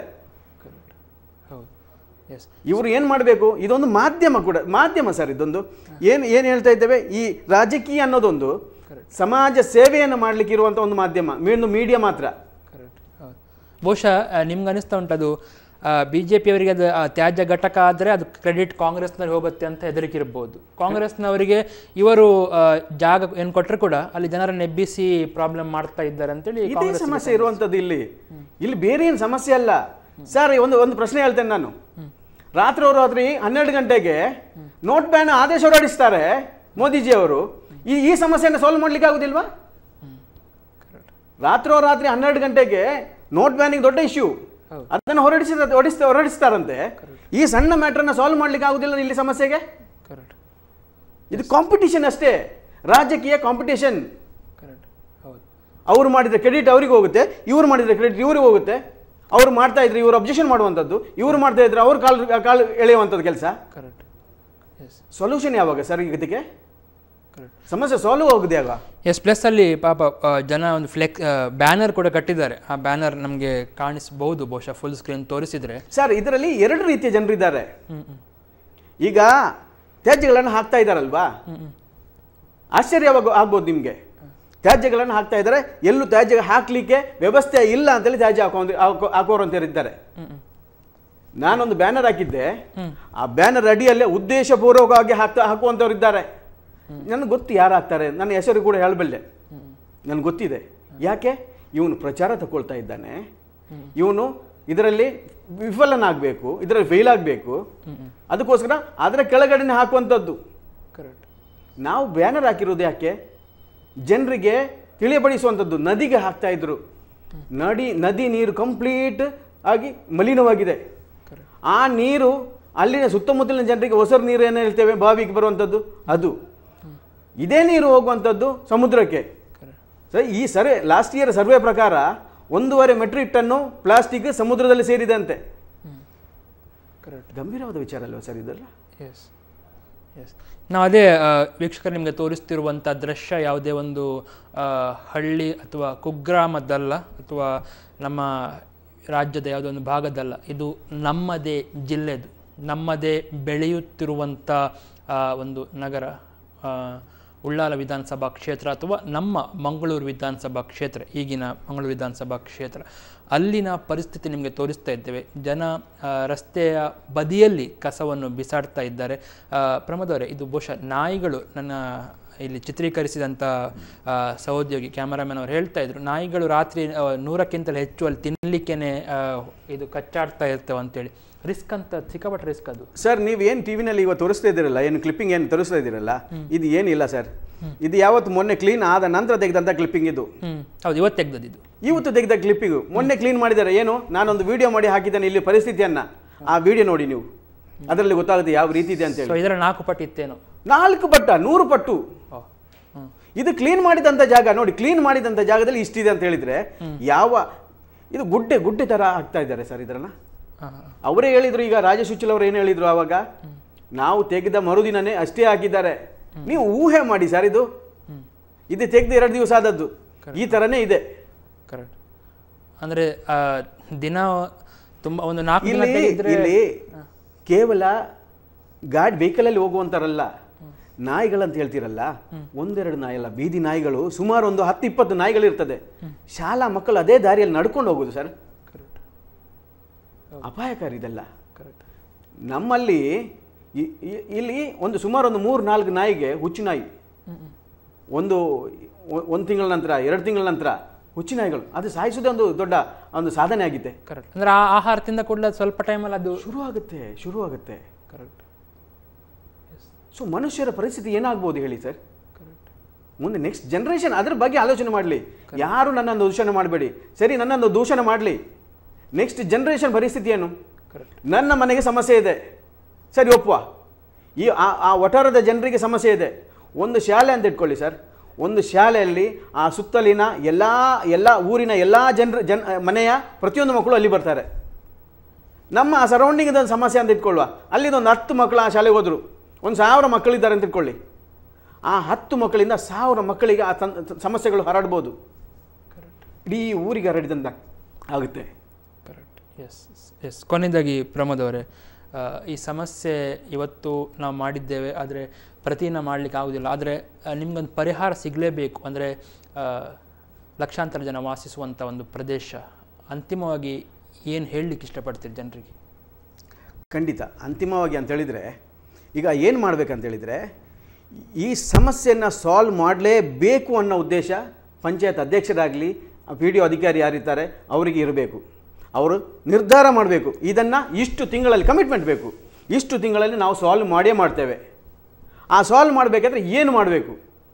ಇವರು ಏನು ಮಾಡಬೇಕು? ಇದೊಂದು ಮಾಧ್ಯಮ ಸರ್. ಇದೊಂದು ಏನು ಹೇಳ್ತಾ ಇದ್ದೇವೆ, ಈ ರಾಜಕೀಯ ಅನ್ನೋದೊಂದು ಸಮಾಜ ಸೇವೆಯನ್ನು ಮಾಡಲಿಕ್ಕೆ ಇರುವಂಥ ಒಂದು ಮಾಧ್ಯಮ, ಮೀಡಿಯಾ ಮಾತ್ರ. ಬಹುಶಃ ನಿಮ್ಗೆ ಅನಿಸ್ತಾ ಉಂಟದು ಬಿಜೆಪಿಯವರಿಗೆ ಅದು ತ್ಯಾಜ್ಯ ಘಟಕ ಆದರೆ ಅದು ಕ್ರೆಡಿಟ್ ಕಾಂಗ್ರೆಸ್ನವ್ರಿಗೆ ಹೋಗುತ್ತೆ ಅಂತ ಹೆದರಿಕೆ ಇರ್ಬೋದು. ಕಾಂಗ್ರೆಸ್ನವರಿಗೆ ಇವರು ಜಾಗ ಏನು ಕೊಟ್ಟರು ಕೂಡ ಅಲ್ಲಿ ಜನರನ್ನು ಎಬ್ಬಿಸಿ ಪ್ರಾಬ್ಲಮ್ ಮಾಡ್ತಾ ಇದ್ದಾರೆ ಅಂತೇಳಿ ಸಮಸ್ಯೆ ಇರುವಂಥದ್ದು. ಇಲ್ಲಿ ಬೇರೆ ಏನು ಸಮಸ್ಯೆ ಅಲ್ಲ ಸರ್. ಒಂದು ಪ್ರಶ್ನೆ ಹೇಳ್ತೇನೆ ನಾನು. ರಾತ್ರಿ 12 ಗಂಟೆಗೆ ನೋಟ್ ಬ್ಯಾನ್ ಆದೇಶ ಹೊರಡಿಸ್ತಾರೆ ಮೋದಿಜಿಯವರು. ಈ ಸಮಸ್ಯೆಯನ್ನು ಸಾಲ್ವ್ ಮಾಡ್ಲಿಕ್ಕೆ ಆಗುದಿಲ್ವಾ? ರಾತ್ರಿ 12 ಗಂಟೆಗೆ ನೋಟ್ ಬ್ಯಾನಿಂಗ್ ದೊಡ್ಡ ಇಶ್ಯೂ, ಅದನ್ನು ಹೊರಡಿಸ್ತಾರಂತೆ. ಈ ಸಣ್ಣ ಮ್ಯಾಟರ್ನ ಸಾಲ್ವ್ ಮಾಡ್ಲಿಕ್ಕೆ ಆಗುದಿಲ್ಲ ಇಲ್ಲಿ ಸಮಸ್ಯೆಗೆ. ಇದು ಕಾಂಪಿಟಿಷನ್ ಅಷ್ಟೇ, ರಾಜಕೀಯ ಕಾಂಪಿಟೇಷನ್. ಅವ್ರು ಮಾಡಿದ್ರೆ ಕ್ರೆಡಿಟ್ ಅವರಿಗೆ ಹೋಗುತ್ತೆ, ಇವ್ರು ಮಾಡಿದ್ರೆ ಕ್ರೆಡಿಟ್ ಇವ್ರಿಗೆ ಹೋಗುತ್ತೆ. ಅವ್ರು ಮಾಡ್ತಾ ಇದ್ರೆ ಇವರು ಅಬ್ಜೆಕ್ಷನ್ ಮಾಡುವಂಥದ್ದು, ಇವ್ರು ಮಾಡ್ತಾ ಇದ್ರೆ ಅವ್ರು ಕಾಲು ಎಳೆಯುವಂಥದ್ದು ಕೆಲಸ. ಸೊಲ್ಯೂಷನ್ ಯಾವಾಗ ಸರ್ ಇದಕ್ಕೆ? ಸಮಸ್ಯೆ ಸಾಲ್ವ್ ಆಗುದೇ ಆಗ? ಪ್ಲಸ್ ಅಲ್ಲಿ ಪಾಪ ಜನ ಒಂದು ಬ್ಯಾನರ್ ಕೂಡ ಕಟ್ಟಿದ್ದಾರೆ. ಆ ಬ್ಯಾನರ್ ನಮಗೆ ಕಾಣಿಸಬಹುದು, ಬಹುಶಃ ಫುಲ್ ಸ್ಕ್ರೀನ್ ತೋರಿಸಿದ್ರೆ. ಸರ್, ಇದರಲ್ಲಿ 2 ರೀತಿಯ ಜನರು ಇದ್ದಾರೆ. ಈಗ ತ್ಯಾಜ್ಯಗಳನ್ನು ಹಾಕ್ತಾ ಇದ್ದಾರಲ್ವಾ, ಆಶ್ಚರ್ಯವಾಗಿ ಆಗ್ಬೋದು ನಿಮಗೆ. ತ್ಯಾಜ್ಯಗಳನ್ನು ಹಾಕ್ತಾ ಇದ್ದಾರೆ, ಎಲ್ಲೂ ತ್ಯಾಜ್ಯ ಹಾಕ್ಲಿಕ್ಕೆ ವ್ಯವಸ್ಥೆ ಇಲ್ಲ ಅಂತೇಳಿ ತ್ಯಾಜ್ಯ ಹಾಕೋರು ಅಂತ ಇದ್ದಾರೆ. ನಾನೊಂದು ಬ್ಯಾನರ್ ಹಾಕಿದ್ದೆ, ಆ ಬ್ಯಾನರ್ ಅಡಿಯಲ್ಲೇ ಉದ್ದೇಶಪೂರ್ವಕವಾಗಿ ಹಾಕುವಂಥವ್ರು ಇದ್ದಾರೆ. ನನಗೆ ಗೊತ್ತು ಯಾರು ಹಾಕ್ತಾರೆ, ನನ್ನ ಹೆಸರು ಕೂಡ ಹೇಳಬಲ್ಲೆ, ನನಗೆ ಗೊತ್ತಿದೆ. ಯಾಕೆ? ಇವನು ಪ್ರಚಾರ ತಗೊಳ್ತಾ ಇದ್ದಾನೆ, ಇವನು ಇದರಲ್ಲಿ ವಿಫಲನಾಗಬೇಕು, ಇದರಲ್ಲಿ ಫೇಲ್ ಆಗಬೇಕು, ಅದಕ್ಕೋಸ್ಕರ ಅದರ ಕೆಳಗಡೆ ಹಾಕುವಂಥದ್ದು. ನಾವು ಬ್ಯಾನರ್ ಹಾಕಿರೋದು ಯಾಕೆ? ಜನರಿಗೆ ತಿಳಿಯಪಡಿಸುವಂಥದ್ದು. ನದಿಗೆ ಹಾಕ್ತಾ ಇದ್ರು, ನದಿ ನೀರು ಕಂಪ್ಲೀಟ್ ಆಗಿ ಮಲಿನವಾಗಿದೆ. ಆ ನೀರು ಅಲ್ಲಿನ ಸುತ್ತಮುತ್ತಲಿನ ಜನರಿಗೆ ಹೊಸರು ನೀರು ಏನು ಹೇಳ್ತೇವೆ ಬಾವಿಗೆ ಬರುವಂಥದ್ದು, ಅದು ಇದೇ ನೀರು ಹೋಗುವಂಥದ್ದು ಸಮುದ್ರಕ್ಕೆ. ಸರಿ, ಈ ಲಾಸ್ಟ್ ಇಯರ್ ಸರ್ವೆ ಪ್ರಕಾರ 1.5 ಮೆಟ್ರಿಕ್ ಟನ್ನು ಪ್ಲಾಸ್ಟಿಕ್ ಸಮುದ್ರದಲ್ಲಿ ಸೇರಿದಂತೆ. ಗಂಭೀರವಾದ ವಿಚಾರ ಅಲ್ವಾ ಸರ್ ಇದೆಲ್ಲ? Yes yes. ನಾವು ಅದೇ ವೀಕ್ಷಕರು ನಿಮಗೆ ತೋರಿಸ್ತಿರುವಂಥ ದೃಶ್ಯ ಯಾವುದೇ ಒಂದು ಹಳ್ಳಿ ಅಥವಾ ಕುಗ್ರಾಮದಲ್ಲ, ಅಥವಾ ನಮ್ಮ ರಾಜ್ಯದ ಯಾವುದೋ ಒಂದು ಭಾಗದಲ್ಲ. ಇದು ನಮ್ಮದೇ ಜಿಲ್ಲೆದು, ನಮ್ಮದೇ ಬೆಳೆಯುತ್ತಿರುವಂಥ ಒಂದು ನಗರ, ಉಳ್ಳಾಲ ವಿಧಾನಸಭಾ ಕ್ಷೇತ್ರ ಅಥವಾ ನಮ್ಮ ಮಂಗಳೂರು ವಿಧಾನಸಭಾ ಕ್ಷೇತ್ರ, ಈಗಿನ ಮಂಗಳೂರು ವಿಧಾನಸಭಾ ಕ್ಷೇತ್ರ. ಅಲ್ಲಿನ ಪರಿಸ್ಥಿತಿ ನಿಮಗೆ ತೋರಿಸ್ತಾ ಇದ್ದೇವೆ. ಜನ ರಸ್ತೆಯ ಬದಿಯಲ್ಲಿ ಕಸವನ್ನು ಬಿಸಾಡ್ತಾ ಇದ್ದಾರೆ. ಪ್ರಮೋದ್ ಅವರೇ, ಇದು ಬಹುಶಃ ನಾಯಿಗಳು, ನನ್ನ ಇಲ್ಲಿ ಚಿತ್ರೀಕರಿಸಿದಂಥ ಸಹೋದ್ಯೋಗಿ ಕ್ಯಾಮರಾಮನ್ ಅವರು ಹೇಳ್ತಾ ಇದ್ರು, ನಾಯಿಗಳು ರಾತ್ರಿ 100ಕ್ಕಿಂತಲೂ ಹೆಚ್ಚು ಅಲ್ಲಿ ತಿನ್ನಲಿಕ್ಕೇನೆ ಇದು ಕಚ್ಚಾಡ್ತಾ ಇರ್ತವೆ ಅಂತೇಳಿ. ರಿಸ್ಕ್ ಅಂತ, ಸಿಕ್ಕಾಪಟ್ಟೆ ರಿಸ್ಕ್ ಅದು. ಸರ್, ನೀವೇನು ಟಿ ವಿನಲ್ಲಿ ಇವಾಗ ತೋರಿಸ್ತಾ ಇದ್ದೀರಲ್ಲ, ಏನು ಕ್ಲಿಪ್ಪಿಂಗ್ ಏನು ತೋರಿಸ್ತಾ ಇದ್ದೀರಲ್ಲ, ಇದು ಏನಿಲ್ಲ ಸರ್. ಇದು ಯಾವತ್ತು ಮೊನ್ನೆ ಕ್ಲೀನ್ ಆದ ನಂತರ ತೆಗೆದಂಥ ಕ್ಲಿಪ್ಪಿಂಗ್ ಇದು. ಹೌದು, ಇವತ್ತು ತೆಗೆದದ್ದು, ಇವತ್ತು ತೆಗೆದ ಕ್ಲಿಪ್ಪಿಂಗು. ಮೊನ್ನೆ ಕ್ಲೀನ್ ಮಾಡಿದ್ದಾರೆ. ಏನು, ನಾನೊಂದು ವಿಡಿಯೋ ಮಾಡಿ ಹಾಕಿದ್ದೇನೆ ಇಲ್ಲಿ ಪರಿಸ್ಥಿತಿಯನ್ನ. ಆ ವಿಡಿಯೋ ನೋಡಿ ನೀವು, ಅದರಲ್ಲಿ ಗೊತ್ತಾಗುತ್ತೆ ಯಾವ ರೀತಿ ಇದೆ ಅಂತೇಳಿ. ಇದರ 4 ಪಟ್ಟು ಇತ್ತೇನೋ? 4 ಪಟ್ಟ, 100 ಪಟ್ಟು. ಇದು ಕ್ಲೀನ್ ಮಾಡಿದಂಥ ಜಾಗ ನೋಡಿ, ಕ್ಲೀನ್ ಮಾಡಿದಂಥ ಜಾಗದಲ್ಲಿ ಇಷ್ಟಿದೆ ಅಂತ ಹೇಳಿದ್ರೆ ಇದು ಗುಡ್ಡೆ ತರ ಆಗ್ತಾ ಇದ್ದಾರೆ ಸರ್ ಇದರನ್ನ. ಅವರೇ ಹೇಳಿದ್ರು, ಈಗ ರಾಜೇಶ್ ಹುಚ್ಚಲ್ ಅವರು ಏನು ಹೇಳಿದ್ರು ಆವಾಗ, ನಾವು ತೆಗೆದ ಮರುದಿನನೇ ಅಷ್ಟೇ ಹಾಕಿದ್ದಾರೆ. ನೀವು ಊಹೆ ಮಾಡಿ ಸರ್, ಇದು ತೆಗೆದು 2 ದಿವಸ ಆದದ್ದು, ಈ ತರನೇ ಇದೆ. ಕರೆಕ್ಟ್. ಅಂದ್ರೆ ದಿನ ತುಂಬಾ ಒಂದು 4 ದಿನ ಇಲ್ಲಿ ಕೇವಲ ವೆಹಿಕಲಲ್ಲಿ ಹೋಗುವಂತಾರಲ್ಲ, ನಾಯಿಗಳಂತ ಹೇಳ್ತಿರಲ್ಲ, 1-2 ನಾಯಿ ಅಲ್ಲ, ಬೀದಿ ನಾಯಿಗಳು ಸುಮಾರು ಒಂದು 10-20 ನಾಯಿಗಳು ಇರ್ತದೆ. ಶಾಲಾ ಮಕ್ಕಳು ಅದೇ ದಾರಿಯಲ್ಲಿ ನಡ್ಕೊಂಡು ಹೋಗುದು ಸರ್. ಅಪಾಯಕಾರಿ ಇದೆಲ್ಲ. ನಮ್ಮಲ್ಲಿ ಇಲ್ಲಿ ಸುಮಾರು ಒಂದು 3-4 ನಾಯಿಗೆ ಹುಚ್ಚು ನಾಯಿ, ಒಂದು ತಿಂಗಳ ನಂತರ 2 ತಿಂಗಳ ನಂತರ ಹುಚ್ಚು ನಾಯಿಗಳು, ಅದು ಸಾಯಿಸೋದೇ ಒಂದು ದೊಡ್ಡ ಒಂದು ಸಾಧನೆ ಆಗಿದೆ. ಕರೆಕ್ಟ್. ಅಂದ್ರೆ ಆಹಾರದಿಂದ ಕೂಡ ಸ್ವಲ್ಪ ಟೈಮಲ್ಲಿ ಅದು ಶುರು ಆಗುತ್ತೆ. ಕರೆಕ್ಟ್. ಸೊ ಮನುಷ್ಯರ ಪರಿಸ್ಥಿತಿ ಏನಾಗ್ಬೋದು ಹೇಳಿ ಸರ್? ಮುಂದೆ ನೆಕ್ಸ್ಟ್ ಜನರೇಷನ್ ಅದ್ರ ಬಗ್ಗೆ ಆಲೋಚನೆ ಮಾಡಲಿ. ಯಾರು ನನ್ನನ್ನು ದೂಷಣೆ ಮಾಡಬೇಡಿ, ಸರಿ, ನನ್ನನ್ನು ದೂಷಣೆ ಮಾಡಲಿ. ನೆಕ್ಸ್ಟ್ ಜನರೇಷನ್ ಪರಿಸ್ಥಿತಿ ಏನು? ನನ್ನ ಮನೆಗೆ ಸಮಸ್ಯೆ ಇದೆ, ಸರಿ ಒಪ್ಪುವ. ಆ ವಠಾರದ ಜನರಿಗೆ ಸಮಸ್ಯೆ ಇದೆ. ಒಂದು ಶಾಲೆ ಅಂತ ಇಟ್ಕೊಳ್ಳಿ ಸರ್, ಒಂದು ಶಾಲೆಯಲ್ಲಿ ಆ ಸುತ್ತಲಿನ ಎಲ್ಲ ಊರಿನ ಎಲ್ಲ ಮನೆಯ ಪ್ರತಿಯೊಂದು ಮಕ್ಕಳು ಅಲ್ಲಿ ಬರ್ತಾರೆ. ನಮ್ಮ ಆ ಸರೌಂಡಿಂಗ್ ಒಂದು ಸಮಸ್ಯೆ ಅಂತ ಇಟ್ಕೊಳ್ಳುವ, ಅಲ್ಲಿದೊಂದು 10 ಮಕ್ಕಳು ಆ ಶಾಲೆಗೆ ಹೋದರು, 1000 ಮಕ್ಕಳಿದ್ದಾರೆ ಅಂತ ಇಟ್ಕೊಳ್ಳಿ. ಆ 10 ಮಕ್ಕಳಿಂದ 1000 ಮಕ್ಕಳಿಗೆ ಆ ಸಮಸ್ಯೆಗಳು ಹರಡ್ಬೋದು, ಇಡೀ ಊರಿಗೆ ಹರಡಿದಂತ ಆಗುತ್ತೆ. ಕರೆಕ್ಟ್. ಎಸ್. ಕೊನೆಯದಾಗಿ ಪ್ರಮೋದ್ ಅವರೇ, ಈ ಸಮಸ್ಯೆ ಇವತ್ತು ನಾವು ಮಾಡಿದ್ದೇವೆ, ಆದರೆ ಪ್ರತಿದಿನ ಮಾಡಲಿಕ್ಕೆ ಆಗೋದಿಲ್ಲ. ಆದರೆ ನಿಮ್ಗೊಂದು ಪರಿಹಾರ ಸಿಗಲೇಬೇಕು. ಅಂದರೆ ಲಕ್ಷಾಂತರ ಜನ ವಾಸಿಸುವಂಥ ಒಂದು ಪ್ರದೇಶ, ಅಂತಿಮವಾಗಿ ಏನು ಹೇಳಲಿಕ್ಕೆ ಇಷ್ಟಪಡ್ತೀರಿ ಜನರಿಗೆ? ಖಂಡಿತ ಅಂತಿಮವಾಗಿ ಅಂತ ಹೇಳಿದರೆ, ಈಗ ಏನು ಮಾಡಬೇಕಂತೇಳಿದರೆ, ಈ ಸಮಸ್ಯೆಯನ್ನು ಸಾಲ್ವ್ ಮಾಡಲೇಬೇಕು ಅನ್ನೋ ಉದ್ದೇಶ ಪಂಚಾಯತ್ ಅಧ್ಯಕ್ಷರಾಗಲಿ ಪಿ ಡಿ ಒ ಅಧಿಕಾರಿ ಯಾರಿರ್ತಾರೆ ಅವರಿಗೆ ಇರಬೇಕು. ಅವರು ನಿರ್ಧಾರ ಮಾಡಬೇಕು, ಇದನ್ನು ಇಷ್ಟು ತಿಂಗಳಲ್ಲಿ ಕಮಿಟ್ಮೆಂಟ್ ಬೇಕು, ಇಷ್ಟು ತಿಂಗಳಲ್ಲಿ ನಾವು ಸಾಲ್ವ್ ಮಾಡೇ ಮಾಡ್ತೇವೆ. ಆ ಸಾಲ್ವ್ ಮಾಡಬೇಕಾದ್ರೆ ಏನು ಮಾಡಬೇಕು,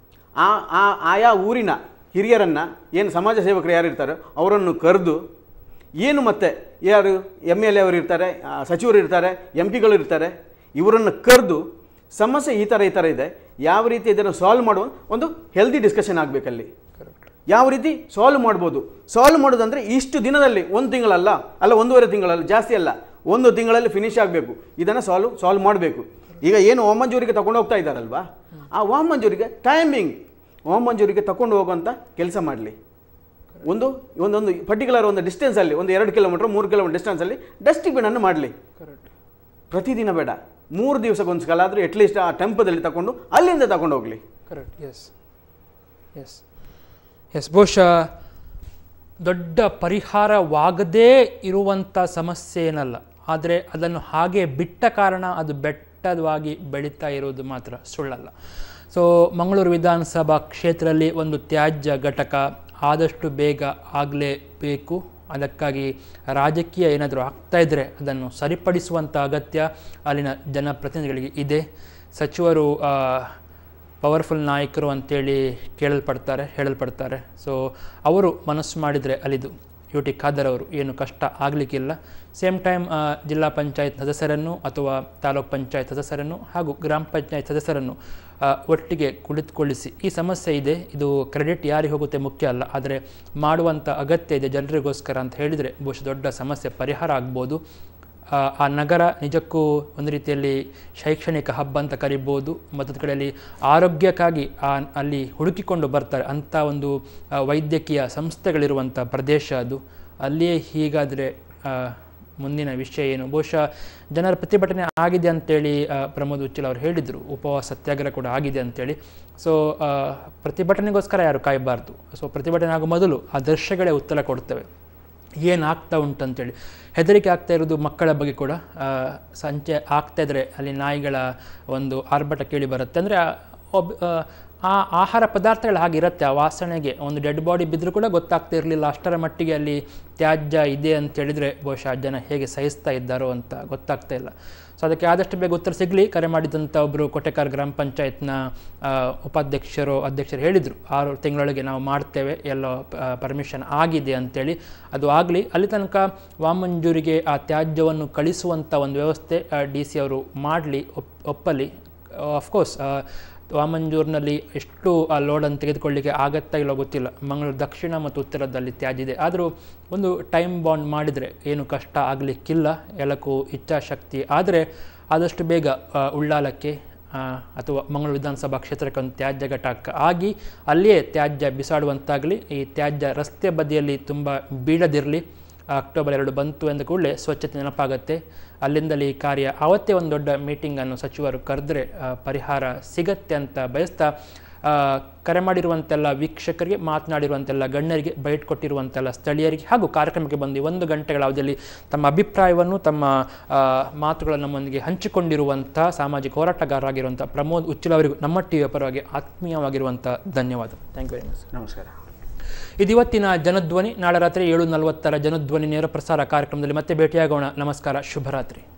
ಆಯಾ ಊರಿನ ಹಿರಿಯರನ್ನು, ಏನು ಸಮಾಜ ಸೇವಕರು ಯಾರಿರ್ತಾರೆ ಅವರನ್ನು ಕರೆದು, ಏನು ಮತ್ತೆ ಯಾರು MLA ಅವರು ಇರ್ತಾರೆ, ಸಚಿವರು ಇರ್ತಾರೆ, MP ಗಳು ಇರ್ತಾರೆ, ಇವರನ್ನು ಕರೆದು ಸಮಸ್ಯೆ ಈ ಥರ ಇದೆ, ಯಾವ ರೀತಿ ಇದನ್ನು ಸಾಲ್ವ್ ಮಾಡುವ ಒಂದು ಹೆಲ್ದಿ ಡಿಸ್ಕಷನ್ ಆಗಬೇಕಲ್ಲಿ. ಯಾವ ರೀತಿ ಸಾಲ್ವ್ ಮಾಡ್ಬೋದು, ಸಾಲ್ವ್ ಮಾಡೋದಂದರೆ ಇಷ್ಟು ದಿನದಲ್ಲಿ, 1 ತಿಂಗಳಲ್ಲ, ಅಲ್ಲ 1.5 ತಿಂಗಳಲ್ಲ, ಜಾಸ್ತಿ ಅಲ್ಲ, 1 ತಿಂಗಳಲ್ಲಿ ಫಿನಿಶ್ ಆಗಬೇಕು. ಇದನ್ನು ಸಾಲ್ವ್ ಮಾಡಬೇಕು. ಈಗ ಏನು ಓಮಂಜೂರಿಗೆ ತಗೊಂಡು ಹೋಗ್ತಾ ಇದ್ದಾರಲ್ವಾ, ಆ ಓಮಂಜೂರಿಗೆ ಟೈಮಿಂಗ್, ಓಮಂಜೂರಿಗೆ ತಗೊಂಡು ಹೋಗುವಂಥ ಕೆಲಸ ಮಾಡಲಿ. ಒಂದೊಂದು ಪರ್ಟಿಕ್ಯುಲರ್ ಒಂದು ಡಿಸ್ಟೆನ್ಸಲ್ಲಿ, ಒಂದು 2 ಕಿಲೋಮೀಟರ್ 3 ಕಿಲೋಮೀಟರ್ ಡಿಸ್ಟೆನ್ಸಲ್ಲಿ ಡಸ್ಟ್ಬಿನನ್ನು ಮಾಡಲಿ. ಪ್ರತಿದಿನ ಬೇಡ, 3 ದಿವಸಕ್ಕೊಂದು ಸಲ ಆದರೂ ಅಟ್ಲೀಸ್ಟ್ ಆ ಟೆಂಪದಲ್ಲಿ ತಗೊಂಡು ಅಲ್ಲಿಂದ ತಗೊಂಡು ಹೋಗಲಿ. ಕರೆಕ್ಟ್. ಎಸ್. ಬಹುಶಃ ದೊಡ್ಡ ಪರಿಹಾರವಾಗದೇ ಇರುವಂಥ ಸಮಸ್ಯೆ ಏನಲ್ಲ, ಆದರೆ ಅದನ್ನು ಹಾಗೆ ಬಿಟ್ಟ ಕಾರಣ ಅದು ಬೆಟ್ಟವಾಗಿ ಬೆಳೀತಾ ಇರೋದು ಮಾತ್ರ ಸುಳ್ಳಲ್ಲ. ಸೊ ಮಂಗಳೂರು ವಿಧಾನಸಭಾ ಕ್ಷೇತ್ರದಲ್ಲಿ ಒಂದು ತ್ಯಾಜ್ಯ ಘಟಕ ಆದಷ್ಟು ಬೇಗ ಆಗಲೇಬೇಕು. ಅದಕ್ಕಾಗಿ ರಾಜಕೀಯ ಏನಾದರೂ ಆಗ್ತಾಯಿದ್ರೆ ಅದನ್ನು ಸರಿಪಡಿಸುವಂಥ ಅಗತ್ಯ ಅಲ್ಲಿನ ಜನಪ್ರತಿನಿಧಿಗಳಿಗೆ ಇದೆ. ಸಚಿವರು ಪವರ್ಫುಲ್ ನಾಯಕರು ಅಂತೇಳಿ ಹೇಳಲ್ಪಡ್ತಾರೆ. ಸೊ ಅವರು ಮನಸ್ಸು ಮಾಡಿದರೆ ಅಲ್ಲಿದು UT ಖಾದರ್ ಅವರು ಏನು ಕಷ್ಟ ಆಗಲಿಕ್ಕಿಲ್ಲ. ಸೇಮ್ ಟೈಮ್ ಜಿಲ್ಲಾ ಪಂಚಾಯತ್ ಸದಸ್ಯರನ್ನು ಅಥವಾ ತಾಲೂಕ್ ಪಂಚಾಯತ್ ಸದಸ್ಯರನ್ನು ಹಾಗೂ ಗ್ರಾಮ ಪಂಚಾಯತ್ ಸದಸ್ಯರನ್ನು ಒಟ್ಟಿಗೆ ಕುಳಿತುಕೊಳ್ಳಿಸಿ ಈ ಸಮಸ್ಯೆ ಇದೆ, ಇದು ಕ್ರೆಡಿಟ್ ಯಾರಿಗೆ ಹೋಗುತ್ತೆ ಮುಖ್ಯ ಅಲ್ಲ, ಆದರೆ ಮಾಡುವಂಥ ಅಗತ್ಯ ಇದೆ ಜನರಿಗೋಸ್ಕರ ಅಂತ ಹೇಳಿದರೆ ಬಹುಶಃ ದೊಡ್ಡ ಸಮಸ್ಯೆ ಪರಿಹಾರ ಆಗ್ಬೋದು. ಆ ನಗರ ನಿಜಕ್ಕೂ ಒಂದು ರೀತಿಯಲ್ಲಿ ಶೈಕ್ಷಣಿಕ ಹಬ್ ಅಂತ ಕರಿಬೋದು. ಮತ್ತೊಂದು ಕಡೆಯಲ್ಲಿ ಆರೋಗ್ಯಕ್ಕಾಗಿ ಅಲ್ಲಿ ಹುಡುಕಿಕೊಂಡು ಬರ್ತಾರೆ ಅಂಥ ಒಂದು ವೈದ್ಯಕೀಯ ಸಂಸ್ಥೆಗಳಿರುವಂಥ ಪ್ರದೇಶ ಅದು. ಅಲ್ಲಿಯೇ ಹೀಗಾದರೆ ಮುಂದಿನ ವಿಷಯ ಏನು? ಬಹುಶಃ ಜನರ ಪ್ರತಿಭಟನೆ ಆಗಿದೆ ಅಂತೇಳಿ ಪ್ರಮೋದ್ ಉಚ್ಚಿಲ್ ಅವರು ಹೇಳಿದರು, ಉಪವಾಸ ಸತ್ಯಾಗ್ರಹ ಕೂಡ ಆಗಿದೆ ಅಂತೇಳಿ. ಸೊ ಪ್ರತಿಭಟನೆಗೋಸ್ಕರ ಯಾರು ಕಾಯಬಾರ್ದು. ಸೊ ಪ್ರತಿಭಟನೆ ಆಗೋ ಮೊದಲು ಆ ದೃಶ್ಯಗಳೇ ಉತ್ತರ ಕೊಡ್ತವೆ ಏನಾಗ್ತಾ ಉಂಟಂತೇಳಿ. ಹೆದರಿಕೆ ಆಗ್ತಾ ಇರೋದು ಮಕ್ಕಳ ಬಗ್ಗೆ ಕೂಡ. ಸಂಚೆ ಆಗ್ತಾಯಿದ್ರೆ ಅಲ್ಲಿ ನಾಯಿಗಳ ಒಂದು ಆರ್ಭಟ ಕೇಳಿ ಬರುತ್ತೆ. ಅಂದರೆ ಆ ಆಹಾರ ಪದಾರ್ಥಗಳು ಹಾಗಿರುತ್ತೆ, ಆ ವಾಸನೆಗೆ ಒಂದು ಡೆಡ್ ಬಾಡಿ ಬಿದ್ದರೂ ಕೂಡ ಗೊತ್ತಾಗ್ತಾ ಇರಲಿಲ್ಲ. ಅಷ್ಟರ ಮಟ್ಟಿಗೆ ಅಲ್ಲಿ ತ್ಯಾಜ್ಯ ಇದೆ ಅಂತೇಳಿದರೆ ಬಹುಶಃ ಜನ ಹೇಗೆ ಸಹಿಸ್ತಾ ಇದ್ದಾರೋ ಅಂತ ಗೊತ್ತಾಗ್ತಾ ಇಲ್ಲ. ಸೊ ಅದಕ್ಕೆ ಆದಷ್ಟು ಬೇಗ ಉತ್ತರ ಸಿಗಲಿ. ಕರೆ ಮಾಡಿದಂಥ ಒಬ್ಬರು ಕೊಟ್ಟೆಕಾರ್ ಗ್ರಾಮ ಪಂಚಾಯತ್ನ ಅಧ್ಯಕ್ಷರು ಹೇಳಿದರು 6 ತಿಂಗಳೊಳಗೆ ನಾವು ಮಾಡ್ತೇವೆ, ಎಲ್ಲ ಪರ್ಮಿಷನ್ ಆಗಿದೆ ಅಂತೇಳಿ. ಅದು ಆಗಲಿ. ಅಲ್ಲಿ ತನಕ ವಾಮಂಜೂರಿಗೆ ಆ ತ್ಯಾಜ್ಯವನ್ನು ಕಳಿಸುವಂಥ ಒಂದು ವ್ಯವಸ್ಥೆ DC ಅವರು ಮಾಡಲಿ, ಒಪ್ಪಲಿ. ಅಫ್ಕೋರ್ಸ್ ವಾಮಂಜೂರಿನಲ್ಲಿ ಎಷ್ಟು ಆ ಲೋಡನ್ನು ತೆಗೆದುಕೊಳ್ಳಿಕ್ಕೆ ಆಗತ್ತಾ ಇಲ್ಲೋ ಗೊತ್ತಿಲ್ಲ. ಮಂಗಳೂರು ದಕ್ಷಿಣ ಮತ್ತು ಉತ್ತರದಲ್ಲಿ ತ್ಯಾಜ್ಯ ಇದೆ. ಆದರೂ ಒಂದು ಟೈಮ್ ಬಾಂಡ್ ಮಾಡಿದರೆ ಏನು ಕಷ್ಟ ಆಗಲಿಕ್ಕಿಲ್ಲ. ಎಲ್ಲಕ್ಕೂ ಇಚ್ಛಾಶಕ್ತಿ ಆದರೆ ಆದಷ್ಟು ಬೇಗ ಉಳ್ಳಾಲಕ್ಕೆ ಅಥವಾ ಮಂಗಳೂರು ವಿಧಾನಸಭಾ ಕ್ಷೇತ್ರಕ್ಕೆ ಒಂದು ತ್ಯಾಜ್ಯ ಘಟಕ ಆಗಿ ಅಲ್ಲಿಯೇ ತ್ಯಾಜ್ಯ ಬಿಸಾಡುವಂತಾಗಲಿ. ಈ ತ್ಯಾಜ್ಯ ರಸ್ತೆ ಬದಿಯಲ್ಲಿ ತುಂಬ ಬೀಳದಿರಲಿ. ಅಕ್ಟೋಬರ್ 2 ಬಂತು ಎಂದ ಕೂಡಲೇ ಸ್ವಚ್ಛತೆ ನೆನಪಾಗತ್ತೆ. ಅಲ್ಲಿಂದಲೇ ಈ ಕಾರ್ಯ ಆವತ್ತೇ ಒಂದು ದೊಡ್ಡ ಮೀಟಿಂಗನ್ನು ಸಚಿವರು ಕರೆದ್ರೆ ಪರಿಹಾರ ಸಿಗತ್ತೆ ಅಂತ ಬಯಸ್ತಾ ಕರೆ ಮಾಡಿರುವಂತೆಲ್ಲ ವೀಕ್ಷಕರಿಗೆ, ಮಾತನಾಡಿರುವಂತೆಲ್ಲ ಗಣ್ಯರಿಗೆ, ಬೈಟ್ ಕೊಟ್ಟಿರುವಂತೆಲ್ಲ ಸ್ಥಳೀಯರಿಗೆ ಹಾಗೂ ಕಾರ್ಯಕ್ರಮಕ್ಕೆ ಬಂದು 1 ಗಂಟೆಗಳ ಅವಧಿಯಲ್ಲಿ ತಮ್ಮ ಅಭಿಪ್ರಾಯವನ್ನು, ತಮ್ಮ ಮಾತುಗಳನ್ನು ನಮ್ಮೊಂದಿಗೆ ಹಂಚಿಕೊಂಡಿರುವಂಥ ಸಾಮಾಜಿಕ ಹೋರಾಟಗಾರರಾಗಿರುವಂಥ ಪ್ರಮೋದ್ ಉಚ್ಚಿಲ್ ಅವರಿಗೂ ನಮ್ಮ ಟಿವಿಯ ಪರವಾಗಿ ಆತ್ಮೀಯವಾಗಿರುವಂಥ ಧನ್ಯವಾದ. Thank you very much. ನಮಸ್ಕಾರ. ಇದಿವತ್ತಿನ ಜನಧ್ವನಿ. ನಾಳೆ ರಾತ್ರಿ 7:40 ಜನಧ್ವನಿ ನೇರ ಪ್ರಸಾರ ಕಾರ್ಯಕ್ರಮದಲ್ಲಿ ಮತ್ತೆ ಭೇಟಿಯಾಗೋಣ. ನಮಸ್ಕಾರ, ಶುಭರಾತ್ರಿ.